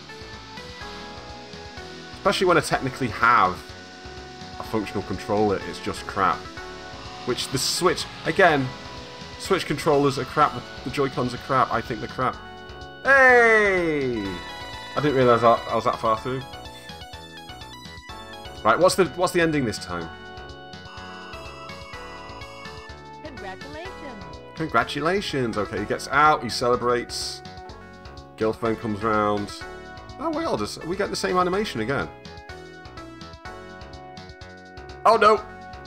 Especially when I technically have a functional controller, it's just crap. Which the Switch, again, Switch controllers are crap, the Joy-Cons are crap, I think they're crap. Hey! I didn't realise I was that far through. Right, what's the ending this time? Congratulations. Congratulations! Okay, he gets out, he celebrates. Girlfriend comes round. Oh, we get the same animation again. Oh no!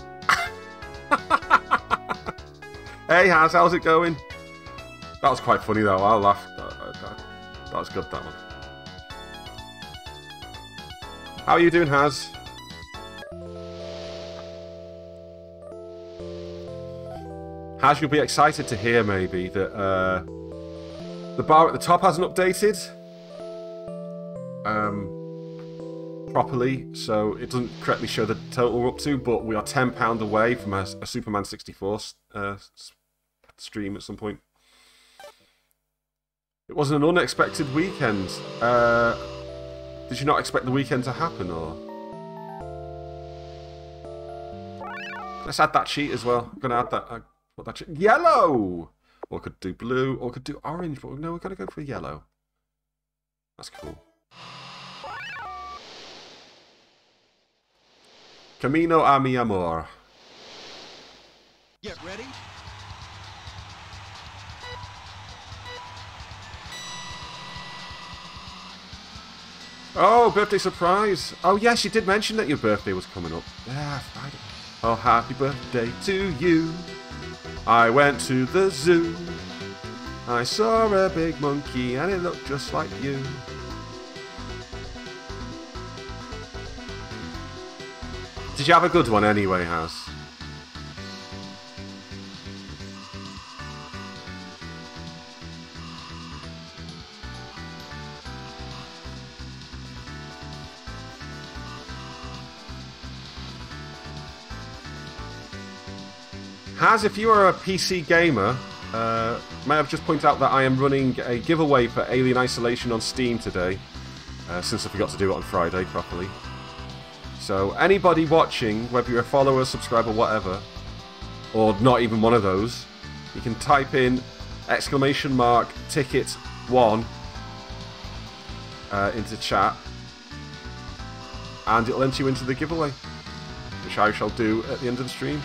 Hey, how's it going? That was quite funny though, I laughed. That was good, that one. How are you doing, Haz? Haz, you'll be excited to hear maybe that the bar at the top hasn't updated properly, so it doesn't correctly show the total we're up to, but we are £10 away from a Superman 64 stream at some point. It wasn't an unexpected weekend. Did you not expect the weekend to happen, or? Let's add that cheat as well. I'm gonna add that. Put that cheat. Yellow. Or could do blue, or could do orange. But no, we're gonna go for yellow. That's cool. Camino a mi amor. Get ready. Oh, birthday surprise. Oh, yes, you did mention that your birthday was coming up. Yeah, Friday. Oh, happy birthday to you. I went to the zoo. I saw a big monkey and it looked just like you. Did you have a good one anyway, Haz? Haz, if you are a PC gamer, may I just point out that I am running a giveaway for Alien Isolation on Steam today, since I forgot to do it on Friday properly. So anybody watching, whether you're a follower, subscriber, whatever, or not even one of those, you can type in !ticket1 into chat, and it'll enter you into the giveaway, which I shall do at the end of the stream.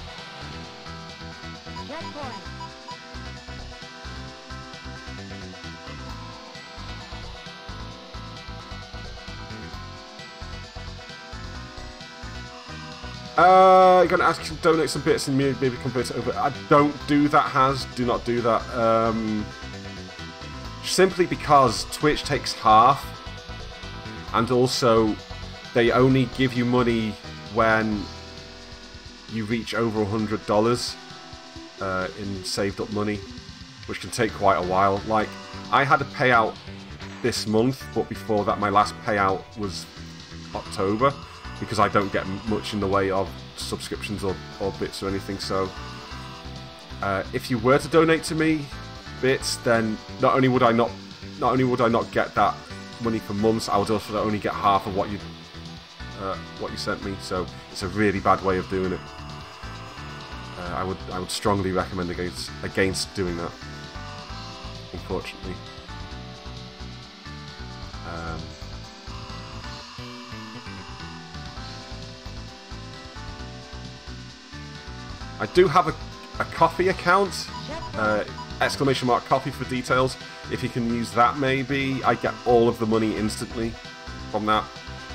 You're going to ask you to donate some bits and maybe convert it over. I don't do that, Haz. Do not do that. Simply because Twitch takes half, and also they only give you money when you reach over $100 in saved up money, which can take quite a while. Like, I had a payout this month, but before that my last payout was October, because I don't get much in the way of subscriptions or bits or anything. So if you were to donate to me bits, then not only would I not get that money for months, I would also only get half of what you what you sent me, so it's a really bad way of doing it. I would strongly recommend against doing that, unfortunately. I do have a coffee account, exclamation mark coffee for details. If you can use that, maybe I get all of the money instantly from that.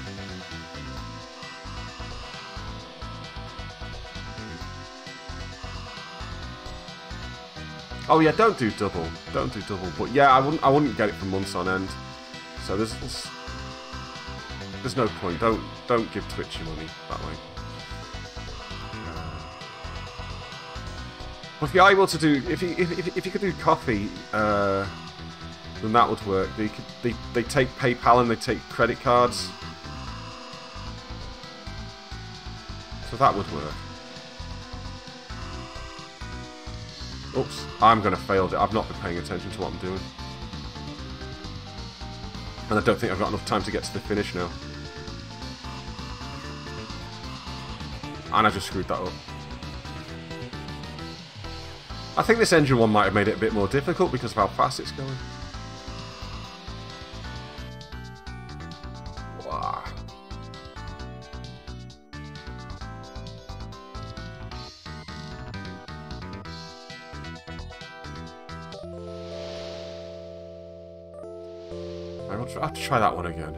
Oh yeah, don't do double. Don't do double. But yeah, I wouldn't get it for months on end. So there's no point. Don't give Twitch your money that way. But if you're able to do, if you could do coffee, then that would work. They take PayPal and they take credit cards, so that would work. Oops, I'm going to fail it. I've not been paying attention to what I'm doing. And I don't think I've got enough time to get to the finish now. And I just screwed that up. I think this engine one might have made it a bit more difficult because of how fast it's going. Wow. I'll have to try that one again.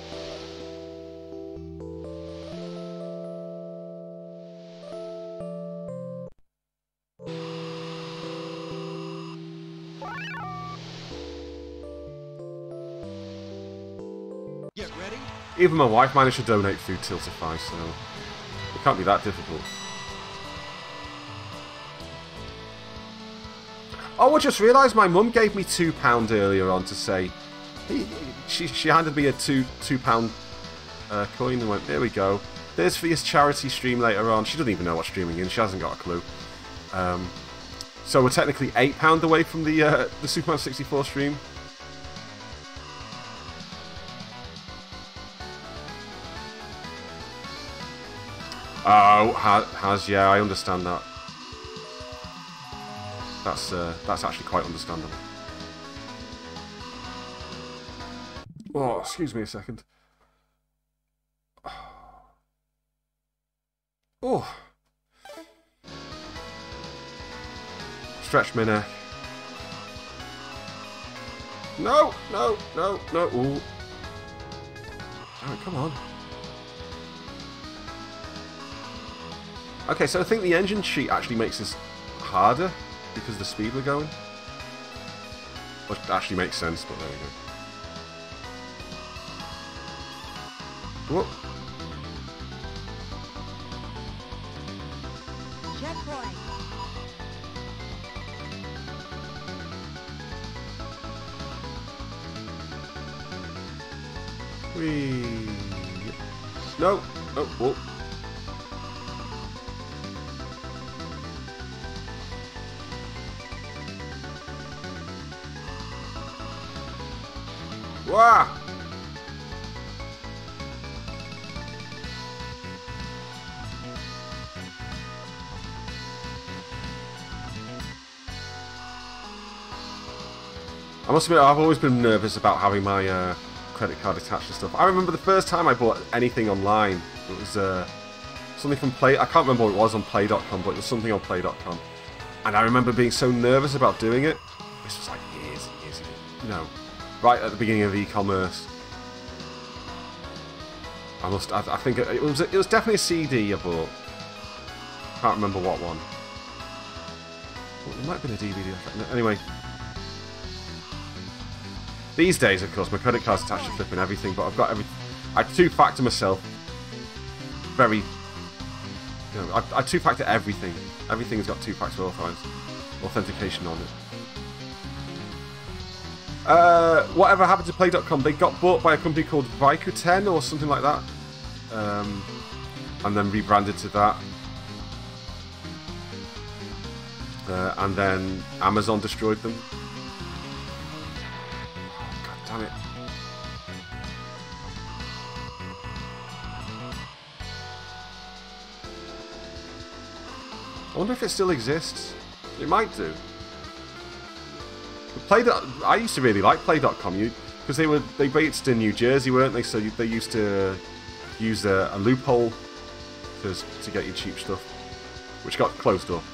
Get ready. Even my wife managed to donate through Tiltify, so it can't be that difficult. Oh, I just realised my mum gave me £2 earlier on to say... She handed me a £2 coin and went, there we go. There's for your charity stream later on. She doesn't even know what streaming is. She hasn't got a clue. So we're technically £8 away from the Superman 64 stream. Oh, yeah, I understand that. That's actually quite understandable. Oh, excuse me a second. Oh. Stretch my neck. No, no, no, no. Ooh. Oh, come on. Okay, so I think the engine cheat actually makes this harder because of the speed we're going. Which actually makes sense, but there we go. Whoop. Checkpoint. Whee. No. Oh. Whoop. Wow. I must admit, I've always been nervous about having my credit card attached to stuff. I remember the first time I bought anything online, it was something from Play. I can't remember what it was on Play.com, but it was something on Play.com. And I remember being so nervous about doing it. This was like years and years ago. You know, right at the beginning of e-commerce. I think it was definitely a CD I bought. Can't remember what one. Well, it might have been a DVD. Anyway. These days, of course, my credit card's attached to flipping everything, but I've got everything. I two-factor myself. Very, you know, I two-factor everything. Everything's got two-factor authentication on it. Whatever happened to Play.com? They got bought by a company called Vicuten or something like that, and then rebranded to that. And then Amazon destroyed them. Damn it. wonder if it still exists. It might do. I used to really like Play.com, because they based in New Jersey, weren't they? So they used to use a loophole to get you cheap stuff, which got closed up.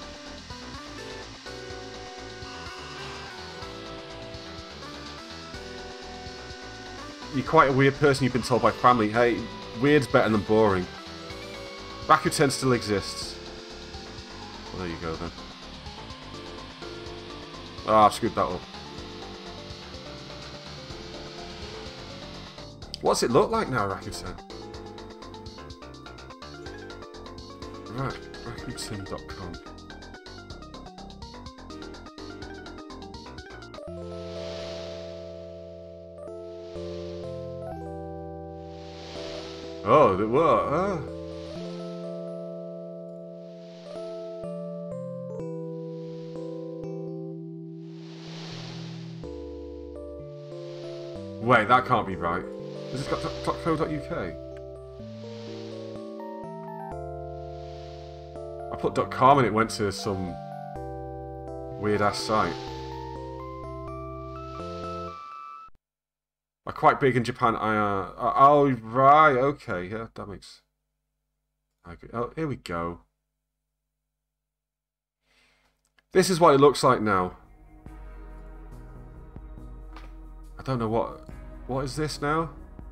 You're quite a weird person, you've been told by family. Hey, weird's better than boring. Rakuten still exists. Well, there you go then. Oh, I've screwed that up. What's it look like now, Rakuten? Right, Rakuten.com. Oh, what? Wait, that can't be right. Has this got .co.uk? I put .com and it went to some weird ass site. Are quite big in Japan. Oh right, okay, yeah, that makes. Oh, here we go. This is what it looks like now. I don't know what is this now.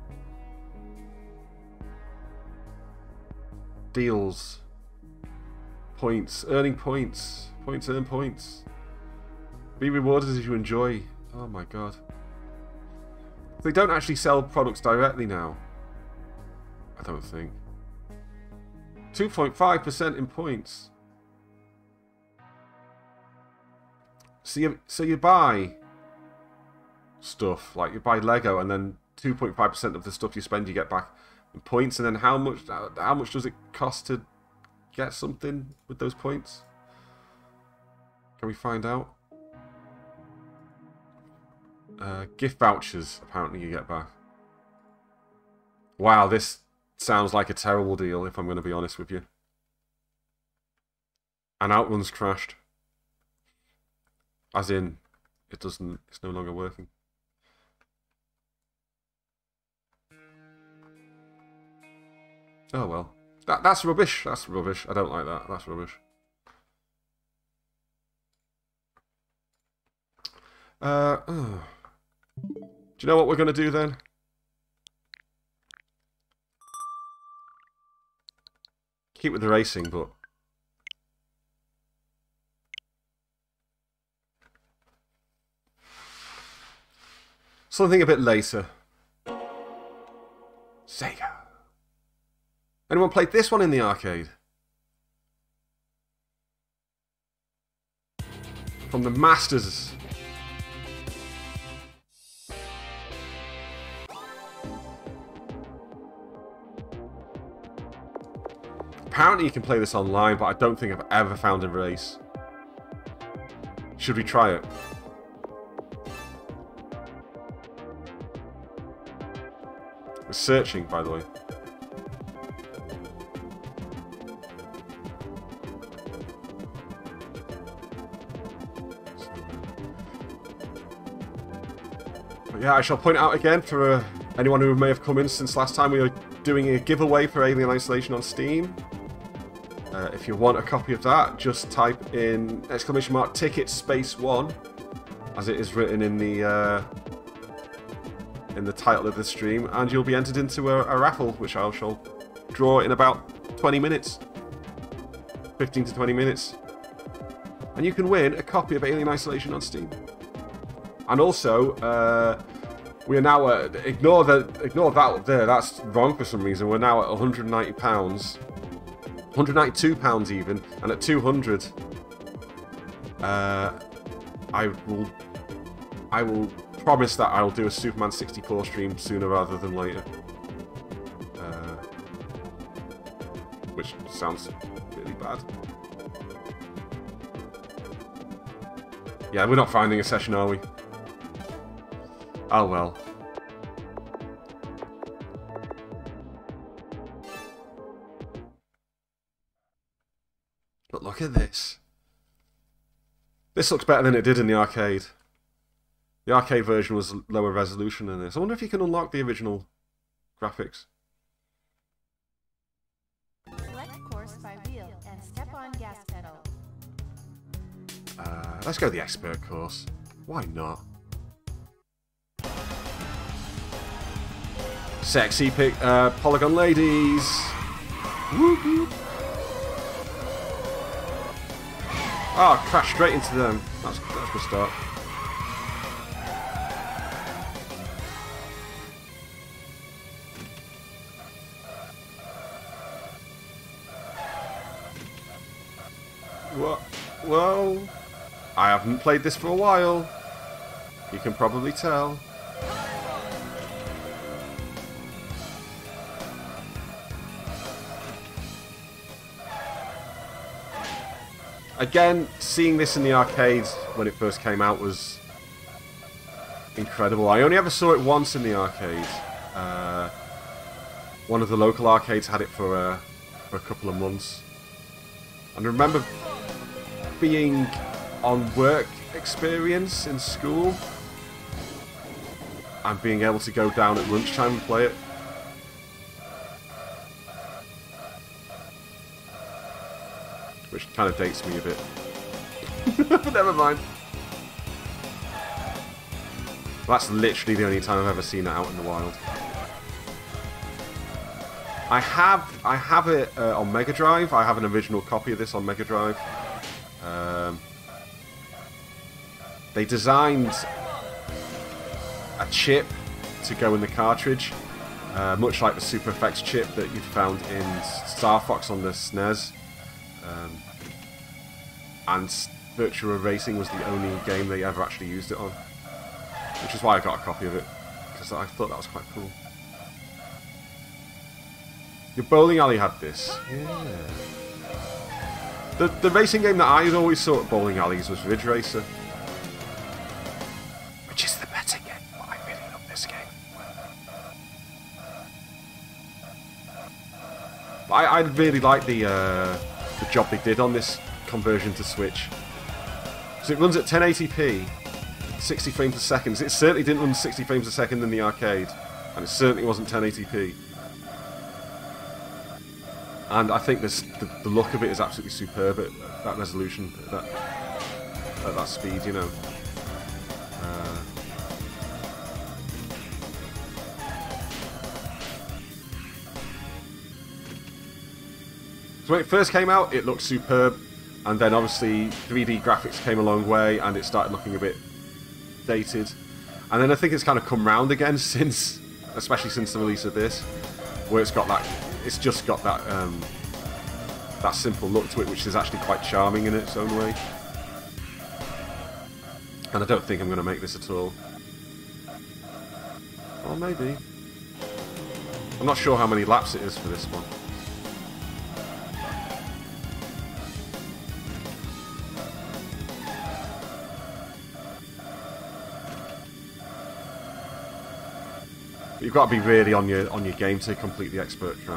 Deals. Points. Earning points. Points earn points. Be rewarded as you enjoy. Oh my god. They don't actually sell products directly now. I don't think. 2.5% in points. So you buy stuff, like you buy Lego, and then 2.5% of the stuff you spend you get back in points, and then how much does it cost to get something with those points? Can we find out? Gift vouchers, apparently you get back. Wow, this sounds like a terrible deal, if I'm going to be honest with you. And Outrun's crashed. As in, it's no longer working. Oh well. That's rubbish. That's rubbish. I don't like that. That's rubbish. Do you know what we're going to do then? Keep with the racing, but... something a bit later. Sega. Anyone played this one in the arcade? From the Masters. Apparently you can play this online, but I don't think I've ever found a race. Should we try it? We're searching, by the way. But yeah, I shall point out again for anyone who may have come in since last time, we were doing a giveaway for Alien Isolation on Steam. If you want a copy of that, just type in !ticket space 1, as it is written in the title of the stream, and you'll be entered into a raffle, which I shall draw in about 20 minutes. 15 to 20 minutes. And you can win a copy of Alien Isolation on Steam. And also, we are now at, ignore that there, that's wrong for some reason, we're now at £190. £192 even, and at 200, I will promise that I'll do a Superman 64 stream sooner rather than later. Which sounds really bad. Yeah, we're not finding a session, are we? Oh well. But look at this. This looks better than it did in the arcade. The arcade version was lower resolution than this. I wonder if you can unlock the original graphics. Select course by wheel and step on gas pedal. Let's go the expert course. Why not? Sexy polygon ladies. Woo-hoo. Oh, crash straight into them. That's a good start. What? Whoa. I haven't played this for a while. You can probably tell. Again, seeing this in the arcades when it first came out was incredible. I only ever saw it once in the arcade. One of the local arcades had it for a couple of months. And I remember being on work experience in school and being able to go down at lunchtime and play it. Which kind of dates me a bit. But never mind. That's literally the only time I've ever seen it out in the wild. I have it on Mega Drive. I have an original copy of this on Mega Drive. They designed a chip to go in the cartridge, much like the Super Effects chip that you'd found in Star Fox on the SNES. And Virtua Racing was the only game they ever actually used it on. Which is why I got a copy of it, because I thought that was quite cool. Your bowling alley had this. Yeah. The racing game that I always saw at bowling alleys was Ridge Racer. Which is the better game, but I really love this game. But I really like the job they did on this conversion to Switch. So it runs at 1080p, 60 frames a second. It certainly didn't run 60 frames a second in the arcade, and it certainly wasn't 1080p. And I think the look of it is absolutely superb at that resolution, at that speed, you know. So when it first came out, it looked superb, and then obviously 3D graphics came a long way, and it started looking a bit dated. And then I think it's kind of come round again since, especially since the release of this, where it's got that. It's just got that that simple look to it, which is actually quite charming in its own way. And I don't think I'm going to make this at all. Or maybe. I'm not sure how many laps it is for this one. But you've got to be really on your game to complete the expert track.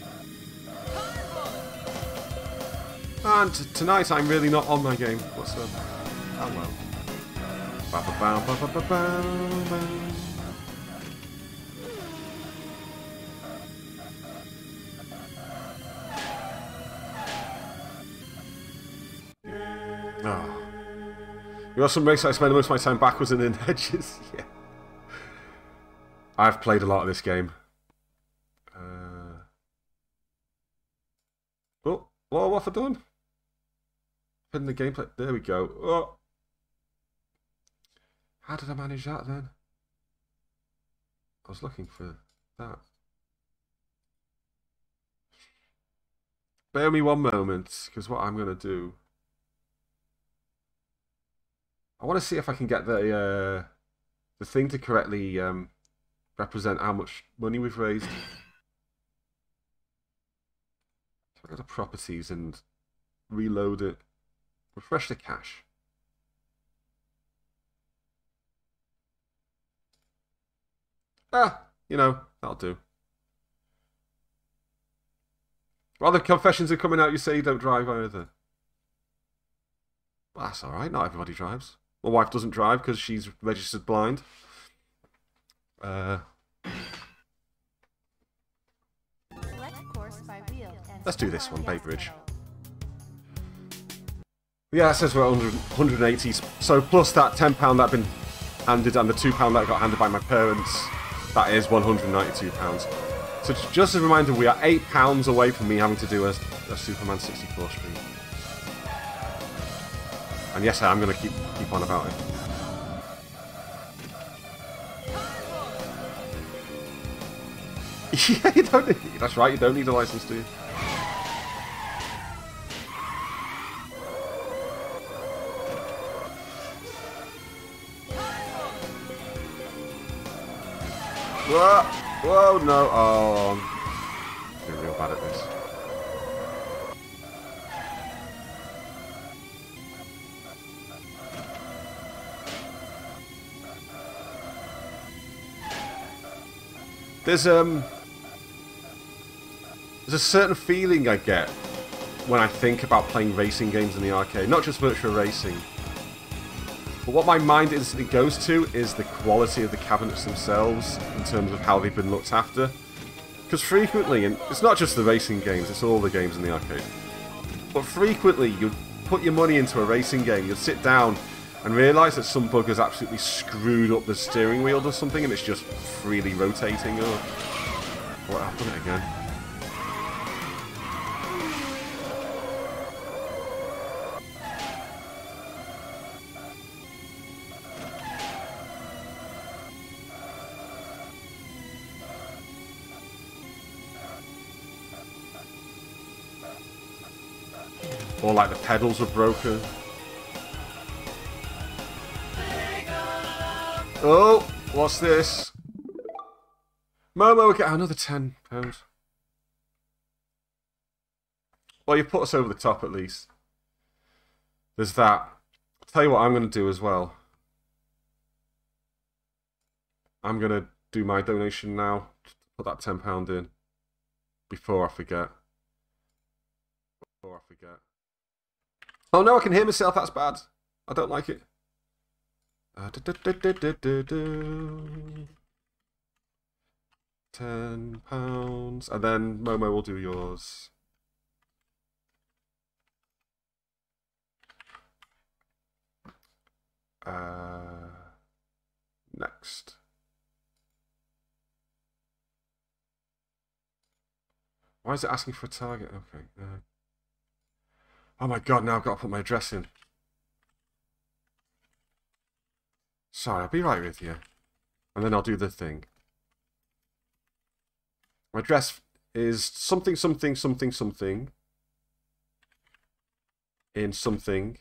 And tonight I'm really not on my game whatsoever. Oh well. Ba-ba-bow, ba-ba-ba-bow, bow. Oh. You know, some race I spend most of my time backwards and in hedges. Yeah. I've played a lot of this game. Oh, what have I done? In the gameplay, there we go. Oh. How did I manage that then? I was looking for that. Bear me one moment, because what I'm going to do... I want to see if I can get the thing to correctly represent how much money we've raised. So I go to properties and reload it. Refresh the cache. You know, that'll do. While the confessions are coming out, you say you don't drive either. Well, that's alright, not everybody drives. My wife doesn't drive because she's registered blind. Let's do this one, Bay Bridge. Yeah, it says we're 180, so plus that £10 that I've been handed and the £2 that I got handed by my parents, that is £192. So just as a reminder, we are £8 away from me having to do a Superman 64 stream. And yes, I am going to keep on about it. Yeah, you don't need, that's right, you don't need a license, do you? Whoa, whoa, no, oh, I'm doing real bad at this. There's a certain feeling I get when I think about playing racing games in the arcade, not just virtual racing. But what my mind instantly goes to is the quality of the cabinets themselves in terms of how they've been looked after. Because frequently, and it's not just the racing games, it's all the games in the arcade, but frequently you'd put your money into a racing game, you'd sit down and realise that some bugger's absolutely screwed up the steering wheel or something and it's just freely rotating. Oh, what, I've done it again. Or like the pedals were broken. Oh, what's this? Momo, we get another £10. Well, you put us over the top at least. There's that. I'll tell you what I'm going to do as well. I'm going to do my donation now. Put that £10 in. Before I forget. Oh no, I can hear myself, that's bad. I don't like it. £10. And then Momo will do yours. Next. Why is it asking for a target? Okay. Oh my god, now I've got to put my address in. Sorry, I'll be right with you. And then I'll do the thing. My address is something, something, something, something. In something.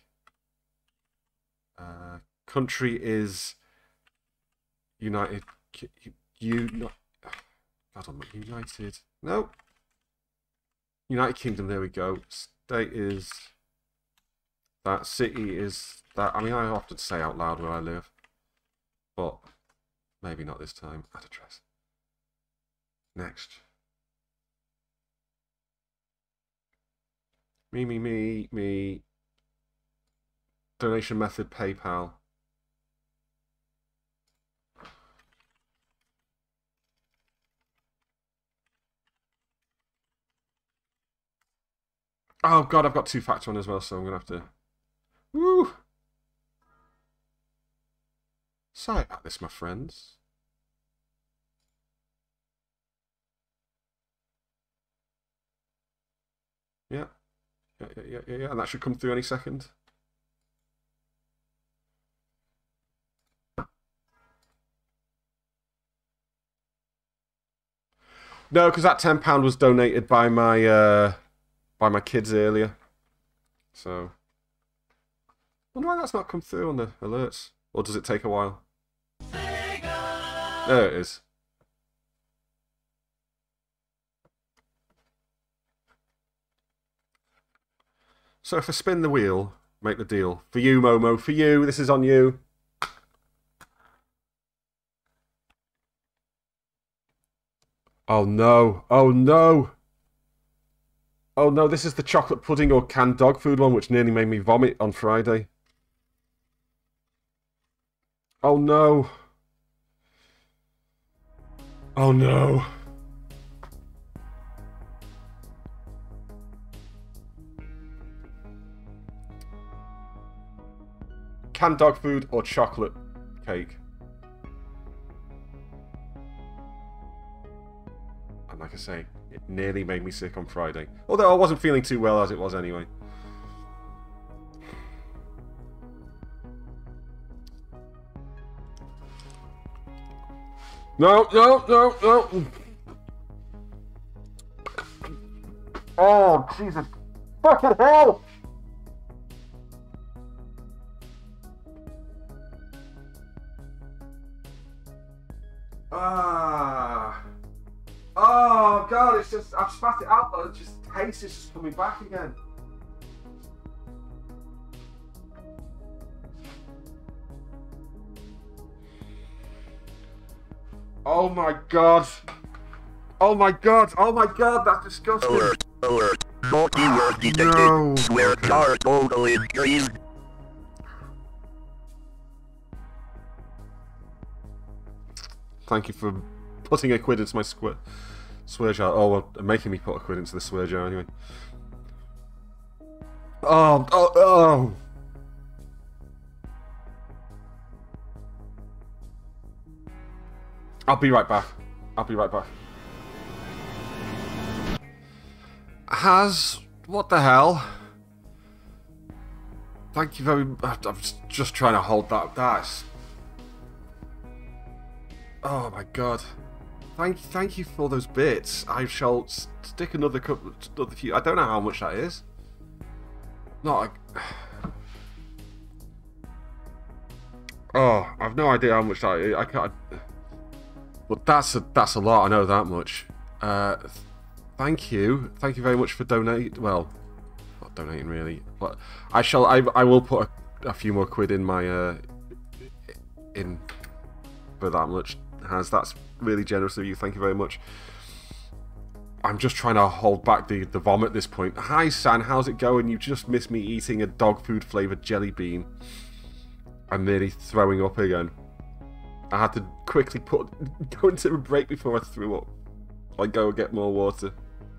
Country is United. God, United. No. United Kingdom, there we go. State is that. City is that. I mean, I often say out loud where I live. But maybe not this time. Add address. Next. Me. Donation method, PayPal. Oh god, I've got two-factor on as well, so I'm going to have to... Woo! Sorry about this, my friends. Yeah, and that should come through any second. No, because that £10 was donated by my kids earlier. So, I wonder why that's not come through on the alerts. Or does it take a while? There it is. So if I spin the wheel, make the deal. For you, Momo, for you, this is on you. Oh no, oh no. Oh no, this is the chocolate pudding or canned dog food one, which nearly made me vomit on Friday. Oh no. Oh no. Canned dog food or chocolate cake? And like I say, it nearly made me sick on Friday. Although I wasn't feeling too well as it was anyway. No, no, no, no. Oh, Jesus. Fucking hell. Oh, God, it's just, I've spat it out, but it just, taste is just coming back again. Oh my God. Oh my God. Oh my God, that's disgusting. Alert, alert. Multi-word detected. Swear jar total increased. Thank you for putting a quid into my swear jar. Oh, well, making me put a quid into the swear jar anyway. Oh. I'll be right back. What the hell? Thank you very much. I'm just trying to hold that. That's... Oh my God. Thank you for those bits. I shall stick another few. I don't know how much that is. Not like... Oh, I've no idea how much that is. I can't... But that's a lot. I know that much. Thank you very much for donating. Well, not donating really, but I will put a few more quid in my in for that much. That's really generous of you. Thank you very much. I'm just trying to hold back the vomit at this point. Hi San, how's it going? You just missed me eating a dog food flavoured jelly bean. I'm nearly throwing up again. I had to quickly go into a break before I threw up. I go get more water.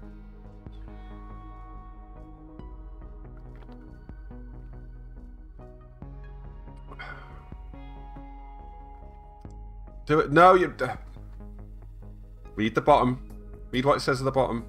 Do it. No, you... Read the bottom. Read what it says at the bottom.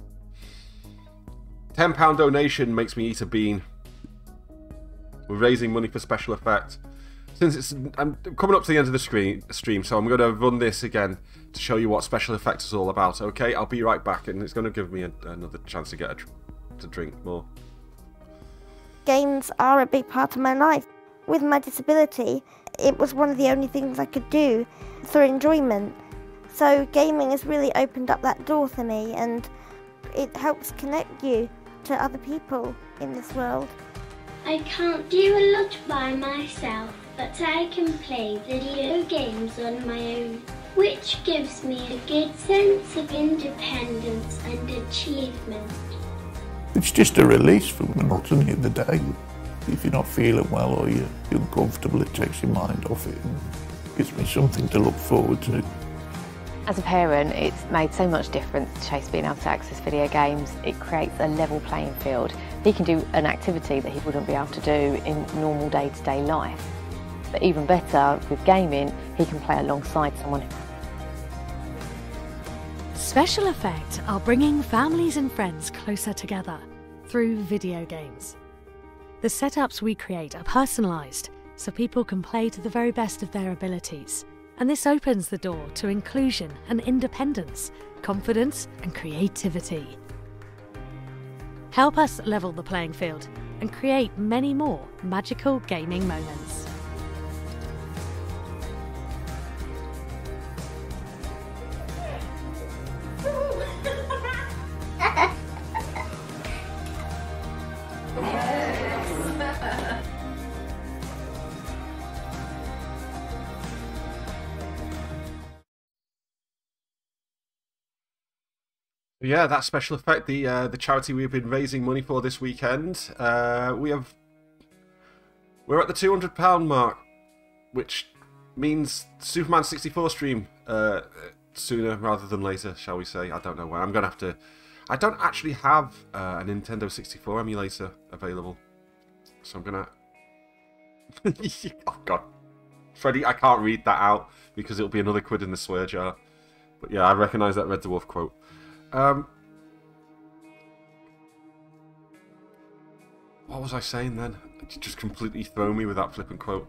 £10 donation makes me eat a bean. We're raising money for special effect. Since I'm coming up to the end of the stream, so I'm going to run this again to show you what special effects is all about. Okay, I'll be right back, and it's going to give me another chance to get to drink more. Games are a big part of my life. With my disability, it was one of the only things I could do for enjoyment. So gaming has really opened up that door for me, and it helps connect you to other people in this world. I can't do a lot by myself, but I can play video games on my own, which gives me a good sense of independence and achievement. It's just a release from the monotony of the day. If you're not feeling well or you're uncomfortable, it takes your mind off it and gives me something to look forward to. As a parent, it's made so much difference to Chase being able to access video games. It creates a level playing field. He can do an activity that he wouldn't be able to do in normal day-to-day life. But even better, with gaming, he can play alongside someone. Special Effect are bringing families and friends closer together through video games. The setups we create are personalised, so people can play to the very best of their abilities. And this opens the door to inclusion and independence, confidence and creativity. Help us level the playing field and create many more magical gaming moments. Yeah, that special effect, the charity we've been raising money for this weekend. We're at the £200 mark, which means Superman 64 stream sooner rather than later, shall we say. I don't know where. I'm going to have to... I don't actually have a Nintendo 64 emulator available. So I'm going to... Oh, God. Freddy, I can't read that out because it'll be another quid in the swear jar. But yeah, I recognise that Red Dwarf quote. What was I saying then? You just completely throw me with that flippant quote.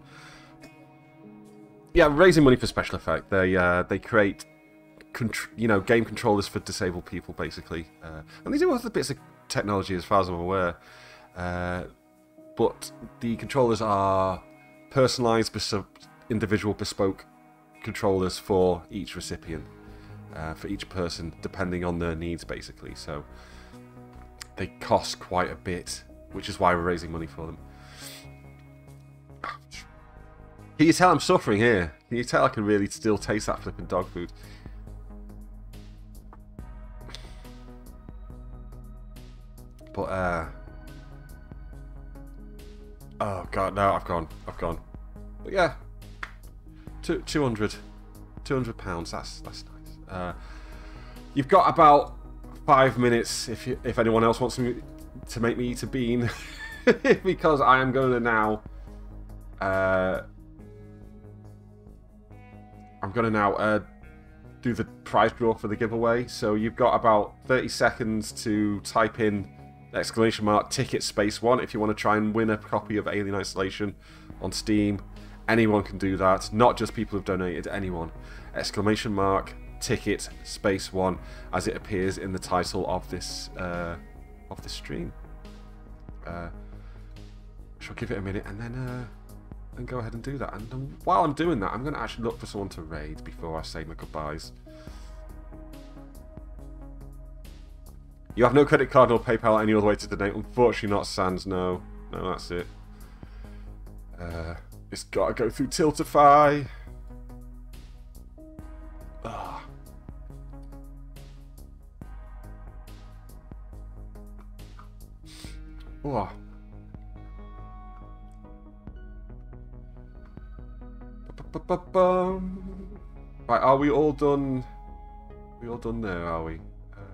Yeah, raising money for special effect. They create, game controllers for disabled people, basically, and they do other bits of technology, as far as I'm aware. But the controllers are personalised, individual, bespoke controllers for each recipient, for each person, depending on their needs, basically. So they cost quite a bit, which is why we're raising money for them. Can you tell I'm suffering here? Can you tell I can really still taste that flipping dog food? But, oh god, no, I've gone. But yeah, 200 £200. That's nice. You've got about 5 minutes if anyone else wants to make me eat a bean, because I am going to now. I'm going to now do the prize draw for the giveaway. So you've got about 30 seconds to type in !ticket space 1 if you want to try and win a copy of Alien Isolation on Steam. Anyone can do that, not just people who've donated, anyone. !ticket space 1 as it appears in the title of this stream. Shall give it a minute and then go ahead and do that. And while I'm doing that, I'm going to actually look for someone to raid before I say my goodbyes. You have no credit card or PayPal any other way to donate? Unfortunately not, Sans, no. No, that's it. It's got to go through Tiltify. Oh. Oh. Right, are we all done? We all done there, are we?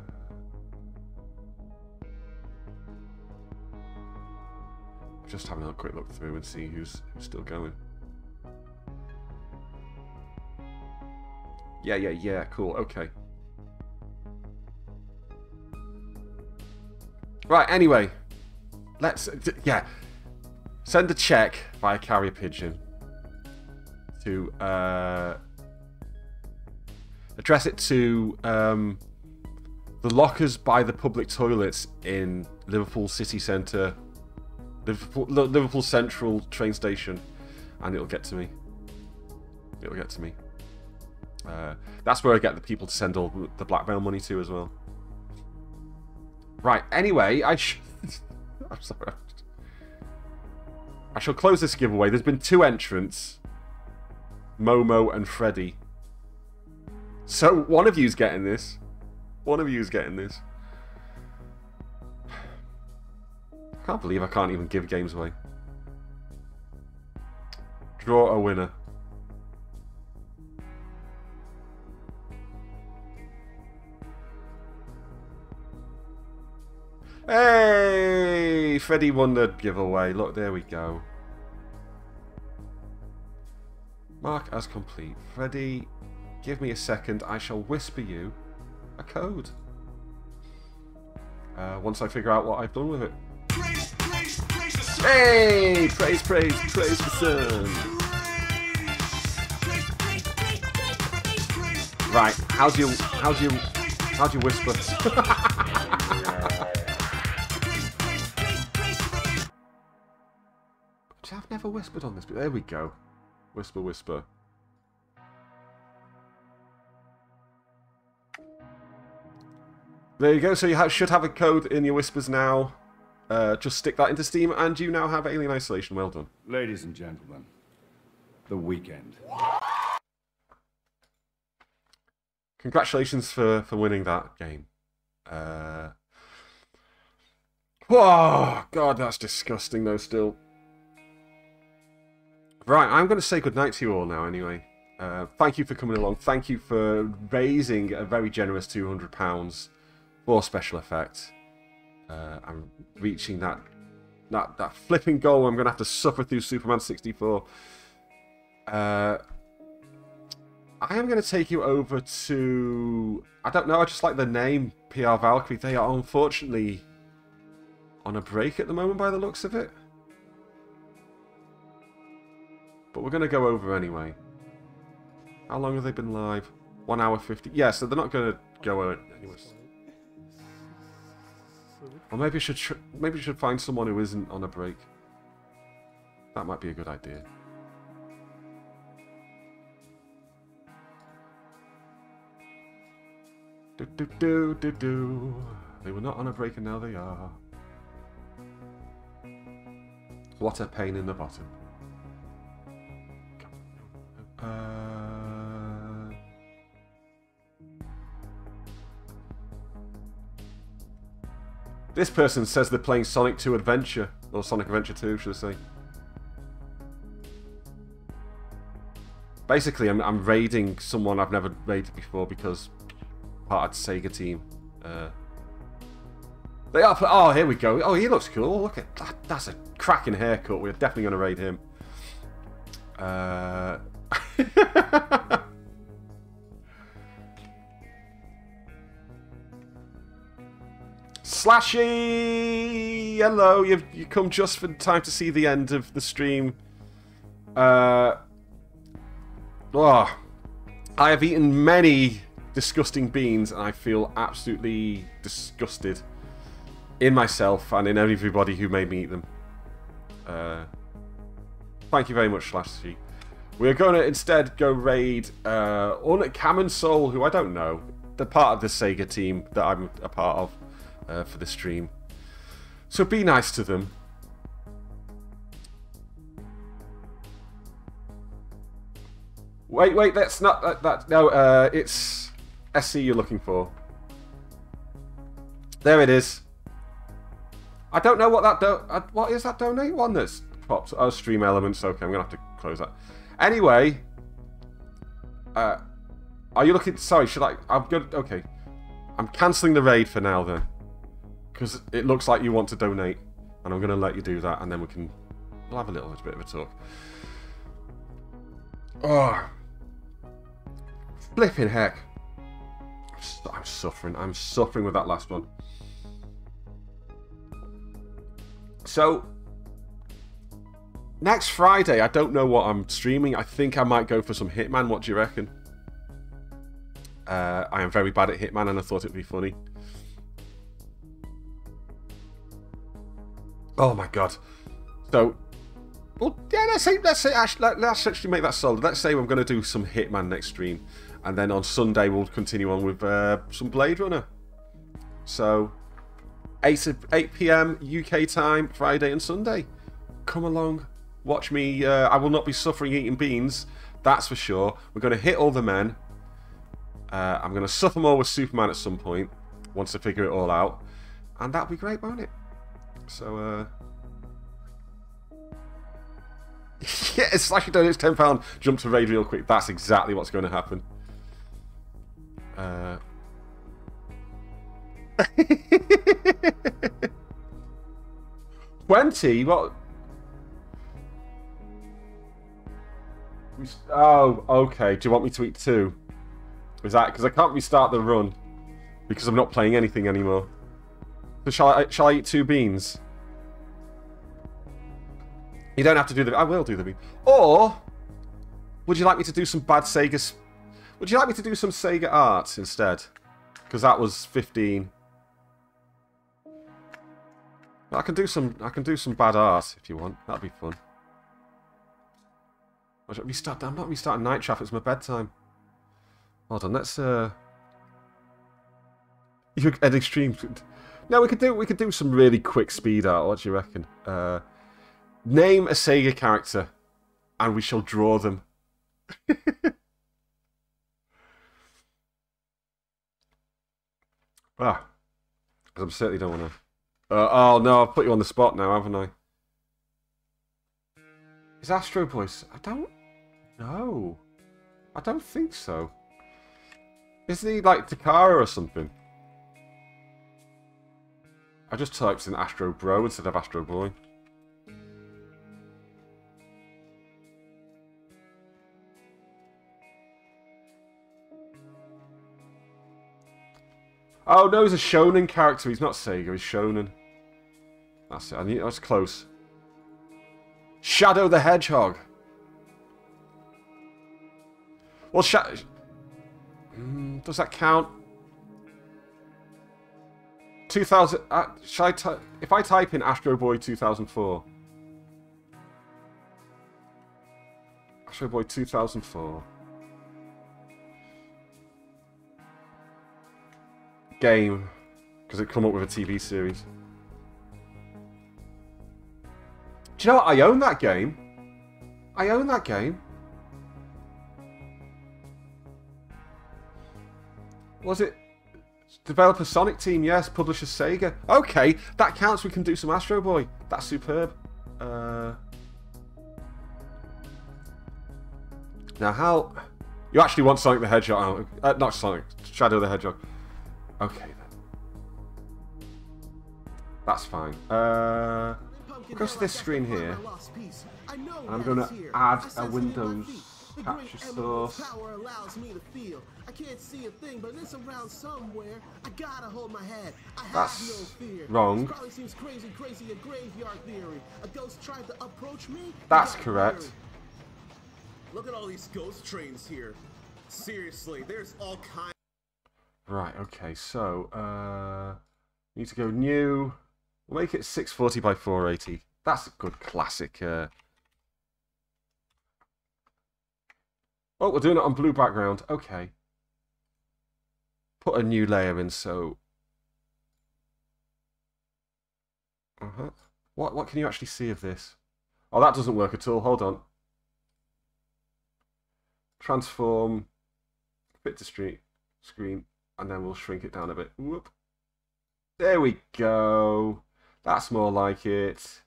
Just having a quick look through and see who's still going. Yeah, cool, okay. Right, anyway. Let's, send a check via carrier pigeon to, address it to, the lockers by the public toilets in Liverpool City Centre, Liverpool Central train station, and it'll get to me. It'll get to me. That's where I get the people to send all the blackmail money to as well. Right, anyway, I'm sorry. I shall close this giveaway. There's been 2 entrants. Momo and Freddy. So, one of you's getting this. One of you's getting this. I can't believe I can't even give games away. Draw a winner. Hey! Freddy won the giveaway. Look, there we go. Mark as complete. Freddy, give me a second. I shall whisper you a code. Once I figure out what I've done with it. Hey! Praise the sun. Right, how'd you whisper? I've never whispered on this, but there we go. Whisper. There you go, so you should have a code in your whispers now. Just stick that into Steam, and you now have Alien Isolation. Well done. Ladies and gentlemen, the weekend. Congratulations for winning that game. Oh, God, that's disgusting, though, still. Right, I'm going to say goodnight to you all now anyway. Thank you for coming along. Thank you for raising a very generous £200 for special effects. I'm reaching that flipping goal. I'm going to have to suffer through Superman 64. I am going to take you over to... I don't know, I just like the name, PR Valkyrie. They are unfortunately on a break at the moment by the looks of it. But we're going to go over anyway. How long have they been live? 1 hour 50. Yeah, so they're not going to go anyways. Or maybe I should find someone who isn't on a break. That might be a good idea. They were not on a break and now they are. What a pain in the bottom. This person says they're playing Sonic 2 Adventure, or Sonic Adventure 2, should I say. Basically, I'm raiding someone I've never raided before because part of the Sega team. They are. Oh, here we go. Oh, he looks cool. Look at that. That's a cracking haircut. We're definitely going to raid him. Slashy! Hello, you come just for time to see the end of the stream. I have eaten many disgusting beans and I feel absolutely disgusted in myself and in everybody who made me eat them. Thank you very much, Slashy. We're going to instead go raid Ornate Cam Soul, who I don't know. They're part of the Sega team that I'm a part of. For the stream, so be nice to them. Wait, that's not that. No, it's SC you're looking for. There it is. I don't know what that what is that donate one that's popped? Oh, Stream Elements. Okay, I'm gonna have to close that. Anyway, are you looking? Sorry, should I? I'm good. Okay, I'm cancelling the raid for now then. Because it looks like you want to donate, and I'm going to let you do that, and then we'll have a little bit of a talk. Oh, flipping heck! I'm suffering. I'm suffering with that last one. So next Friday, I don't know what I'm streaming. I think I might go for some Hitman. What do you reckon? I am very bad at Hitman, and I thought it'd be funny. Oh my god! So, well, yeah. Let's actually make that solid. Let's say I'm going to do some Hitman next stream, and then on Sunday we'll continue on with some Blade Runner. So, 8 PM UK time, Friday and Sunday. Come along, watch me. I will not be suffering eating beans. That's for sure. We're going to hit all the men. I'm going to suffer more with Superman at some point once I figure it all out, and that'll be great, won't it? So, yeah, it's like you it's £10. Jump to raid real quick. That's exactly what's going to happen. 20? What? Oh, okay. Do you want me to eat 2? Is that because I can't restart the run because I'm not playing anything anymore? So shall I eat 2 beans? You don't have to do the... I will do the bean. Or would you like me to do some bad Sega... Would you like me to do some Sega art instead? Because that was 15. But I can do some bad art if you want. That'd be fun. I'm not restarting Night Trap. It's my bedtime. Hold on. Let's you're an extreme. No, we could do some really quick speed art. What do you reckon? Name a Sega character, and we shall draw them. I certainly don't want to. Oh no, I've put you on the spot now, haven't I? Is Astro Boy... I don't know. I don't think so. Isn't he like Takara or something? I just typed in Astro Bro instead of Astro Boy. Oh no, he's a shonen character. He's not Sega, he's shonen. That's it. I knew that was close. Shadow the Hedgehog. Well, does that count? 2000. If I type in Astro Boy 2004. Astro Boy 2004. Game, because it come up with a TV series. Do you know what? I own that game. I own that game. Was it developer Sonic Team? Yes. Publisher Sega. Okay, that counts. We can do some Astro Boy. That's superb. Now, how you actually want Sonic the Hedgehog? Not Sonic. Shadow the Hedgehog. Okay then. That's fine. We'll go to this screen here. And I'm going to add a Windows capture source. I can't see a thing, but it's around somewhere. I gotta hold my head. I have That's no fear. wrong. This probably seems crazy, a graveyard theory. A ghost tried to approach me. That's correct. Look at all these ghost trains here. Seriously, there's all kinds. Right, okay, so, need to go new. We'll make it 640 by 480. That's a good classic, Oh, we're doing it on blue background. Okay. Put a new layer in, so... What can you actually see of this? Oh, that doesn't work at all. Hold on. Transform. Fit to screen. And then we'll shrink it down a bit. Whoop. There we go. That's more like it.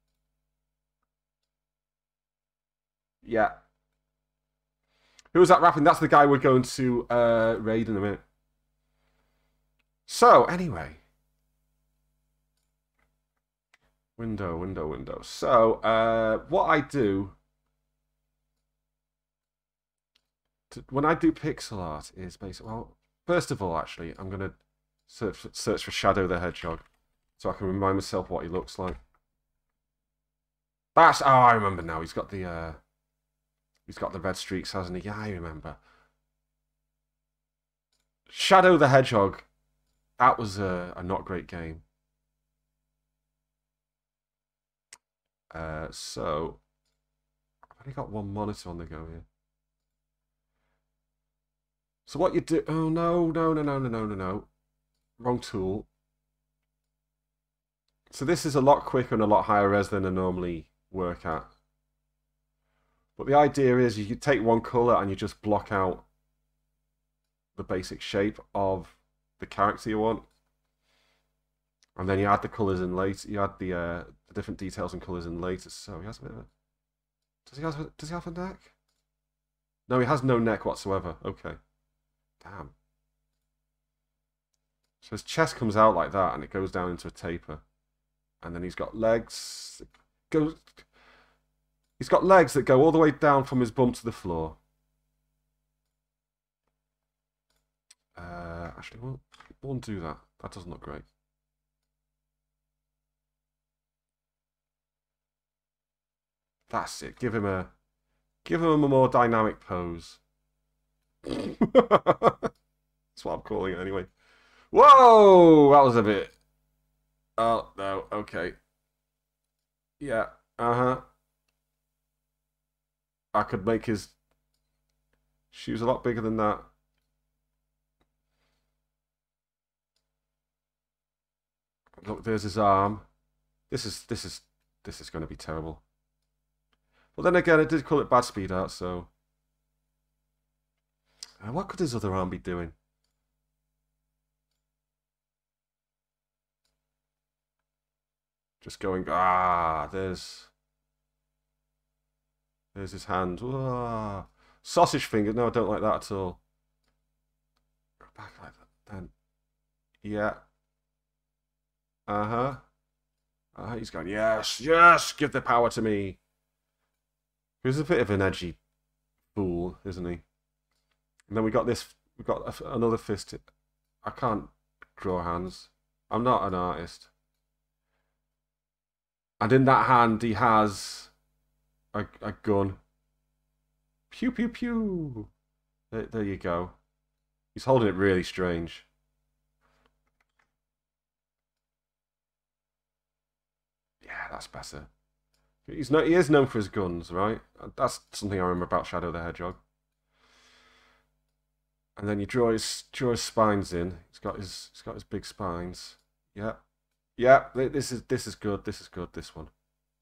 Yeah. Who was that rapping? That's the guy we're going to raid in a minute. So, anyway. Window. So, what I do... when I do pixel art is basically... Well, first of all, actually, I'm going to search for Shadow the Hedgehog. So I can remind myself what he looks like. That's... Oh, I remember now. He's got the red streaks, hasn't he? Yeah, I remember. Shadow the Hedgehog. That was a not great game. So... I've only got one monitor on the go here. So what you do... Oh, no. Wrong tool. So this is a lot quicker and a lot higher res than I normally work at. But the idea is you take one colour and you just block out the basic shape of the character you want. And then you add the colours in later. You add the different details and colours in later. So he has a bit of a... Does he have a neck? No, he has no neck whatsoever. Okay. Damn. So his chest comes out like that and it goes down into a taper. And then he's got legs. He's got legs that go all the way down from his bum to the floor. Actually, won't do that. That doesn't look great. That's it. Give him a more dynamic pose. That's what I'm calling it anyway. Whoa! That was a bit... Oh, no. Okay. Yeah. I could make his shoes a lot bigger than that. Look, there's his arm. This is going to be terrible. But then again, I did call it bad speed art, so... what could his other arm be doing? Just going, there's... There's his hand. Whoa. Sausage finger. No, I don't like that at all. Go back like that. Then. Yeah. Uh-huh. He's going, yes, yes, give the power to me. He's a bit of an edgy fool, isn't he? And then we got this, we got another fist. I can't draw hands. I'm not an artist. And in that hand, he has a gun. Pew, pew, pew. There you go. He's holding it really strange. Yeah, that's better. He is known for his guns, right? That's something I remember about Shadow the Hedgehog. And then you draw his spines in. He's got his big spines. Yeah, yeah. This is good. This is good. This one.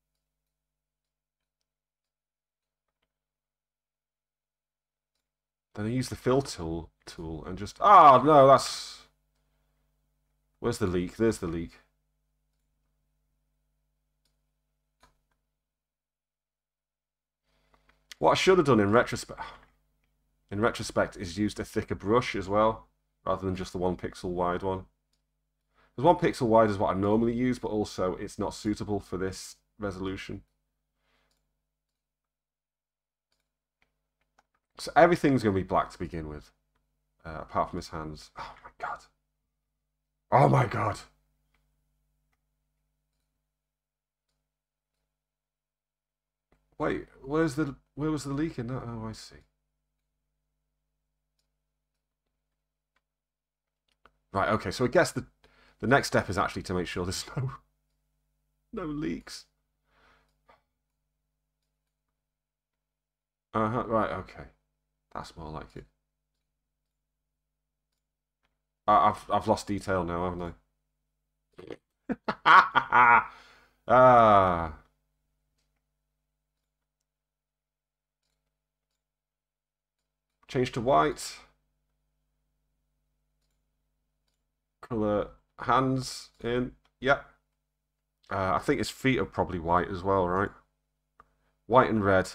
Then I use the fill tool and just no, that's. Where's the leak? There's the leak. What I should have done in retrospect is used a thicker brush as well, rather than just the 1 pixel wide one. Because 1 pixel wide is what I normally use, but also it's not suitable for this resolution. So everything's going to be black to begin with, apart from his hands. Oh my god. Oh my god. Wait, where was the leak in that? Oh, I see. Right, okay, so I guess the next step is actually to make sure there's no leaks. Right, okay. That's more like it. I've lost detail now, haven't I? Change to white. Colour hands in. Yep. I think his feet are probably white as well, right? White and red.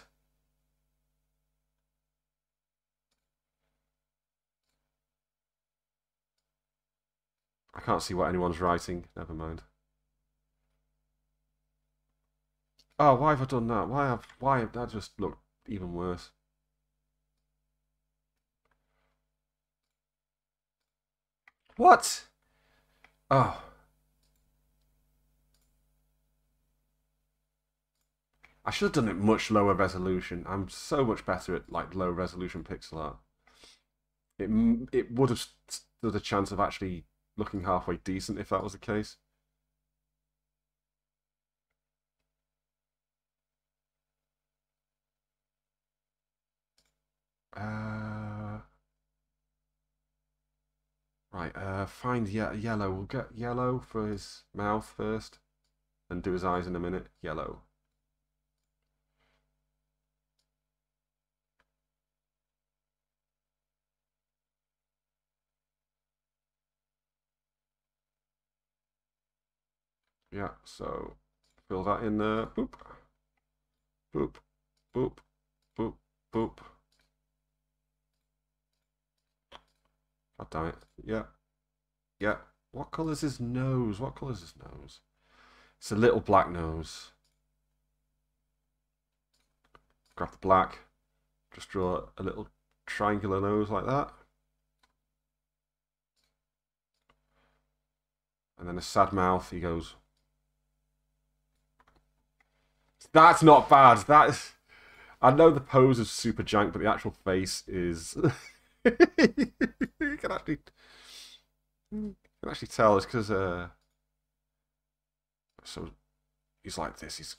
I can't see what anyone's writing. Never mind. Oh, why have I done that? Why have that just looked even worse? What? Oh. I should have done it much lower resolution. I'm so much better at like low resolution pixel art. It would have stood a chance of actually looking halfway decent if that was the case. Right, find yellow. We'll get yellow for his mouth first, and do his eyes in a minute. Yellow. Yeah, so fill that in there. Boop. Boop. Boop. Boop. Boop. God damn it. Yeah. Yeah. What colour is his nose? What colour is his nose? It's a little black nose. Grab the black. Just draw a little triangular nose like that. And then a sad mouth. He goes. That's not bad. That is. I know the pose is super jank, but the actual face is. You can actually tell it's because so he's like this. He's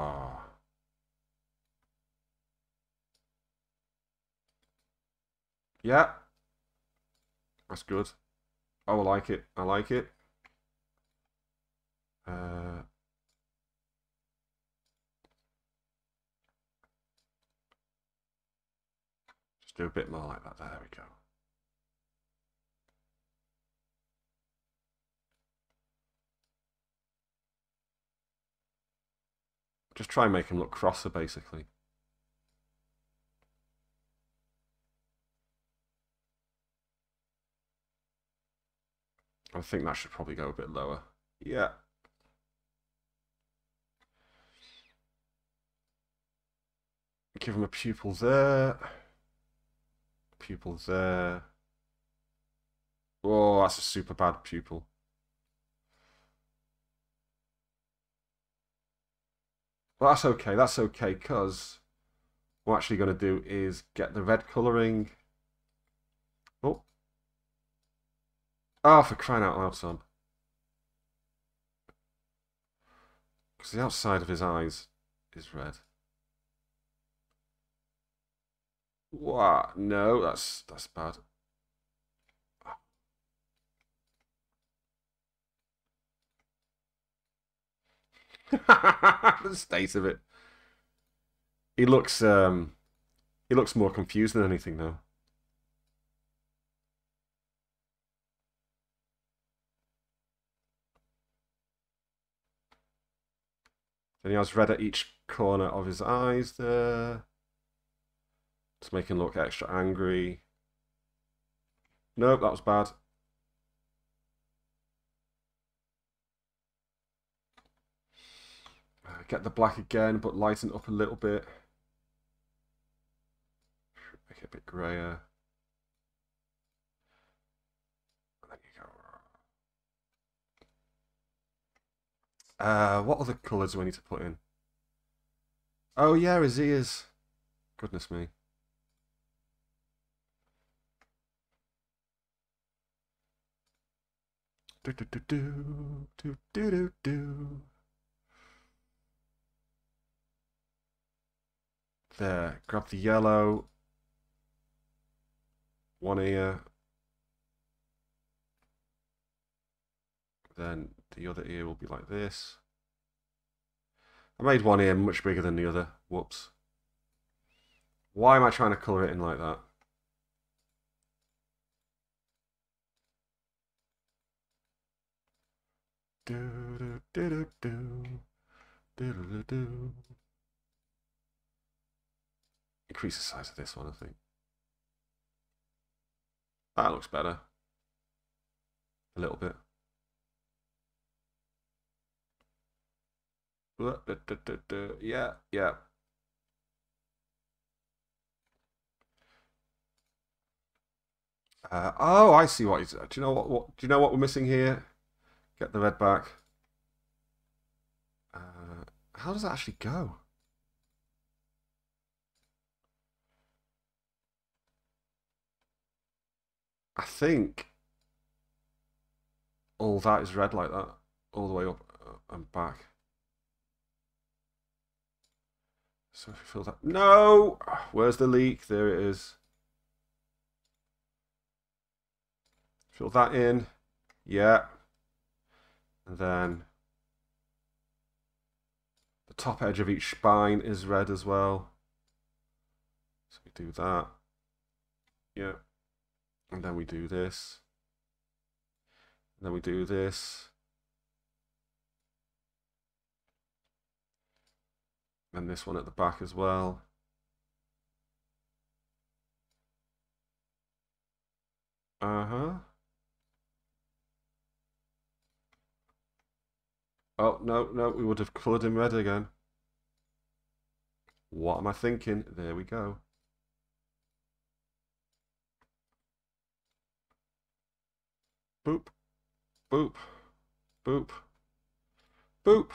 yeah, that's good. Oh, I like it. I like it. Just do a bit more like that. There we go. Just try and make him look crosser, basically. I think that should probably go a bit lower. Yeah. Give him a pupil there. Pupil there. Oh, that's a super bad pupil. Well, that's okay, because what we're actually going to do is get the red colouring. Oh. Oh, for crying out loud, Tom. Because the outside of his eyes is red. What? No, that's bad. The state of it. He looks more confused than anything though. Then he has red at each corner of his eyes there. To make him look extra angry. Nope, that was bad. Get the black again, but lighten it up a little bit. Make it a bit grayer. There you go. What other colours do we need to put in? Oh yeah, his ears. Goodness me. Do do do do do do do do. There, grab the yellow. One ear. Then the other ear will be like this. I made one ear much bigger than the other. Whoops. Why am I trying to colour it in like that? Do do do do do do do do. Increase the size of this one, I think. That looks better. A little bit. Yeah, yeah. Oh, I see what he's. Do you know what? Do you know what we're missing here? Get the red back. How does that actually go? I think all that is red like that, all the way up and back. So if you feel that, no, where's the leak? There it is. Fill that in, yeah, and then the top edge of each spine is red as well. So we do that, yeah. And then we do this. And then we do this. And this one at the back as well. Uh-huh. Oh, no, no, we would have coloured him red again. What am I thinking? There we go. Boop, boop, boop, boop.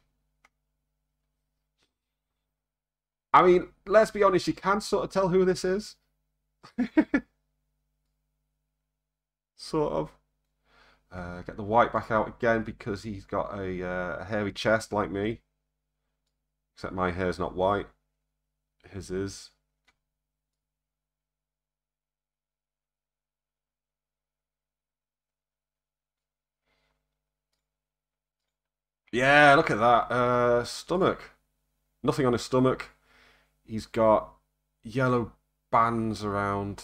I mean, let's be honest, you can sort of tell who this is. Sort of. Get the white back out again because he's got a hairy chest like me. Except my hair's not white. His is. Yeah, look at that. Stomach. Nothing on his stomach. He's got yellow bands around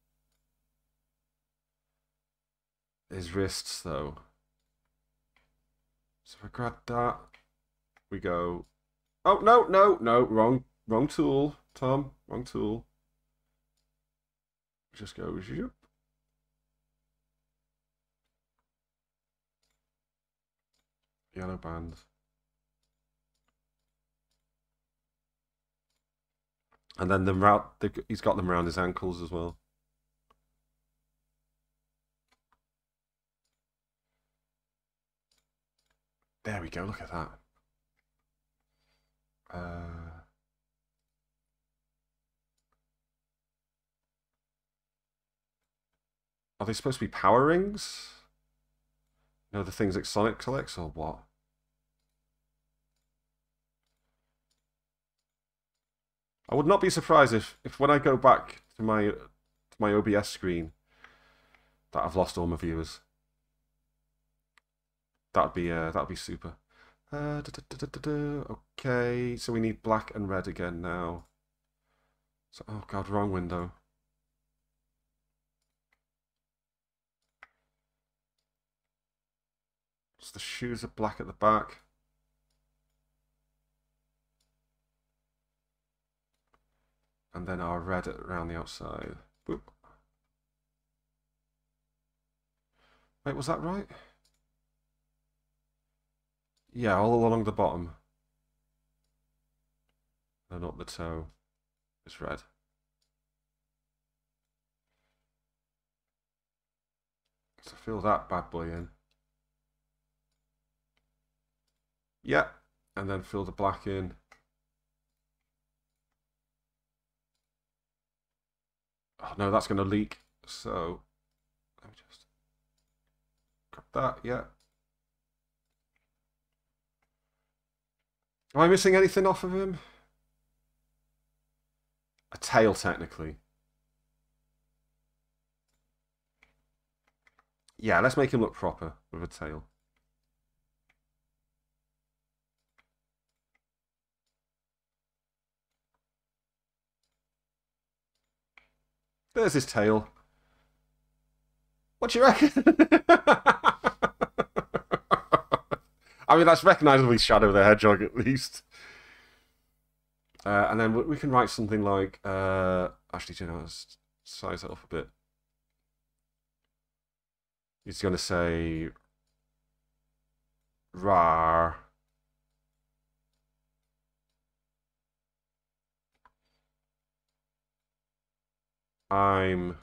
his wrists, though. So if I grab that, we go. Oh, no, no, no. Wrong tool, Tom. Wrong tool. Just go. Zoop. Yellow band. And then he's got them around his ankles as well. There we go, look at that. Are they supposed to be power rings? You know, the things that Sonic collects, or what? I would not be surprised if when I go back to my OBS screen that I've lost all my viewers. That'd be super. Okay, so we need black and red again now. So, oh god, wrong window. So the shoes are black at the back. And then our red around the outside. Boop. Wait, was that right? Yeah, all along the bottom. And up the toe is red. So fill that bad boy in. Yeah, and then fill the black in. Oh no, that's going to leak. So let me just grab that. Yeah. Am I missing anything off of him? A tail, technically. Yeah, let's make him look proper with a tail. There's his tail. What do you reckon? I mean, that's recognisably Shadow the Hedgehog, at least. And then we can write something like... actually, you know, let's size it up a bit. He's going to say... Rar. I'm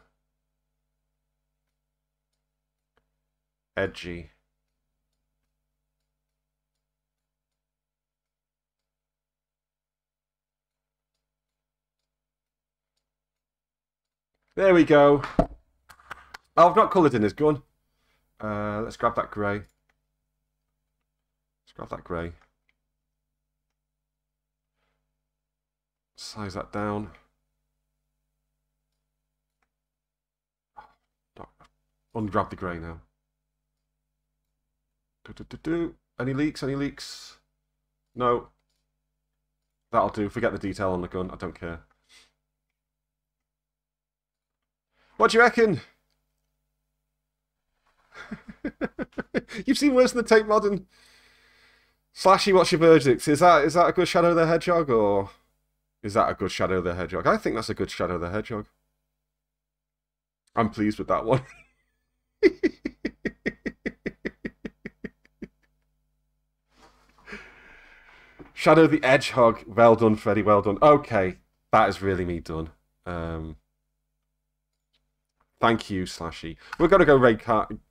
edgy. There we go. Oh, I've not coloured in his gun. Let's grab that grey. Let's grab that grey. Size that down. Ungrab the grey now. Any leaks? Any leaks? No. That'll do. Forget the detail on the gun. I don't care. What do you reckon? You've seen worse than the Tate Modern. Slashy, what's your verdict? Is that a good Shadow the Hedgehog, or is that a good Shadow the Hedgehog? I think that's a good Shadow the Hedgehog. I'm pleased with that one. Shadow the Hedgehog. Well done, Freddy. Well done. Okay, that is really me done. Thank you, Slashy. We're going to go raid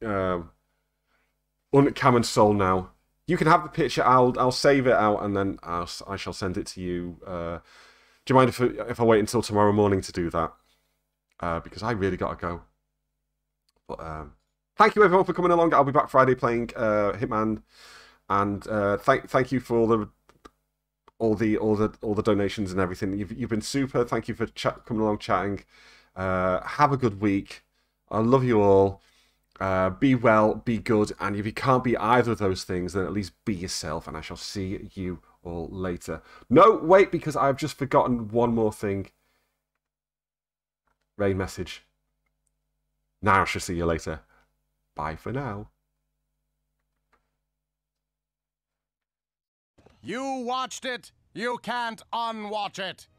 Cam and Soul now. You can have the picture. I'll save it out, and then I shall send it to you. Do you mind if I wait until tomorrow morning to do that? Because I really got to go. But thank you everyone for coming along. I'll be back Friday playing Hitman, and thank you for all the donations and everything. You've been super. Thank you for coming along, chatting. Have a good week. I love you all. Be well, be good, and if you can't be either of those things, then at least be yourself, and I shall see you all later. No, wait, because I've just forgotten one more thing. Raid message. Now I shall see you later. Bye for now. You watched it. You can't unwatch it.